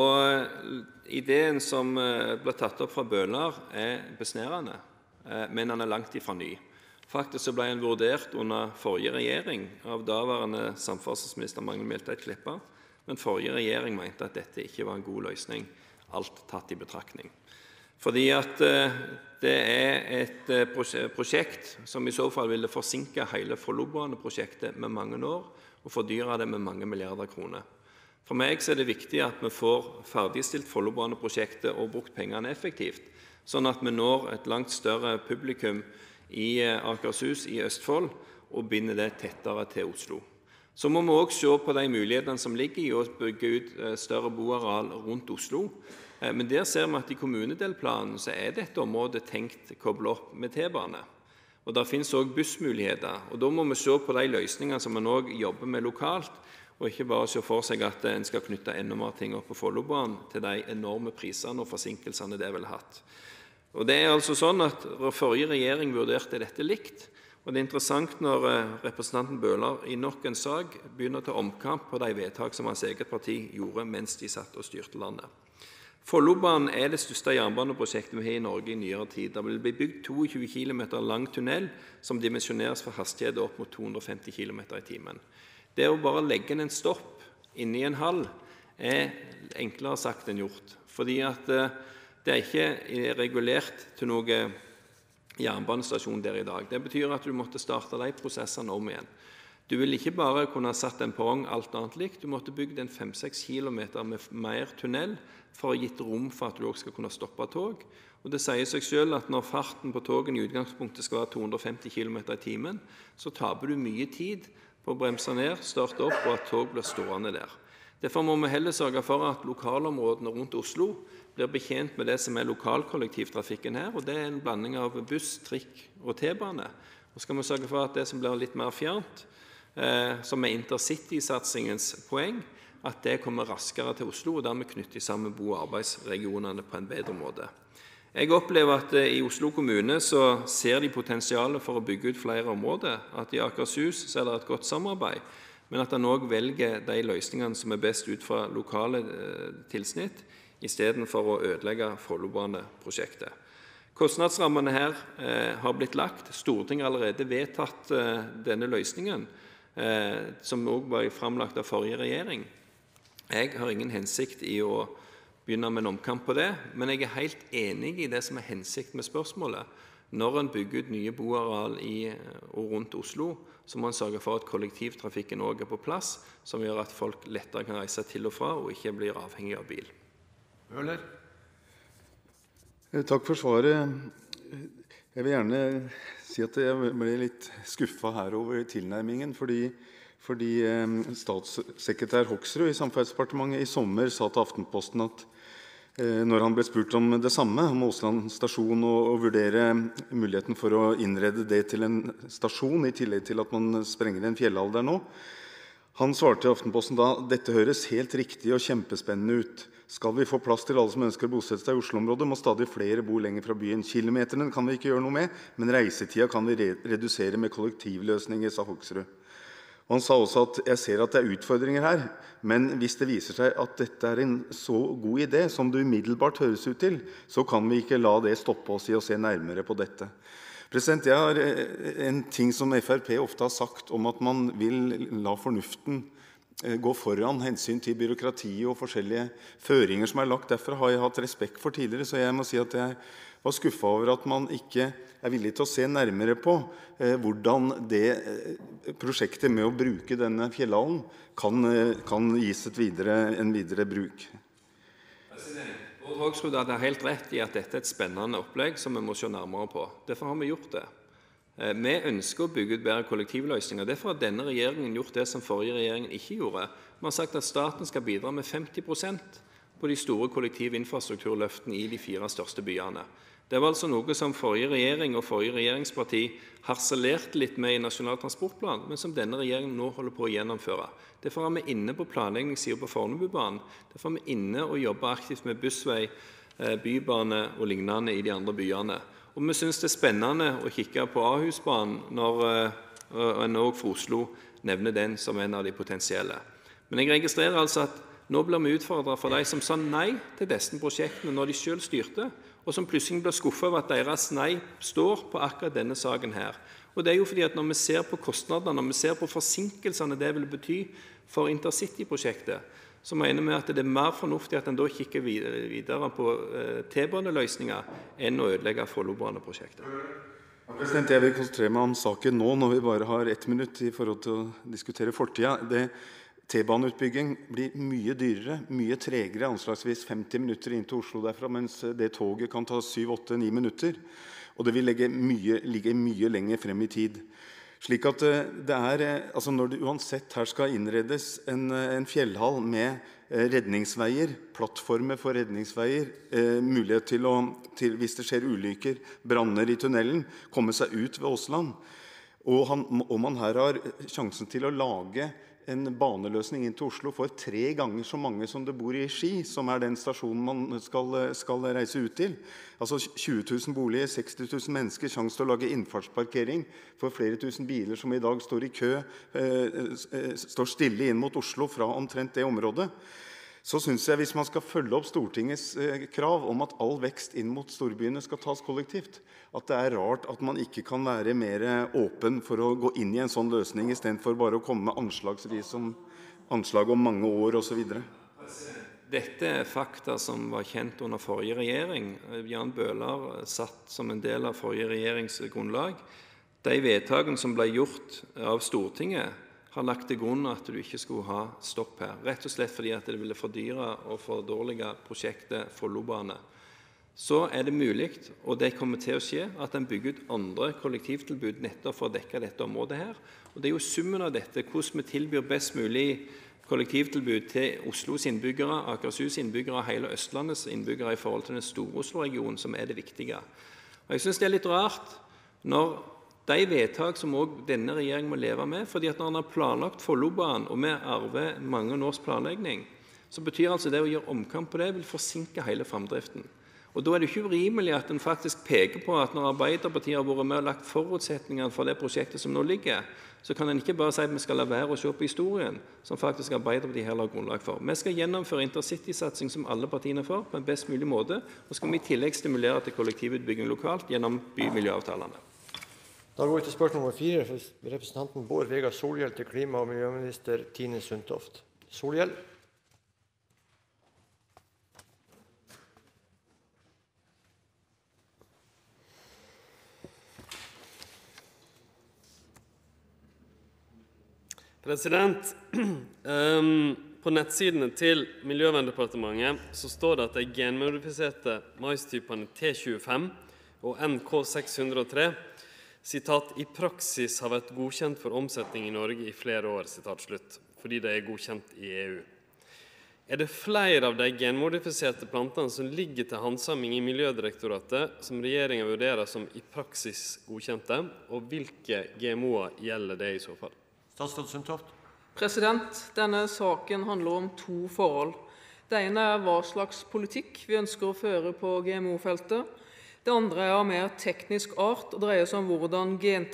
Og ideen som ble tatt opp fra Bøhler besnærende, men den langt ifra ny. Faktisk så ble den vurdert under forrige regjering av daværende samferdselsminister Magnhild Meltveit Kleppa, men forrige regjering mente at dette ikke var en god løsning, alt tatt I betraktning. Fordi at det et prosjekt som I så fall ville forsinke hele Follobaneprosjektet med mange år, og fordyre det med mange milliarder kroner. For meg så det viktig at vi får ferdigstilt Follobaneprosjektet og brukt pengene effektivt, sånn at vi når et langt større publikum I Akershus I Østfold og binder det tettere til Oslo. Så må vi også se på de mulighetene som ligger I å bygge ut større boareal rundt Oslo. Men der ser vi at I kommunedelplanen så dette området tenkt koblet opp med T-bane. Og der finnes også bussmuligheter. Og da må vi se på de løsningene som vi også jobber med lokalt, og ikke bare se for seg at en skal knytte enda mer ting opp på Follobanen til de enorme prisene og forsinkelsene det vil hatt. Og det altså sånn at forrige regjering vurderte dette likt, og det interessant når representanten Bøhler I nok en sak begynner til omkamp på de vedtak som hans eget parti gjorde mens de satt og styrte landet. Follobanen det største jernbaneprosjektet vi har I Norge I nyere tid. Det vil bli bygd 22 km lang tunnel som dimensjoneres for hastigheter opp mot 250 km I timen. Det å bare legge en stopp inne I en hall enklere sagt enn gjort, fordi at det ikke regulert til noe jernbanestasjon der I dag. Det betyr at du måtte starte de prosessene om igjen. Du vil ikke bare kunne satt en perrong alt annet likt, du måtte bygge en 5-6 kilometer med mer tunnel for å gitt rom for at du også skal kunne stoppe tog. Og det sier seg selv at når farten på togen I utgangspunktet skal være 250 km I timen, så taper du mye tid på å bremse ned, starte opp og at tog blir stående der. Derfor må vi heller sørge for at lokalområdene rundt Oslo blir betjent med det som lokalkollektivtrafikken her, og det en blanding av buss, trikk og T-bane. Og skal vi sørge for at det som blir litt mer fjernt, som intercity-satsingens poeng, at det kommer raskere til Oslo, og dermed knytter sammen bo- og arbeidsregionene på en bedre måte. Jeg opplever at I Oslo kommune så ser de potensialet for å bygge ut flere områder, at I Akershus så det et godt samarbeid, men at han også velger de løsningene som best ut fra lokale tilsnitt, I stedet for å ødelegge Follobaneprosjektet. Kostnadsrammene her har blitt lagt. Stortinget har allerede vedtatt denne løsningen, som også var fremlagt av forrige regjering. Jeg har ingen hensikt I å begynne med en omkamp på det, men jeg helt enig I det som hensikt med spørsmålet. når en bygger ut nye boareal i og rundt Oslo, så må en sørge for at kollektivtrafikken også på plass, som gjør at folk lettere kan reise til og fra, og ikke blir avhengig av bil. Møller. Takk for svaret. Jeg vil gjerne si at jeg ble litt skuffet her over tilnærmingen, fordi statssekretær Hoksrud i Samferdselsdepartementet i sommer sa til Aftenposten at når han ble spurt om det samme, om Åsland stasjon og vurdere muligheten for å innrede det til en stasjon, i tillegg til at man sprenger en fjellhall der nå, han svarte til Aftenposten da: «Dette høres helt riktig og kjempespennende ut. Skal vi få plass til alle som ønsker å bosette seg i Oslo-området, må stadig flere bo lenger fra byen. Kilometerne kan vi ikke gjøre noe med, men reisetida kan vi redusere med kollektivløsninger», sa Hoksrud. Og han sa også at «jeg ser at det er utfordringer her, men hvis det viser seg at dette er en så god idé som det umiddelbart høres ut til, så kan vi ikke la det stoppe oss i å se nærmere på dette». Jeg har en ting som FrP ofte har sagt om at man vil la fornuften gå foran hensyn til byråkrati og forskjellige føringer som er lagt derfra, har jeg hatt respekt for tidligere, så jeg må si at jeg var skuffet over at man ikke er villig til å se nærmere på hvordan det prosjektet med å bruke denne fjellhallen kan gis en videre bruk. Bård Hoksrud hadde helt rett i at dette er et spennende opplegg som vi må se nærmere på. Derfor har vi gjort det. Vi ønsker å bygge ut bedre kollektivløsninger. Derfor har denne regjeringen gjort det som forrige regjeringen ikke gjorde. Vi har sagt at staten skal bidra med 50% på de store kollektivinfrastrukturløftene i de 4 største byene. Det var altså noe som forrige regjering og forrige regjeringsparti harselerte litt med i Nasjonal transportplan, men som denne regjeringen nå holder på å gjennomføre. Derfor er vi inne på planleggingssiden på Fornebubanen. Derfor er vi inne og jobber aktivt med bussvei, bybane og lignende i de andre byene. Og vi synes det er spennende å kikke på Ahusbanen når en også for Oslo nevner den som en av de potensielle. Men jeg registrerer altså at nå blir vi utfordret for de som sa nei til disse prosjektene når de selv styrte, og som plutselig blir skuffet over at deres nei står på akkurat denne saken her. Og det er jo fordi at når vi ser på kostnadene, når vi ser på forsinkelsene det vil bety for Intercity-prosjektet, så mener vi at det er mer fornuftig at en da kikker videre på T-baneløsninger enn å ødelegge Follobaneprosjektet. Jeg vil konsentrere meg om saken nå, når vi bare har 1 minutt i forhold til å diskutere fortida. T-baneutbygging blir mye dyrere, mye tregere, anslagsvis 50 minutter inn til Oslo derfra, mens det toget kan ta 7, 8, 9 minutter. Og det vil ligge mye lenger frem i tid. Slik at det altså når det uansett her skal innredes en fjellhall med redningsveier, plattformer for redningsveier, mulighet til hvis det skjer ulykker, branner i tunnelen, komme seg ut ved Åsland. Og man her har sjansen til å lage en baneløsning inn til Oslo for 3 ganger så mange som det bor i Ski, som er den stasjonen man skal reise ut til. Altså 20 000 boliger, 60 000 mennesker, sjanse til å lage innfartsparkering for flere tusen biler som i dag står i kø, står stille inn mot Oslo fra omtrent det området. Så synes jeg hvis man skal følge opp Stortingets krav om at all vekst inn mot storbyene skal tas kollektivt, at det er rart at man ikke kan være mer åpen for å gå inn i en sånn løsning, i stedet for bare å komme med anslag om mange år og så videre. Dette er fakta som var kjent under forrige regjering. Jan Bøhler satt som en del av forrige regjeringsgrunnlag. De vedtakene som ble gjort av Stortinget har lagt til grunn at du ikke skulle ha stopp her, rett og slett fordi at det ville fordyre og fordårlige prosjektet Follobane. Så er det mulig, og det kommer til å skje, at en bygger ut andre kollektivtilbud nettopp for å dekke dette området her. Og det er jo summen av dette, hvordan vi tilbyr best mulig kollektivtilbud til Oslos innbyggere, Akershus innbyggere og hele Østlandets innbyggere i forhold til den store Oslo-regionen som er det viktige. Og jeg synes det er litt rart når de vedtak som også denne regjeringen må leve med, fordi at når man har planlagt Follobanen, og vi arver mange års planlegging, så betyr altså det å gjøre omkamp på det vil forsinke hele fremdriften. Og da er det ikke urimelig at en faktisk peker på at når Arbeiderpartiet har vært med og lagt forutsetningene for det prosjektet som nå ligger, så kan en ikke bare si at vi skal la være å se på historien, som faktisk Arbeiderpartiet her har grunnlag for. Vi skal gjennomføre intercity-satsing som alle partiene får på en best mulig måte, og skal vi i tillegg stimulere til kollektivutbygging lokalt gjennom bymiljøavtalene. Da går vi til spørsmål nummer 4, for representanten Bård Vegar Solhjell til klima- og miljøminister Tine Sundtoft. Solhjell. President, på nettsidene til Miljøverndepartementet så står det at de genmodifiserte maistypene T25 og NK603 sitat, i praksis har vært godkjent for omsetning i Norge i flere år, sitat slutt, fordi de er godkjent i EU. Er det flere av de genmodifiserte plantene som ligger til handsaming i Miljødirektoratet som regjeringen vurderer som i praksis godkjente, og hvilke GMO'er gjelder det i så fall? Statsråd Sundtoft. Denne saken handler om to forhold. Det ene er hva slags politikk vi ønsker å føre på GMO-feltet. Det andre er av mer teknisk art og dreier seg om hvordan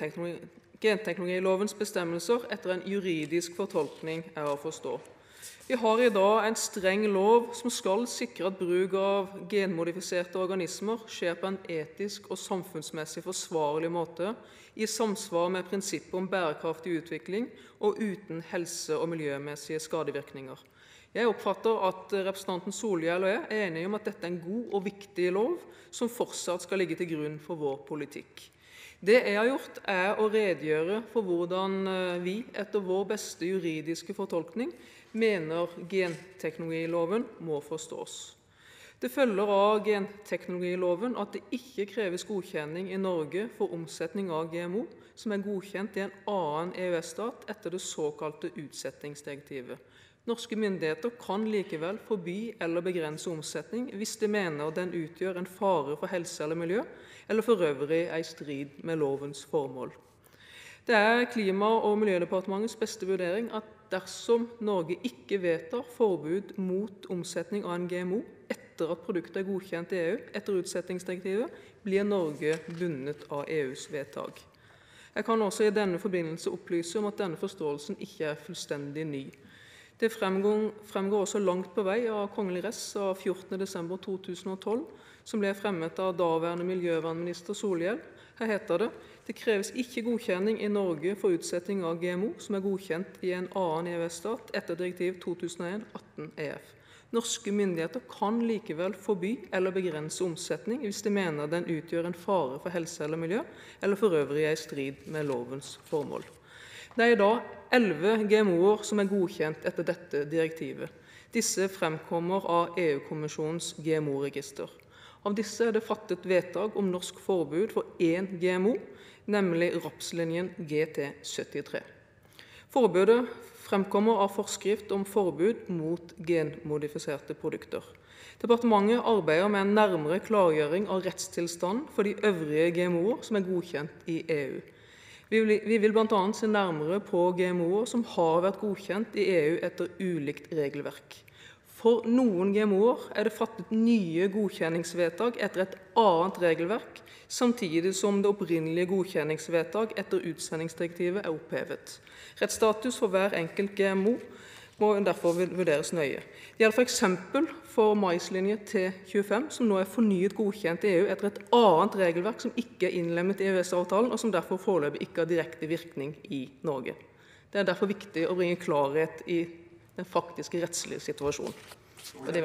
genteknologilovens bestemmelser etter en juridisk fortolkning er å forstå. Vi har i dag en streng lov som skal sikre at bruk av genmodifiserte organismer skjer på en etisk og samfunnsmessig forsvarlig måte, i samsvar med prinsippet om bærekraftig utvikling og uten helse- og miljømessige skadevirkninger. Jeg oppfatter at representanten Solhjell og jeg er enige om at dette er en god og viktig lov som fortsatt skal ligge til grunn for vår politikk. Det jeg har gjort er å redegjøre for hvordan vi, etter vår beste juridiske fortolkning, mener genteknologiloven må forstås. Det følger av genteknologiloven at det ikke kreves godkjenning i Norge for omsetning av GMO som er godkjent i en annen EØS-stat etter det såkalte utsettingsdirektivet. Norske myndigheter kan likevel forby eller begrense omsetning hvis de mener den utgjør en fare for helse eller miljø, eller for øvrig er i strid med lovens formål. Det er Klima- og miljødepartementets beste vurdering at dersom Norge ikke vedtar forbud mot omsetning av en GMO etter at produktet er godkjent i EU etter utsettingsdirektivet, blir Norge bundet av EUs vedtak. Jeg kan også i denne forbindelse opplyse om at denne forståelsen ikke er fullstendig ny. Det fremgår også langt på vei av Kongelig Res av 14. desember 2012, som ble fremmet av daværende miljøvernminister Solhjell. Her heter det: det kreves ikke godkjenning i Norge for utsetting av GMO som er godkjent i en annen EØS-stat etter direktiv 2001-18 EF. Norske myndigheter kan likevel forby eller begrense omsetning hvis de mener den utgjør en fare for helse eller miljø, eller for øvrig er i strid med lovens formål. Det er i dag 11 GMO'er som er godkjent etter dette direktivet. Disse fremkommer av EU-kommisjonens GMO-register. Av disse er det fattet vedtak om norsk forbud for én GMO, nemlig rapslinjen GT73. Forbudet fremkommer av forskrift om forbud mot genmodifiserte produkter. Departementet arbeider med en nærmere klargjøring av rettstilstanden for de øvrige GMO'er som er godkjent i EU. Vi vil blant annet se nærmere på GMO'er som har vært godkjent i EU etter ulikt regelverk. For noen GMO'er er det fattet nye godkjenningsvedtak etter et annet regelverk, samtidig som det opprinnelige godkjenningsvedtak etter utsendingsdirektivet er opphevet. Rettsstatus for hver enkelt GMO må derfor vurderes nøye. Det gjelder for eksempel for maislinje T25, som nå er fornyet godkjent i EU etter et annet regelverk som ikke er innlemmet i EØS-avtalen, og som derfor foreløpig ikke har direkte virkning i Norge. Det er derfor viktig å bringe klarhet i den faktiske rettslige situasjonen. Man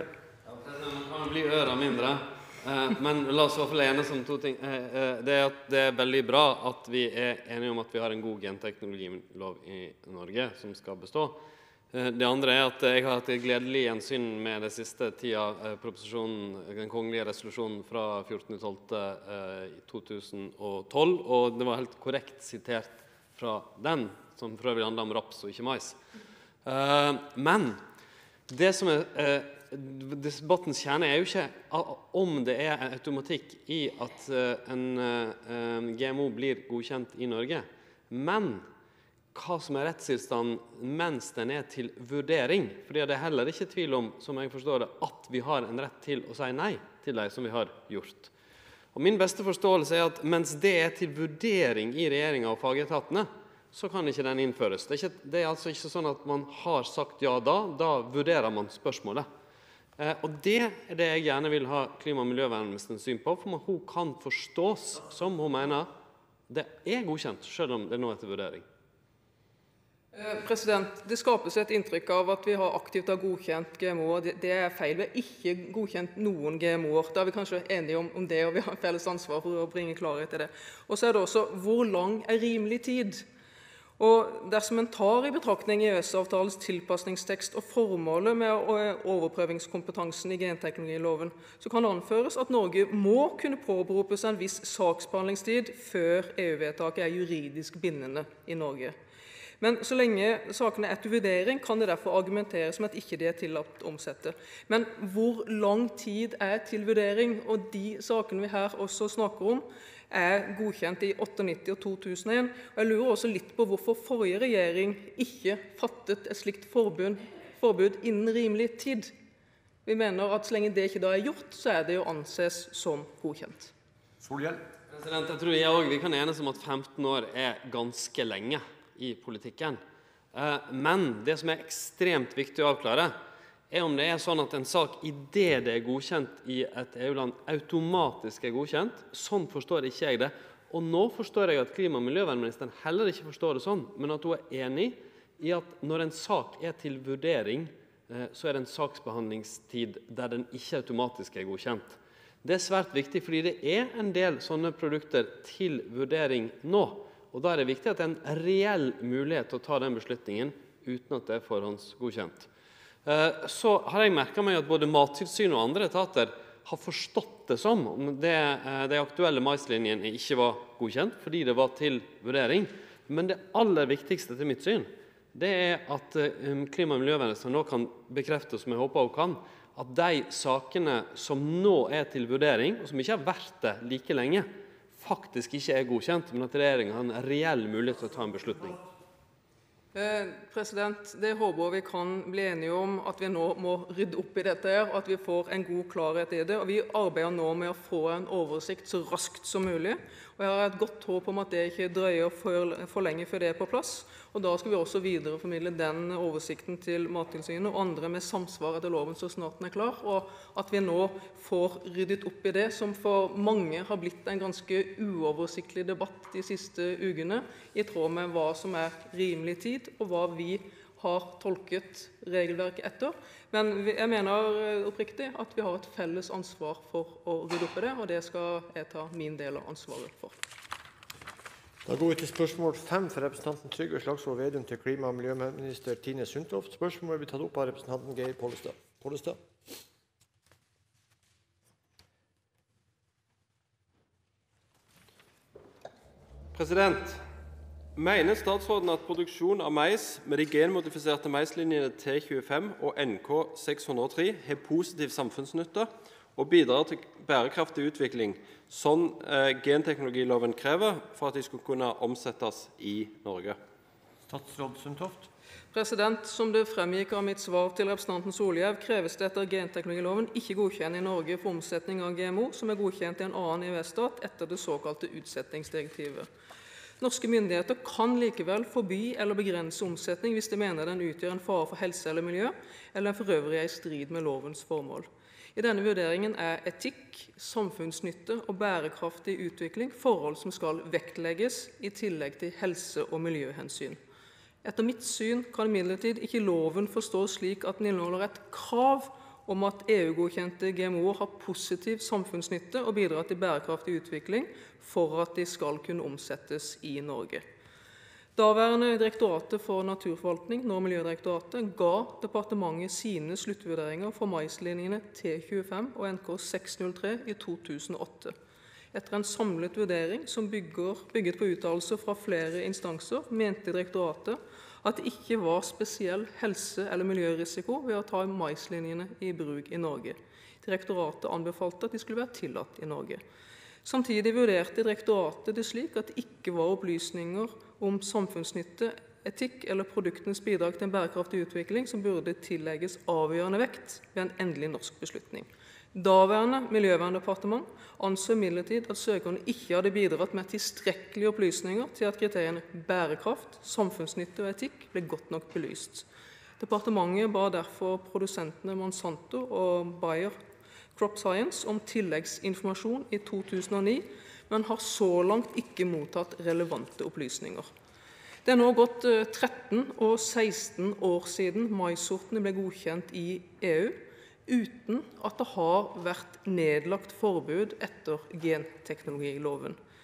kan bli øra mindre, men la oss i hvert fall enes om to ting. Det er at det er veldig bra at vi er enige om at vi har en god genteknologilov i Norge som skal bestå. Det andre er at jeg har hatt et gledelig gjensyn med det siste tida den kongelige resolusjonen fra 14.12.2012, og det var helt korrekt sitert fra den, som for øvrig handler om raps og ikke mais. Men det som er debattens kjerne er jo ikke om det er en automatikk i at en GMO blir godkjent i Norge, men hva som er rettstilstanden mens den er til vurdering. Fordi det er heller ikke tvil om, som jeg forstår det, at vi har en rett til å si nei til det som vi har gjort. Og min beste forståelse er at mens det er til vurdering i regjeringen og fagetatene, så kan ikke den innføres. Det er altså ikke sånn at man har sagt ja da vurderer man spørsmålet. Og det er det jeg gjerne vil ha klima- og miljøvernministerens syn på, for hun kan forstås som hun mener det er godkjent, selv om det nå er til vurdering. Det skapes et inntrykk av at vi har aktivt godkjent GMO'er. Det er feil. Vi har ikke godkjent noen GMO'er. Da er vi kanskje enige om det, og vi har felles ansvar for å bringe klarhet i det. Og så er det også, hvor lang er rimelig tid? Og dersom en tar i betraktning EØS-avtalens tilpasningstekst og formålet med overprøvingskompetansen i genteknologiloven, så kan det anføres at Norge må kunne påberope seg en viss saksbehandlingstid før EU-vedtaket juridisk bindende i Norge. Men så lenge sakene til vurdering, kan det derfor argumenteres med at ikke det tillatt å omsette. Men hvor lang tid til vurdering? Og de sakene vi her også snakker om, godkjent i 98 og 2001. Og jeg lurer også litt på hvorfor forrige regjering ikke fattet et slikt forbud innen rimelig tid. Vi mener at så lenge det ikke da gjort, så det å anses som godkjent. Solhjell. Jeg tror vi kan enes om at 15 år ganske lenge i politikken. Men det som ekstremt viktig å avklare, om det sånn at en sak i det godkjent i et EU-land automatisk godkjent. Sånn forstår ikke jeg det. Og nå forstår jeg at klima- og miljøvernministeren heller ikke forstår det sånn, men at hun enig i at når en sak til vurdering, så det en saksbehandlingstid der den ikke automatisk godkjent. Det svært viktig, fordi det en del sånne produkter til vurdering nå, og da det viktig at det en reell mulighet til å ta den beslutningen uten at det forhåndsgodkjent. Så har jeg merket meg at både Mattilsynet og andre etater har forstått det som om de aktuelle maislinjene ikke var godkjent, fordi det var til vurdering. Men det aller viktigste til mitt syn, det at klima- og miljøvernministeren nå kan bekrefte, som jeg håper hun kan, at de sakene som nå til vurdering, og som ikke har vært det like lenge, faktisk ikke godkjent, men at regjeringen har en reell mulighet til å ta en beslutning. Det håper vi kan bli enige om, at vi nå må rydde opp i dette og at vi får en god klarhet i det. Og vi arbeider nå med å få en oversikt så raskt som mulig. Og jeg har et godt håp om at det ikke drøyer for lenge før det på plass. Og da skal vi også videreformidle den oversikten til Mattilsynet og andre med samsvar etter loven så snart den klar. Og at vi nå får ryddet opp i det som for mange har blitt en ganske uoversiktlig debatt de siste ukene, i tråd med hva som rimelig tid, og hva vi har tolket regelverket etter. Men jeg mener oppriktig at vi har et felles ansvar for å rydde opp i det, og det skal jeg ta min del av ansvaret for. Da går vi til spørsmål 5 fra representanten Trygve Slagsvold Vedum til klima- og miljøminister Tine Sundtoft. Spørsmålet blir tatt opp av representanten Geir Pollestad. Mener statsråden at produksjon av mais med de genmodifiserte maislinjene T25 og NK603 har positiv samfunnsnytte og bidrar til bærekraftig utvikling, sånn genteknologiloven krever for at de skulle kunne omsettes i Norge? Statsråd Sundtoft. Som det fremgikk av mitt svar til representanten Solhjell, kreves det etter genteknologiloven ikke godkjenne i Norge for omsetning av GMO som godkjent i en annen EØS-stat etter det såkalte utsettingsdirektivet. Norske myndigheter kan likevel forby eller begrense omsetning hvis de mener den utgjør en fare for helse eller miljø, eller for øvrig i strid med lovens formål. I denne vurderingen etikk, samfunnsnytte og bærekraftig utvikling forhold som skal vektlegges i tillegg til helse- og miljøhensyn. Etter mitt syn kan imidlertid ikke loven forstås slik at den inneholder et krav om at EU-godkjente GMO har positiv samfunnsnytte og bidrar til bærekraftig utvikling for at de skal kunne omsettes i Norge. Daværende Direktoratet for naturforvaltning, nå Miljødirektoratet, ga departementet sine sluttvurderinger for maislinjene T25 og NK603 i 2008. Etter en samlet vurdering som bygget på uttalelser fra flere instanser, mente direktoratet at det ikke var spesiell helse- eller miljørisiko ved å ta maislinjene i bruk i Norge. Direktoratet anbefalte at de skulle være tillatt i Norge. Samtidig vurderte direktoratet det slik at det ikke var opplysninger om samfunnsnytte, etikk eller produktenes bidrag til en bærekraftig utvikling som burde tillegges avgjørende vekt ved en endelig norsk beslutning. Daværende Miljøverndepartement anså imidlertid at søkerne ikke hadde bidratt med tilstrekkelige opplysninger til at kriteriene bærekraft, samfunnsnytte og etikk ble godt nok belyst. Departementet ba derfor produsentene Monsanto og Bayer Crop Science om tilleggsinformasjon i 2009, men har så langt ikke mottatt relevante opplysninger. Det nå gått 13 og 16 år siden maisortene ble godkjent i EU, uten at det har vært nedlagt forbud etter genteknologiloven.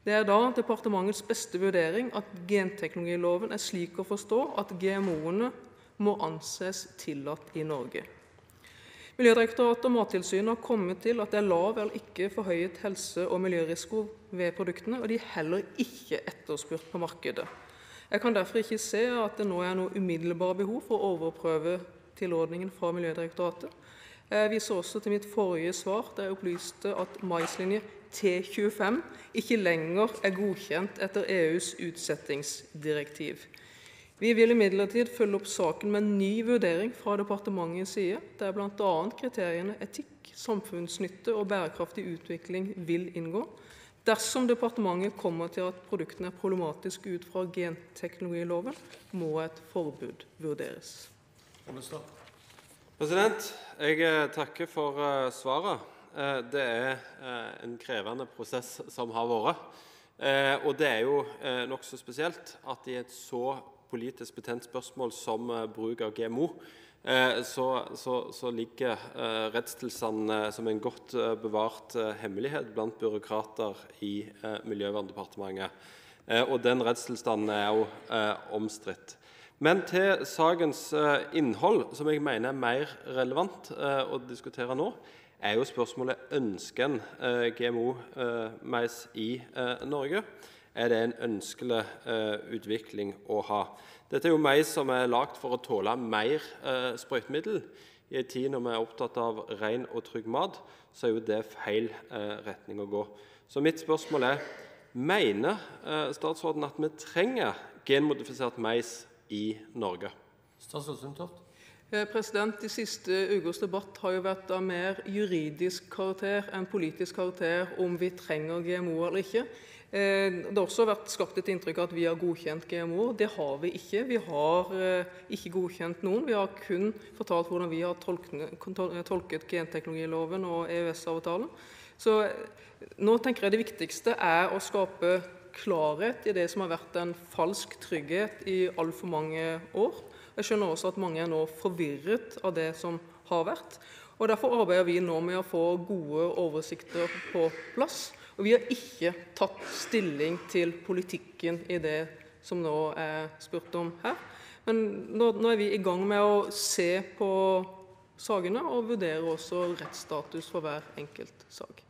Det er da departementets beste vurdering at genteknologiloven er slik å forstå at GMO-ene må anses tillatt i Norge. Miljødirektoratet og Mattilsynet har kommet til at det er lav eller ikke forhøyet helse- og miljørisiko ved produktene, og de er heller ikke etterspurt på markedet. Jeg kan derfor ikke se at det nå er noe umiddelbare behov for å overprøve tilrådningen fra Miljødirektoratet. Jeg viser også til mitt forrige svar, der jeg opplyste at maislinje T25 ikke lenger er godkjent etter EUs utsettingsdirektiv. Vi vil imidlertid følge opp saken med en ny vurdering fra departementets side, der blant annet kriteriene etikk, samfunnsnytte og bærekraftig utvikling vil inngå. Dersom departementet kommer til at produktene er problematiske ut fra genteknologiloven, må et forbud vurderes. Jeg takker for svaret. Det er en krevende prosess som har vært, og det er jo nokså spesielt at i et så politisk betent spørsmål som bruk av GMO, så ligger rettstilstanden som en godt bevart hemmelighet blant byråkrater i Miljøverndepartementet. Og den rettstilstanden er jo omstridt. Men til sakens innhold, som jeg mener er mer relevant å diskutere nå, er jo spørsmålet: ønsker en GMO-mais i Norge? Er det en ønskelig utvikling å ha? Dette er jo mais som er lagt for å tåle mer sprøytemiddel. I en tid når vi er opptatt av ren og trygg mat, så er jo det feil retning å gå. Så mitt spørsmål er: mener statsråden at vi trenger genmodifisert mais i Norge? Statsråd Sundtoft. De siste ukers debatt har jo vært av mer juridisk karakter enn politisk karakter om vi trenger GMO eller ikke. Det har også vært skapt et inntrykk av at vi har godkjent GMO. Det har vi ikke. Vi har ikke godkjent noen. Vi har kun fortalt hvordan vi har tolket genteknologiloven og EØS-avtalen. Så nå tenker jeg det viktigste er å skape klarhet i det som har vært en falsk trygghet i alt for mange år. Jeg skjønner også at mange er nå forvirret av det som har vært. Og derfor arbeider vi nå med å få gode oversikter på plass. Og vi har ikke tatt stilling til politikken i det som nå er spurt om her. Men nå er vi i gang med å se på sakene og vurdere også rettsstatus for hver enkelt sak.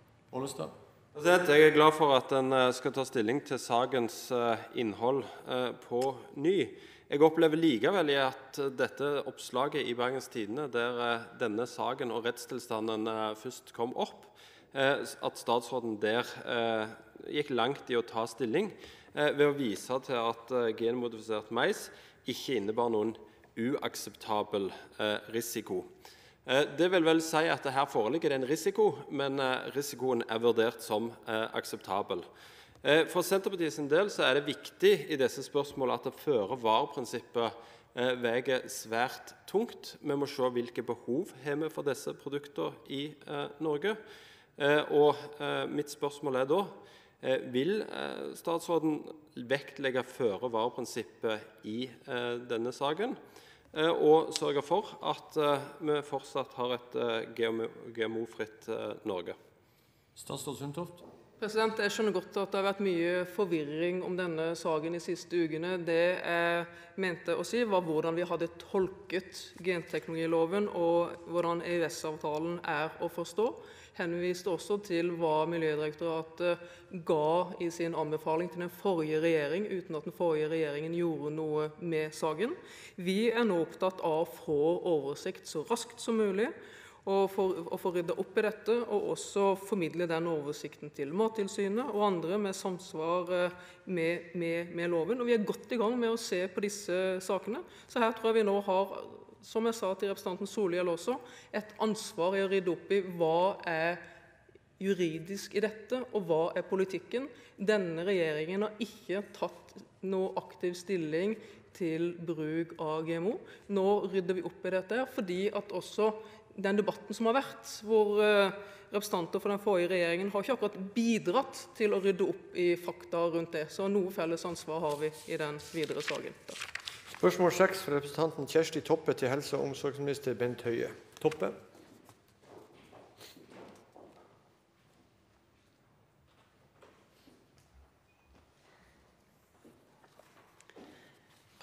Jeg er glad for at en skal ta stilling til sakens innhold på ny. Jeg opplever likevel i at dette oppslaget i Bergens Tidende, der denne saken og rettstilstanden først kom opp, at statsråden der gikk langt i å ta stilling ved å vise til at genmodifisert mais ikke innebar noen uakseptabel risiko. Det vil vel si at her foreligger det en risiko, men risikoen er vurdert som akseptabel. For Senterpartiets del så er det viktig i disse spørsmålene at det føre-var-prinsippet veier svært tungt. Vi må se hvilke behov har vi for disse produktene i Norge. Og mitt spørsmål er da: vil statsråden vektlegge føre-var-prinsippet i denne saken, og sørge for at vi fortsatt har et GMO-fritt Norge? Statsråd Sundtoft. Jeg skjønner godt at det har vært mye forvirring om denne saken de siste ukene. Det jeg mente å si var hvordan vi hadde tolket genteknologiloven og hvordan EØS-avtalen er å forstå. Henviste også til hva Miljødirektoratet ga i sin anbefaling til den forrige regjering, uten at den forrige regjeringen gjorde noe med saken. Vi er nå opptatt av å få oversikt så raskt som mulig, og få rydde opp i dette, og også formidle den oversikten til Mattilsynet og andre med samsvar med loven. Og vi er godt i gang med å se på disse sakene. Så her tror jeg vi nå har, som jeg sa til representanten Solhjell også, et ansvar i å rydde opp i hva er juridisk i dette, og hva er politikken. Denne regjeringen har ikke tatt noe aktiv stilling til bruk av GMO. Nå rydder vi opp i dette, fordi at også den debatten som har vært, hvor representanter for den forrige regjeringen har ikke akkurat bidratt til å rydde opp i fakta rundt det. Så noe felles ansvar har vi i den videre saken. Spørsmål 6 fra representanten Kjersti Toppe til helse- og omsorgsminister Bent Høie. Toppe.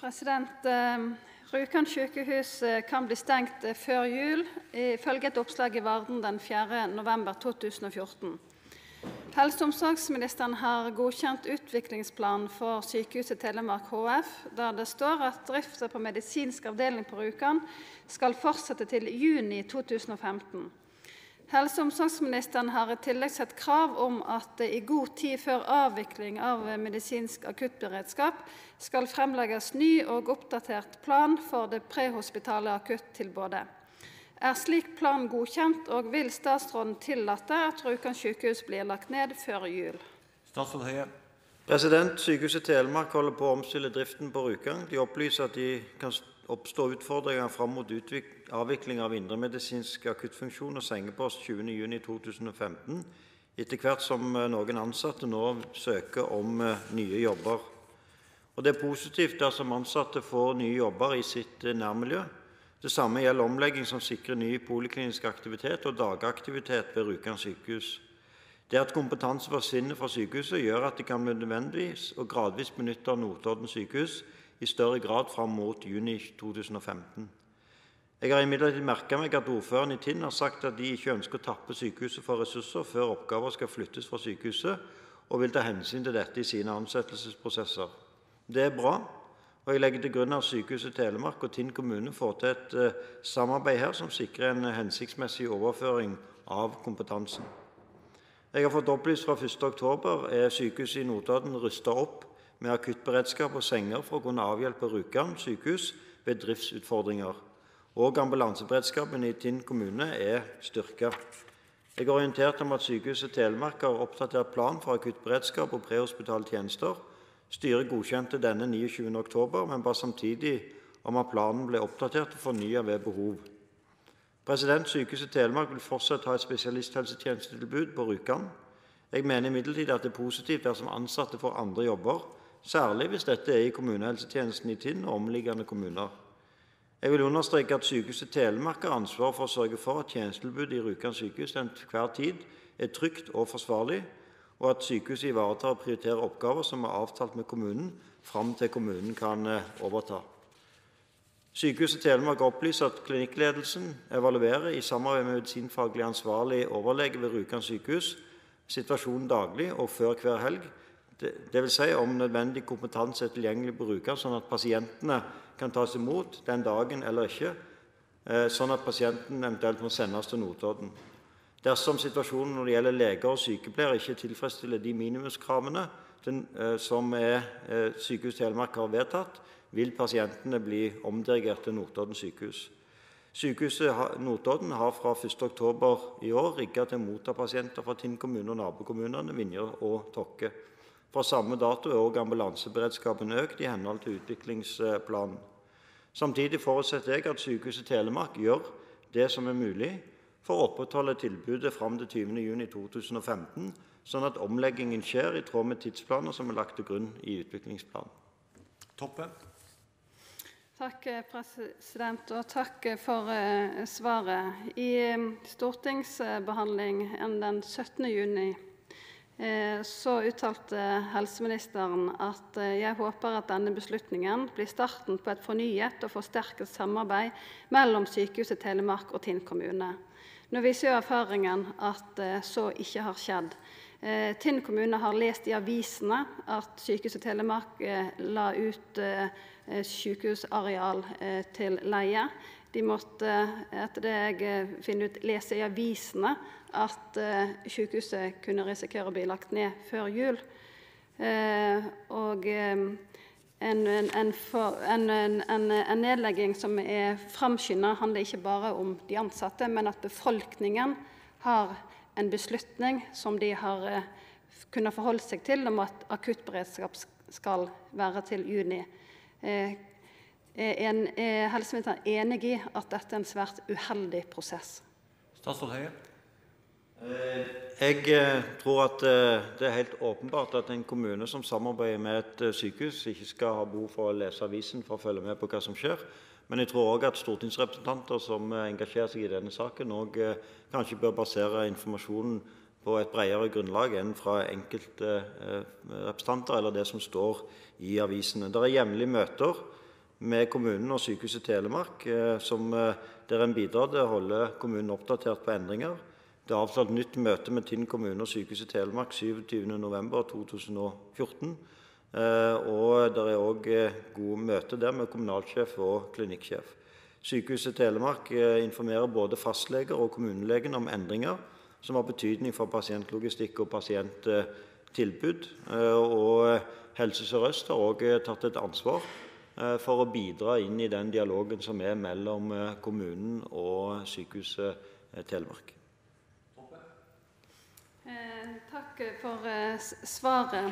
Rjukan sykehus kan bli stengt før jul, ifølge et oppslag i Varden den 4. november 2014. Helse- og omsorgsministeren har godkjent utviklingsplan for Sykehuset Telemark HF, der det står at driften på medisinsk avdeling på Rjukan skal fortsette til juni 2015. Helse- og omsorgsministeren har i tillegg sett krav om at det i god tid før avvikling av medisinsk akuttberedskap skal fremlegges ny og oppdatert plan for det prehospitale akuttilbudet. Slik plan godkjent, og vil statsråden tillate at Rjukan sykehus blir lagt ned før jul? Statsråd Høie. Sykehuset Telemark holder på å omstille driften på Rjukan. De opplyser at de kan oppstå utfordringer fram mot avvikling av indremedisinsk akuttfunksjon og sengepost 20. juni 2015, etter hvert som noen ansatte nå søker om nye jobber. Og det er positivt dersom ansatte får nye jobber i sitt nærmiljø. Det samme gjelder omlegging som sikrer ny poliklinisk aktivitet og dagaktivitet ved Rjukan sykehus. Det at kompetanse forsvinner fra sykehuset gjør at det kan bli nødvendigvis og gradvis benytte Notodden sykehus i større grad fram mot juni 2015. Jeg har imidlertid merket meg at ordføreren i Tinn har sagt at de ikke ønsker å tappe sykehuset for ressurser før oppgaver skal flyttes fra sykehuset, og vil ta hensyn til dette i sine ansettelsesprosesser. Det er bra, og jeg legger til grunn at Sykehuset Telemark og Tinn kommune får til et samarbeid her som sikrer en hensiktsmessig overføring av kompetansen. Jeg har fått opplyst fra 1. oktober sykehuset i Notodden rustet opp med akuttberedskap og senger for å kunne avhjelpe Rjukan sykehus ved driftsutfordringer. Og ambulanseberedskapen i Tinn kommune styrket. Jeg er orientert om at Sykehuset Telemark har oppdatert plan for akuttberedskap og prehospitale tjenester. Styret godkjente denne 29. oktober, men ba samtidig om at planen ble oppdatert og fornyet ved behov. Sykehuset Telemark vil fortsatt ha et spesialisthelsetjenestetilbud på Rjukan. Jeg mener imidlertid at det er positivt dersom ansatte får andre jobber, særlig hvis dette i kommunehelsetjenesten i Tinn og omliggende kommuner. Jeg vil understreke at Sykehuset Telemark har ansvar for å sørge for at tjenestetilbudet i Rjukan sykehus til enhver tid trygt og forsvarlig, og at sykehuset ivaretar og prioriterer oppgaver som er avtalt med kommunen, fram til kommunen kan overta. Sykehuset Telemark opplyser at klinikkledelsen evaluerer i samarbeid med medisinfaglig ansvarlig overlege ved Rjukan sykehus situasjonen daglig og før hver helg. Det vil si om nødvendig kompetanse tilgjengelig på Rjukan, sånn at pasientene kan tas imot den dagen eller ikke, sånn at pasienten eventuelt må sendes til Notodden. Dersom situasjonen når det gjelder leger og sykepleiere ikke tilfredsstiller de minimumskravene som Sykehuset Telemark har vedtatt, vil pasientene bli omdirigert til Notodden sykehus. Sykehuset Notodden har fra 1. oktober i år rigget til å motta pasienter fra Tinn kommune og nabokommunene Vinje og Tokke. Fra samme dato er også ambulanseberedskapen økt i henhold til utviklingsplanen. Samtidig forutsetter jeg at Sykehuset Telemark gjør det som er mulig for å opprettholde tilbudet fram til 20. juni 2015, sånn at omleggingen skjer i tråd med tidsplaner som er lagt til grunn i utviklingsplanen. Toppe. Takk, president, og takk for svaret. I stortingsbehandling den 17. juni så uttalte helseministeren at jeg håper at denne beslutningen blir starten på et fornyet og forsterket samarbeid mellom Sykehuset Telemark og Tinn kommune. Nå viser jo erfaringen at så ikke har skjedd. Tinn kommune har lest i avisene at Sykehuset Telemark la ut sykehusareal til leie. De måtte, etter det jeg finner ut, lese i avisene at sykehuset kunne risikere å bli lagt ned før jul. Og en nedlegging som framskyndet handler ikke bare om de ansatte, men at befolkningen har en beslutning som de har kunnet forholde seg til, om at akuttberedskap skal være til juni. Er helseministeren enig i at dette er en svært uheldig prosess? Statsråd Høie. Jeg tror at det er helt åpenbart at en kommune som samarbeider med et sykehus ikke skal ha behov for å lese avisen for å følge med på hva som skjer. Men jeg tror også at stortingsrepresentanter som engasjerer seg i denne saken, også kanskje bør basere informasjonen på et bredere grunnlag enn fra enkelte representanter eller det som står i avisene. Det er jevnlige møter med kommunen og Sykehuset Telemark, der en bidrar til å holde kommunen oppdatert på endringer. Det er avtalt nytt møte med Tinn kommune og Sykehuset Telemark 27. november 2014. Og det er også gode møter der med kommunalsjef og klinikksjef. Sykehuset Telemark informerer både fastleger og kommunelegen om endringer som har betydning for pasientlogistikk og pasienttilbud. Og Helse Sør-Øst har også tatt et ansvar for å bidra inn i den dialogen som er mellom kommunen og Sykehuset Telemark. Takk for svaret.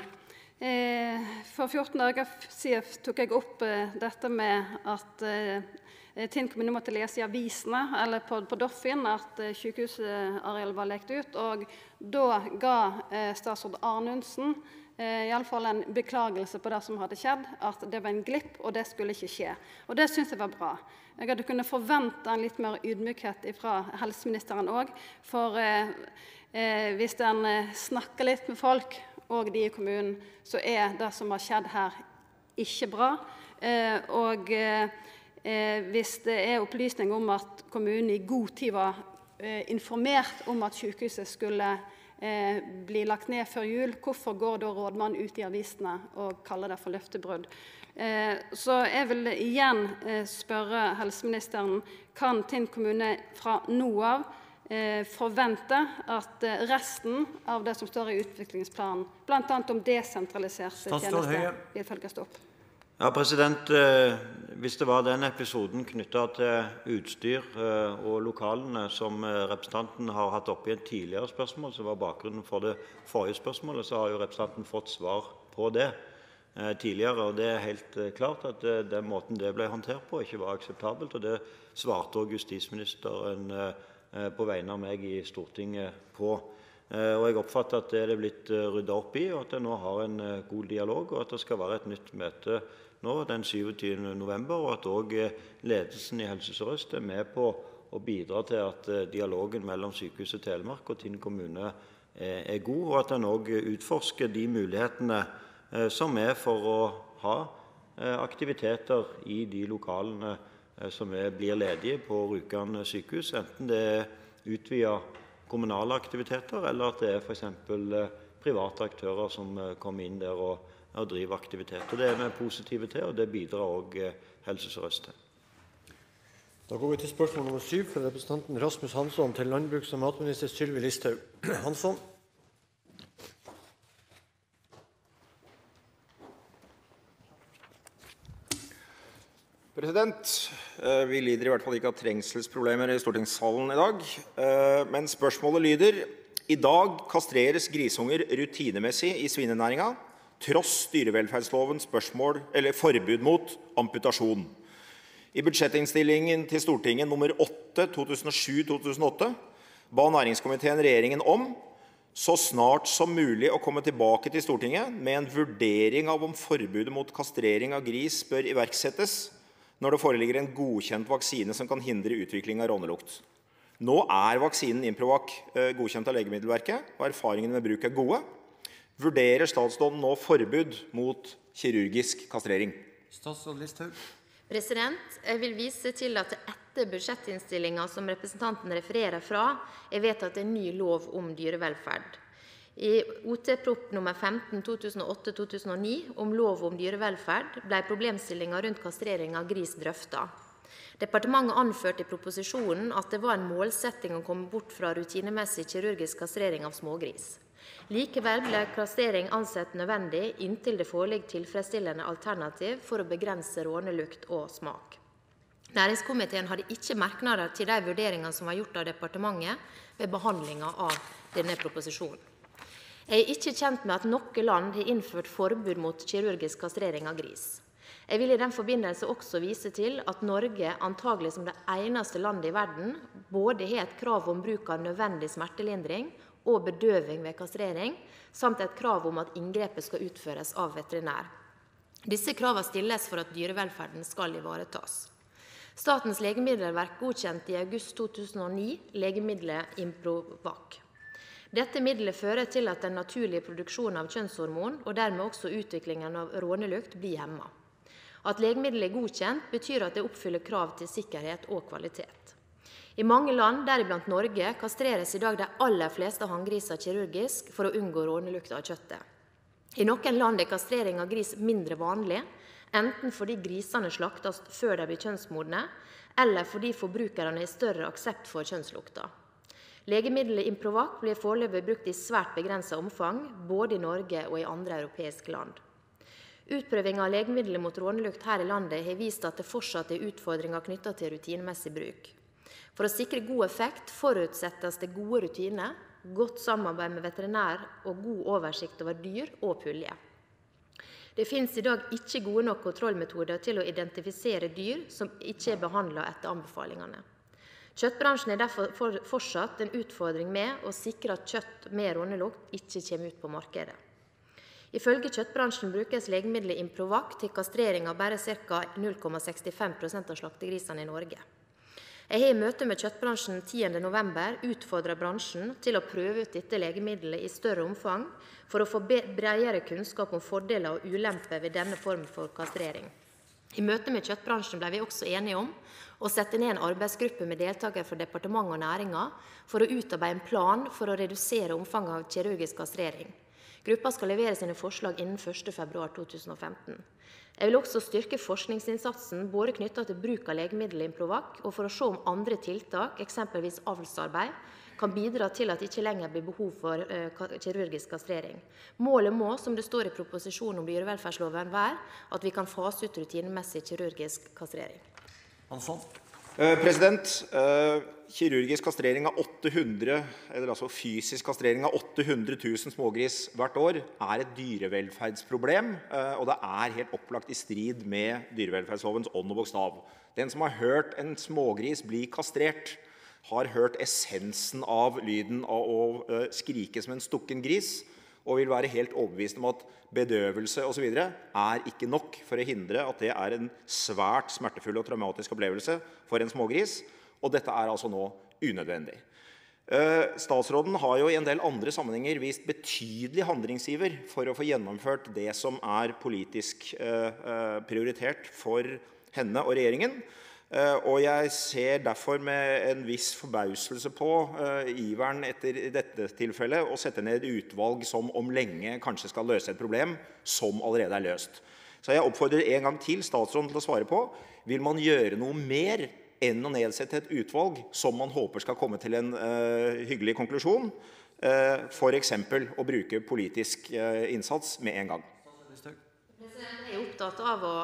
For 14 dager siden tok jeg opp dette med at Tinn kommune måtte lese i avisene, eller på Doffin, at sykehusarealet var lekt ut, og da ga statsråd Arnundsen i alle fall en beklagelse på det som hadde skjedd, at det var en glipp, og det skulle ikke skje. Og det synes jeg var bra. Jeg hadde kunnet forvente en litt mer ydmykhet fra helseministeren også, for hvis den snakker litt med folk, og de i kommunen, så er det som har skjedd her ikke bra. Og hvis det er opplysning om at kommunen i god tid var informert om at sykehuset skulle bli lagt ned før jul, hvorfor går da rådmannen ut i avisene og kaller det for løftebrudd? Så jeg vil igjen spørre helseministeren, kan Tinn kommune fra nå av forvente at resten av det som står i utviklingsplanen, blant annet om desentraliserte tjenester, vil følges opp? Ja, hvis det var den episoden knyttet til utstyr og lokalene som representanten har hatt oppe i et tidligere spørsmål, som var bakgrunnen for det forrige spørsmålet, så har jo representanten fått svar på det tidligere, og det er helt klart at den måten det ble håndtert på ikke var akseptabelt, og det svarte også justisministeren på vegne av meg i Stortinget på. Og jeg oppfatter at det er blitt ryddet opp i, og at jeg nå har en god dialog, og at det skal være et nytt møte nå den 27. november, og at også ledelsen i Helse Sør-Øst er med på å bidra til at dialogen mellom Sykehuset Telemark og Tinn kommune er god, og at en også utforsker de mulighetene som er for å ha aktiviteter i de lokalene som blir ledige på Rjukan sykehus, enten det er utvidet kommunale aktiviteter, eller at det er for eksempel private aktører som kommer inn der og driver aktivitet. Og det er vi positive til, og det bidrar også Helse Sør-Øst til. Da går vi til spørsmål nummer 7 fra representanten Rasmus Hansson til landbruks- og matminister Sylvi Listhaug. Hansson. Vi lider i hvert fall ikke av trengselsproblemer i stortingssalen i dag, men spørsmålet lyder: I dag kastreres grisunger rutinemessig i svinenæringen, tross dyrevelferdslovens forbud mot amputasjon. I budsjettinnstillingen til Stortinget nummer 8 2007-2008 ba næringskomiteen regjeringen om så snart som mulig å komme tilbake til Stortinget med en vurdering av om forbudet mot kastrering av gris bør iverksettes når det foreligger en godkjent vaksine som kan hindre utvikling av rånelukt. Nå er vaksinen Improvac godkjent av Legemiddelverket, og erfaringene med bruk er gode. Vurderer statsråden nå forbud mot kirurgisk kastrering? Statsråd Listhaug. Jeg vil vise til at etter budsjettinnstillingen som representanten refererer fra, er vedtatt en ny lov om dyrevelferd. I OT-prop. Nr. 15 2008-2009 om lov om dyrevelferd ble problemstillingen rundt kastrering av gris drøftet. Departementet anførte i proposisjonen at det var en målsetting å komme bort fra rutinemessig kirurgisk kastrering av smågris. Likevel ble kastrering ansett nødvendig inntil det foreligger tilfredsstillende alternativ for å begrense rånelukt og smak. Næringskomiteen hadde ikke merknader til de vurderingene som var gjort av departementet ved behandlingen av denne proposisjonen. Jeg er ikke kjent med at noe land har innført forbud mot kirurgisk kastrering av gris. Jeg vil i den forbindelse også vise til at Norge, antagelig som det eneste landet i verden, både har et krav om bruk av nødvendig smertelindring og bedøving ved kastrering, samt et krav om at inngrepet skal utføres av veterinær. Disse kravene stilles for at dyrevelferden skal ivaretas. Statens legemiddelverk godkjente i august 2009 legemiddelet Improvac. Dette middelet fører til at den naturlige produksjonen av kjønnshormon, og dermed også utviklingen av rånelukt, blir hemmet. At legemiddelet er godkjent, betyr at det oppfyller krav til sikkerhet og kvalitet. I mange land, deriblant Norge, kastreres i dag de aller fleste hanngriser kirurgisk for å unngå rånelukt av kjøttet. I noen land er kastrering av gris mindre vanlig, enten fordi grisene slaktes før de blir kjønnsmodne, eller fordi forbrukerne har større aksept for kjønnslukta. Legemiddelet Improvac blir foreløpig brukt i svært begrenset omfang, både i Norge og i andre europeiske land. Utprøving av legemiddelet mot rånelukt her i landet har vist at det fortsatt er utfordringer knyttet til rutinemessig bruk. For å sikre god effekt forutsettes det gode rutiner, godt samarbeid med veterinær og god oversikt over dyr og pulje. Det finnes i dag ikke gode nok kontrollmetoder til å identifisere dyr som ikke er behandlet etter anbefalingene. Kjøttbransjen er derfor fortsatt en utfordring med å sikre at kjøtt med rånelukt ikke kommer ut på markedet. Ifølge kjøttbransjen brukes legemiddelet Improvac til kastrering av bare ca. 0,65% av slaktegrisene i Norge. Jeg har i møte med kjøttbransjen 10. november utfordret bransjen til å prøve ut dette legemiddelet i større omfang for å få bredere kunnskap om fordeler og ulemper ved denne formen for kastrering. I møte med kjøttbransjen ble vi også enige om å sette ned en arbeidsgruppe med deltakere fra departement og næringer for å utarbeide en plan for å redusere omfanget av kirurgisk kastrering. Gruppa skal levere sine forslag innen 1. februar 2015. Jeg vil også styrke forskningsinnsatsen både knyttet til bruk av legemiddelet Improvac og for å se om andre tiltak, eksempelvis avlsarbeid, kan bidra til at det ikke lenger blir behov for kirurgisk kastrering. Målet må, som det står i proposisjonen om dyrevelferdsloven, være at vi kan fase ut rutinemessig kirurgisk kastrering. Hansson. Kirurgisk kastrering av 800, eller altså fysisk kastrering av 800 000 smågris hvert år er et dyrevelferdsproblem, og det er helt opplagt i strid med dyrevelferdslovens ånd og bokstav. Den som har hørt en smågris bli kastrert, har hørt essensen av lyden av å skrike som en stukken gris, og vil være helt overbevist om at bedøvelse og så videre er ikke nok for å hindre at det er en svært smertefull og traumatisk opplevelse for en smågris, og dette er altså nå unødvendig. Statsråden har jo i en del andre sammenhenger vist betydelig handlingsiver for å få gjennomført det som er politisk prioritert for henne og regjeringen, og jeg ser derfor med en viss forbauselse på iveren etter i dette tilfellet å sette ned et utvalg som om lenge kanskje skal løse et problem som allerede er løst. Så jeg oppfordrer en gang til statsråden til å svare på, vil man gjøre noe mer enn å nedsette et utvalg som man håper skal komme til en hyggelig konklusjon, for eksempel å bruke politisk innsats med en gang? Jeg er opptatt av å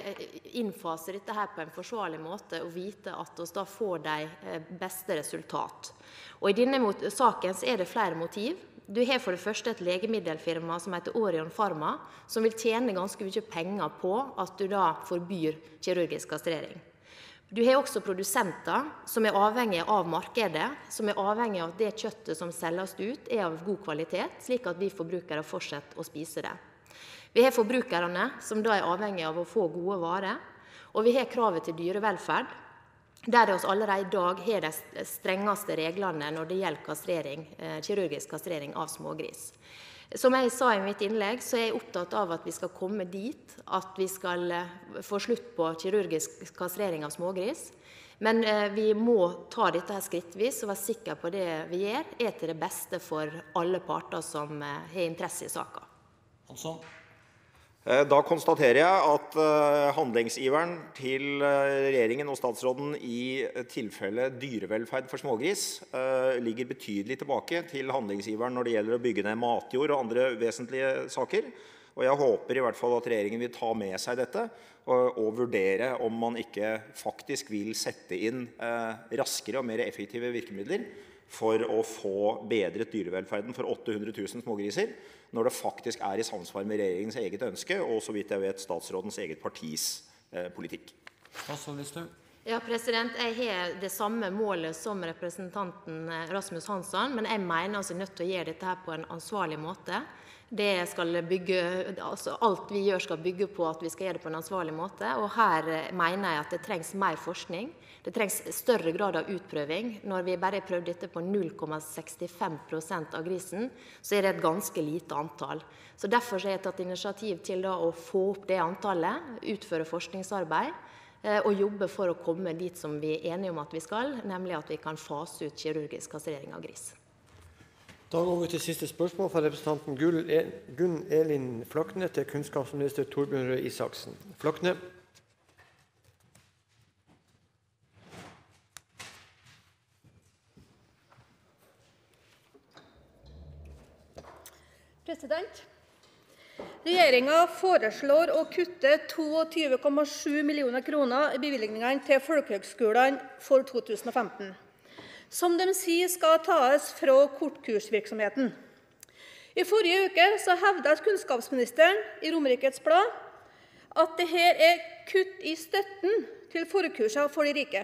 innfase dette her på en forsvarlig måte og vite at vi da får de beste resultat. Og i denne saken så er det flere motiv. Du har for det første et legemiddelfirma som heter Orion Pharma, som vil tjene ganske mye penger på at du da forbyr kirurgisk kastrering. Du har også produsenter som er avhengige av markedet, som er avhengige av at det kjøttet som selges ut er av god kvalitet, slik at vi forbrukere fortsetter å spise det. Vi har forbrukerne, som da er avhengige av å få gode varer, og vi har kravet til dyrevelferd, der det oss allerede i dag har de strengeste reglene når det gjelder kirurgisk kastrering av smågris. Som jeg sa i mitt innlegg, så er jeg opptatt av at vi skal komme dit, at vi skal få slutt på kirurgisk kastrering av smågris, men vi må ta dette her skrittvis og være sikre på det vi gjør, er til det beste for alle parter som har interesse i saken. Hansson. Da konstaterer jeg at handlingsiveren til regjeringen og statsråden i tilfelle dyrevelferd for smågris ligger betydelig tilbake til handlingsiveren når det gjelder å bygge ned matjord og andre vesentlige saker. Og jeg håper i hvert fall at regjeringen vil ta med seg dette og vurdere om man ikke faktisk vil sette inn raskere og mer effektive virkemidler for å få bedret dyrevelferden for 800 000 smågriser, når det faktisk er i samsvar med regjeringens eget ønske, og så vidt jeg vet statsrådens eget partis politikk. Ja, jeg har det samme målet som representanten Rasmus Hansson, men jeg mener altså nødt til å gjøre dette her på en ansvarlig måte. Alt vi gjør skal bygge på at vi skal gjøre det på en ansvarlig måte, og her mener jeg at det trengs mer forskning. Det trengs større grad av utprøving. Når vi bare har prøvd dette på 0,65% av grisen, så er det et ganske lite antall. Så derfor har jeg tatt initiativ til da å få opp det antallet, utføre forskningsarbeid, og jobbe for å komme dit som vi er enige om at vi skal, nemlig at vi kan fase ut kirurgisk kastrering av gris. Da går vi til siste spørsmål fra representanten Gunn Elin Flakne til kunnskapsminister Torbjørn Røe Isaksen. Flakne. Regjeringen foreslår å kutte 22,7 millioner kroner i bevilgningene til folkehøgskolene for 2015. Som de sier skal tas fra kortkursvirksomheten. I forrige uke så hevdet kunnskapsministeren i Romerikes Blad at dette er kutt i støtten til forkurser for de rike.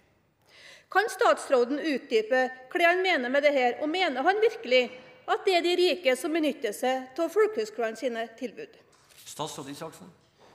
Kan statsråden utdype hva han mener med dette, og mener han virkelig at det er de rike som benytter seg av folkehøgskolene sine tilbud? Statsråd Isaksen.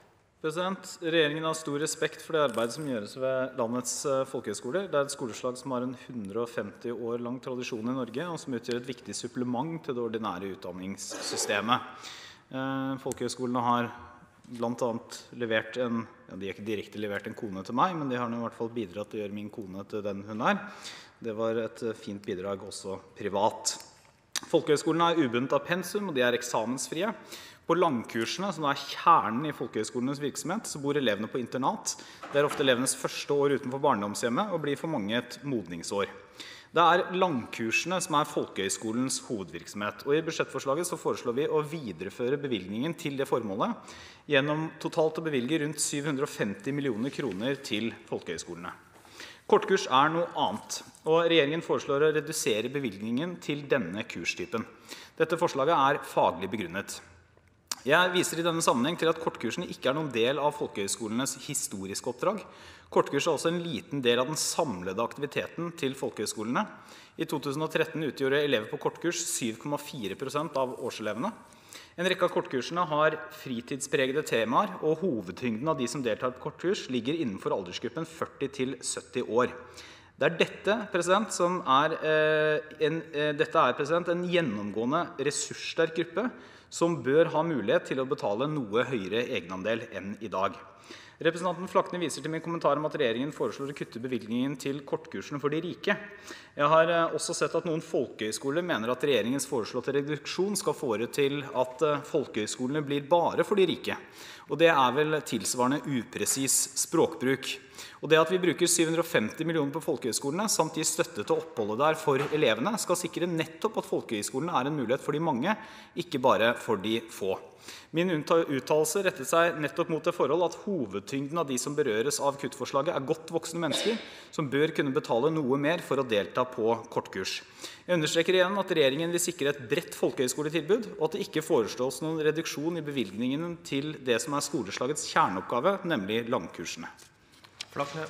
Regjeringen har stor respekt for det arbeidet som gjøres ved landets folkehøgskoler. Det er et skoleslag som har en 150 år lang tradisjon i Norge, og som utgjør et viktig supplement til det ordinære utdanningssystemet. Folkehøgskolene har blant annet levert de har ikke direkte levert en kone til meg, men de har i hvert fall bidratt til å gjøre min kone til den hun er. Det var et fint bidrag også privat. Folkehøgskolene er ubundet av pensum, og de er eksamensfrie. På langkursene, som er kjernen i folkehøgskolenes virksomhet, så bor elevene på internat. Det er ofte elevenes første år utenfor barndomshjemmet, og blir for mange et modningsår. Det er langkursene som er folkehøgskolens hovedvirksomhet, og i budsjettforslaget så foreslår vi å videreføre bevilgningen til det formålet, gjennom totalt å bevilge rundt 750 millioner kroner til folkehøgskolene. Kortkurs er noe annet, og regjeringen foreslår å redusere bevilgningen til denne kurstypen. Dette forslaget er faglig begrunnet. Jeg viser i denne sammenheng til at kortkursene ikke er noen del av folkehøgskolenes historiske oppdrag. Kortkurs er også en liten del av den samlede aktiviteten til folkehøgskolene. I 2013 utgjorde elever på kortkurs 7,4% av årselevene. En rekke av kortkursene har fritidspregede temaer, og hovedtyngden av de som deltar på kortkurs ligger innenfor aldersgruppen 40 til 70 år. Det er dette som er en gjennomgående ressurssterk gruppe som bør ha mulighet til å betale noe høyere egenandel enn i dag. Representanten Flakne viser til min kommentar om at regjeringen foreslår å kutte bevilgningen til kortkursene for de rike. Jeg har også sett at noen folkehøgskoler mener at regjeringens foreslåtte reduksjon skal føre til at folkehøgskolene blir bare for de rike. Og det er vel tilsvarende upresis språkbruk. Og det at vi bruker 750 millioner på folkehøgskolene, samt gir støtte til oppholdet der for elevene, skal sikre nettopp at folkehøgskolene er en mulighet for de mange, ikke bare for de få. Min uttalelse rettet seg nettopp mot det forhold at hovedtyngden av de som berøres av kuttforslaget er godt voksne mennesker, som bør kunne betale noe mer for å delta på kortkurs. Jeg understreker igjen at regjeringen vil sikre et bredt folkehøgskoletilbud, og at det ikke foreslås noen reduksjon i bevilgningen til det som er skoleslagets kjerneoppgave, nemlig langkursene. Flakne.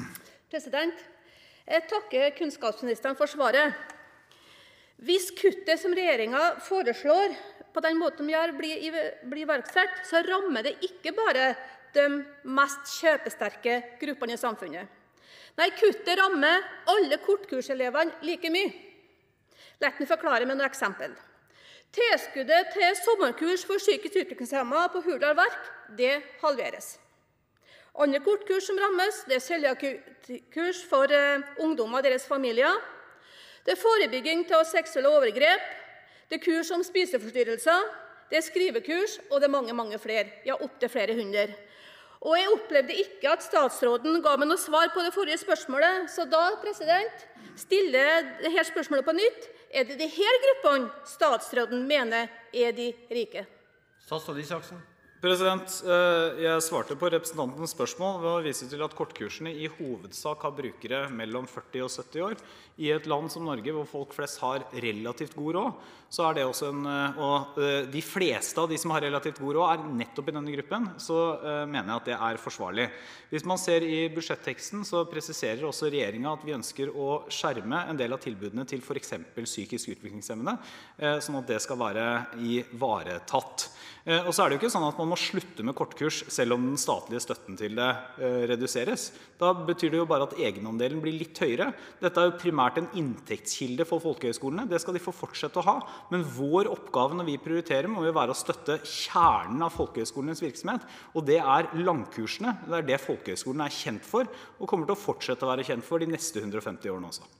Jeg takker kunnskapsministeren for svaret. Hvis kuttet som regjeringen foreslår på den måten vi gjør blir iverksatt, så rammer det ikke bare de mest kjøpesterke gruppene i samfunnet. Nei, kuttet rammer alle kortkurselevene like mye. La meg forklare med noen eksempel. Tilskuddet til sommerkurs for psykisk utviklingshemmede på Hurdal Verk, det halveres. Andre kortkurs som rammes, det er celleakuttkurs for ungdommer og deres familier. Det er forebygging til seksuelle overgrep. Det er kurs om spiseforstyrrelser. Det er skrivekurs, og det er mange, mange flere. Ja, opp til flere hundre. Og jeg opplevde ikke at statsråden ga meg noe svar på det forrige spørsmålet, så da, stiller jeg dette spørsmålet på nytt. Er det disse gruppene statsråden mener er de rike? Statsråd Isaksen. Jeg svarte på representantens spørsmål ved å vise til at kortkursene i hovedsak har brukere mellom 40 og 70 år. I et land som Norge, hvor folk flest har relativt god råd, så det også og de fleste av de som har relativt god råd nettopp i denne gruppen, så mener jeg at det forsvarlig. Hvis man ser i budsjetteksten, så presiserer også regjeringen at vi ønsker å skjerme en del av tilbudene til for eksempel psykisk utviklingshemmede, sånn at det skal være ivaretatt. Og så det jo ikke sånn at man må slutte med kortkurs selv om den statlige støtten til det reduseres. Da betyr det jo bare at egenandelen blir litt høyere. Dette jo primært en inntektskilde for folkehøyskolene. Det skal de få fortsette å ha. Men vår oppgave når vi prioriterer må jo være å støtte kjernen av folkehøyskolenes virksomhet. Og det langkursene. Det det folkehøyskolene kjent for, og kommer til å fortsette å være kjent for de neste 150 årene også.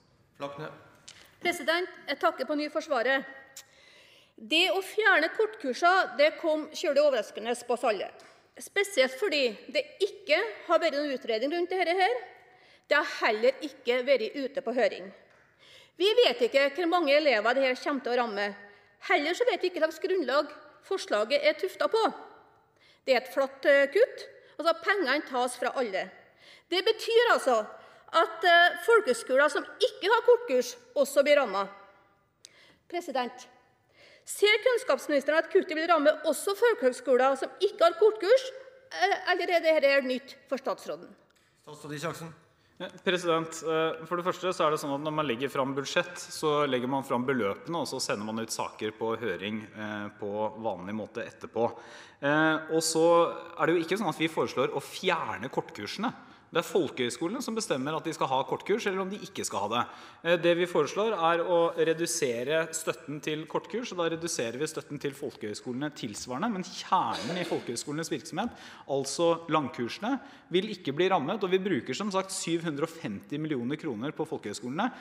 President, jeg takker på ny for svaret. Det å fjerne kortkurser, det kom kjølig overraskende på oss alle. Spesielt fordi det ikke har vært noen utredning rundt dette her. Det har heller ikke vært ute på høring. Vi vet ikke hvor mange elever dette kommer til å ramme. Heller så vet vi ikke hvilket grunnlag forslaget tuftet på. Det et flatt kutt, altså pengene tas fra alle. Det betyr altså at folkeskoler som ikke har kortkurs også blir rammet. President, ser kunnskapsministeren at kuttet vil ramme også folkehøgskoler som ikke har kortkurs, eller dette nytt for statsråden? Statsråd Isaksen. President, for det første så det sånn at når man legger fram budsjett, så legger man fram beløpene, og så sender man ut saker på høring på vanlig måte etterpå. Og så det jo ikke sånn at vi foreslår å fjerne kortkursene. Det folkehøyskolene som bestemmer at de skal ha kortkurs, eller om de ikke skal ha det. Det vi foreslår å redusere støtten til kortkurs, og da reduserer vi støtten til folkehøyskolene tilsvarende, men kjernen i folkehøyskolenes virksomhet, altså langkursene, vil ikke bli rammet, og vi bruker som sagt 750 millioner kroner på folkehøyskolene,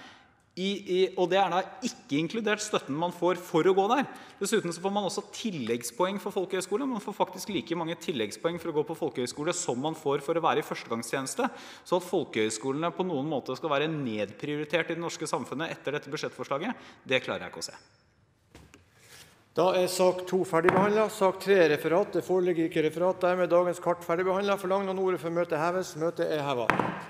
og det da ikke inkludert støtten man får for å gå der. Dessuten så får man også tilleggspoeng for folkehøyskole. Man får faktisk like mange tilleggspoeng for å gå på folkehøyskole som man får for å være i førstegangstjeneste. Så at folkehøyskolene på noen måte skal være nedprioritert i det norske samfunnet etter dette budsjettforslaget, det klarer jeg ikke å se. Da sak 2 ferdigbehandlet. Sak 3 referat. Det foreligger ikke referat. Dermed dagens kart ferdigbehandlet. Forlanger noen ordet før møtet heves? Møtet hevet.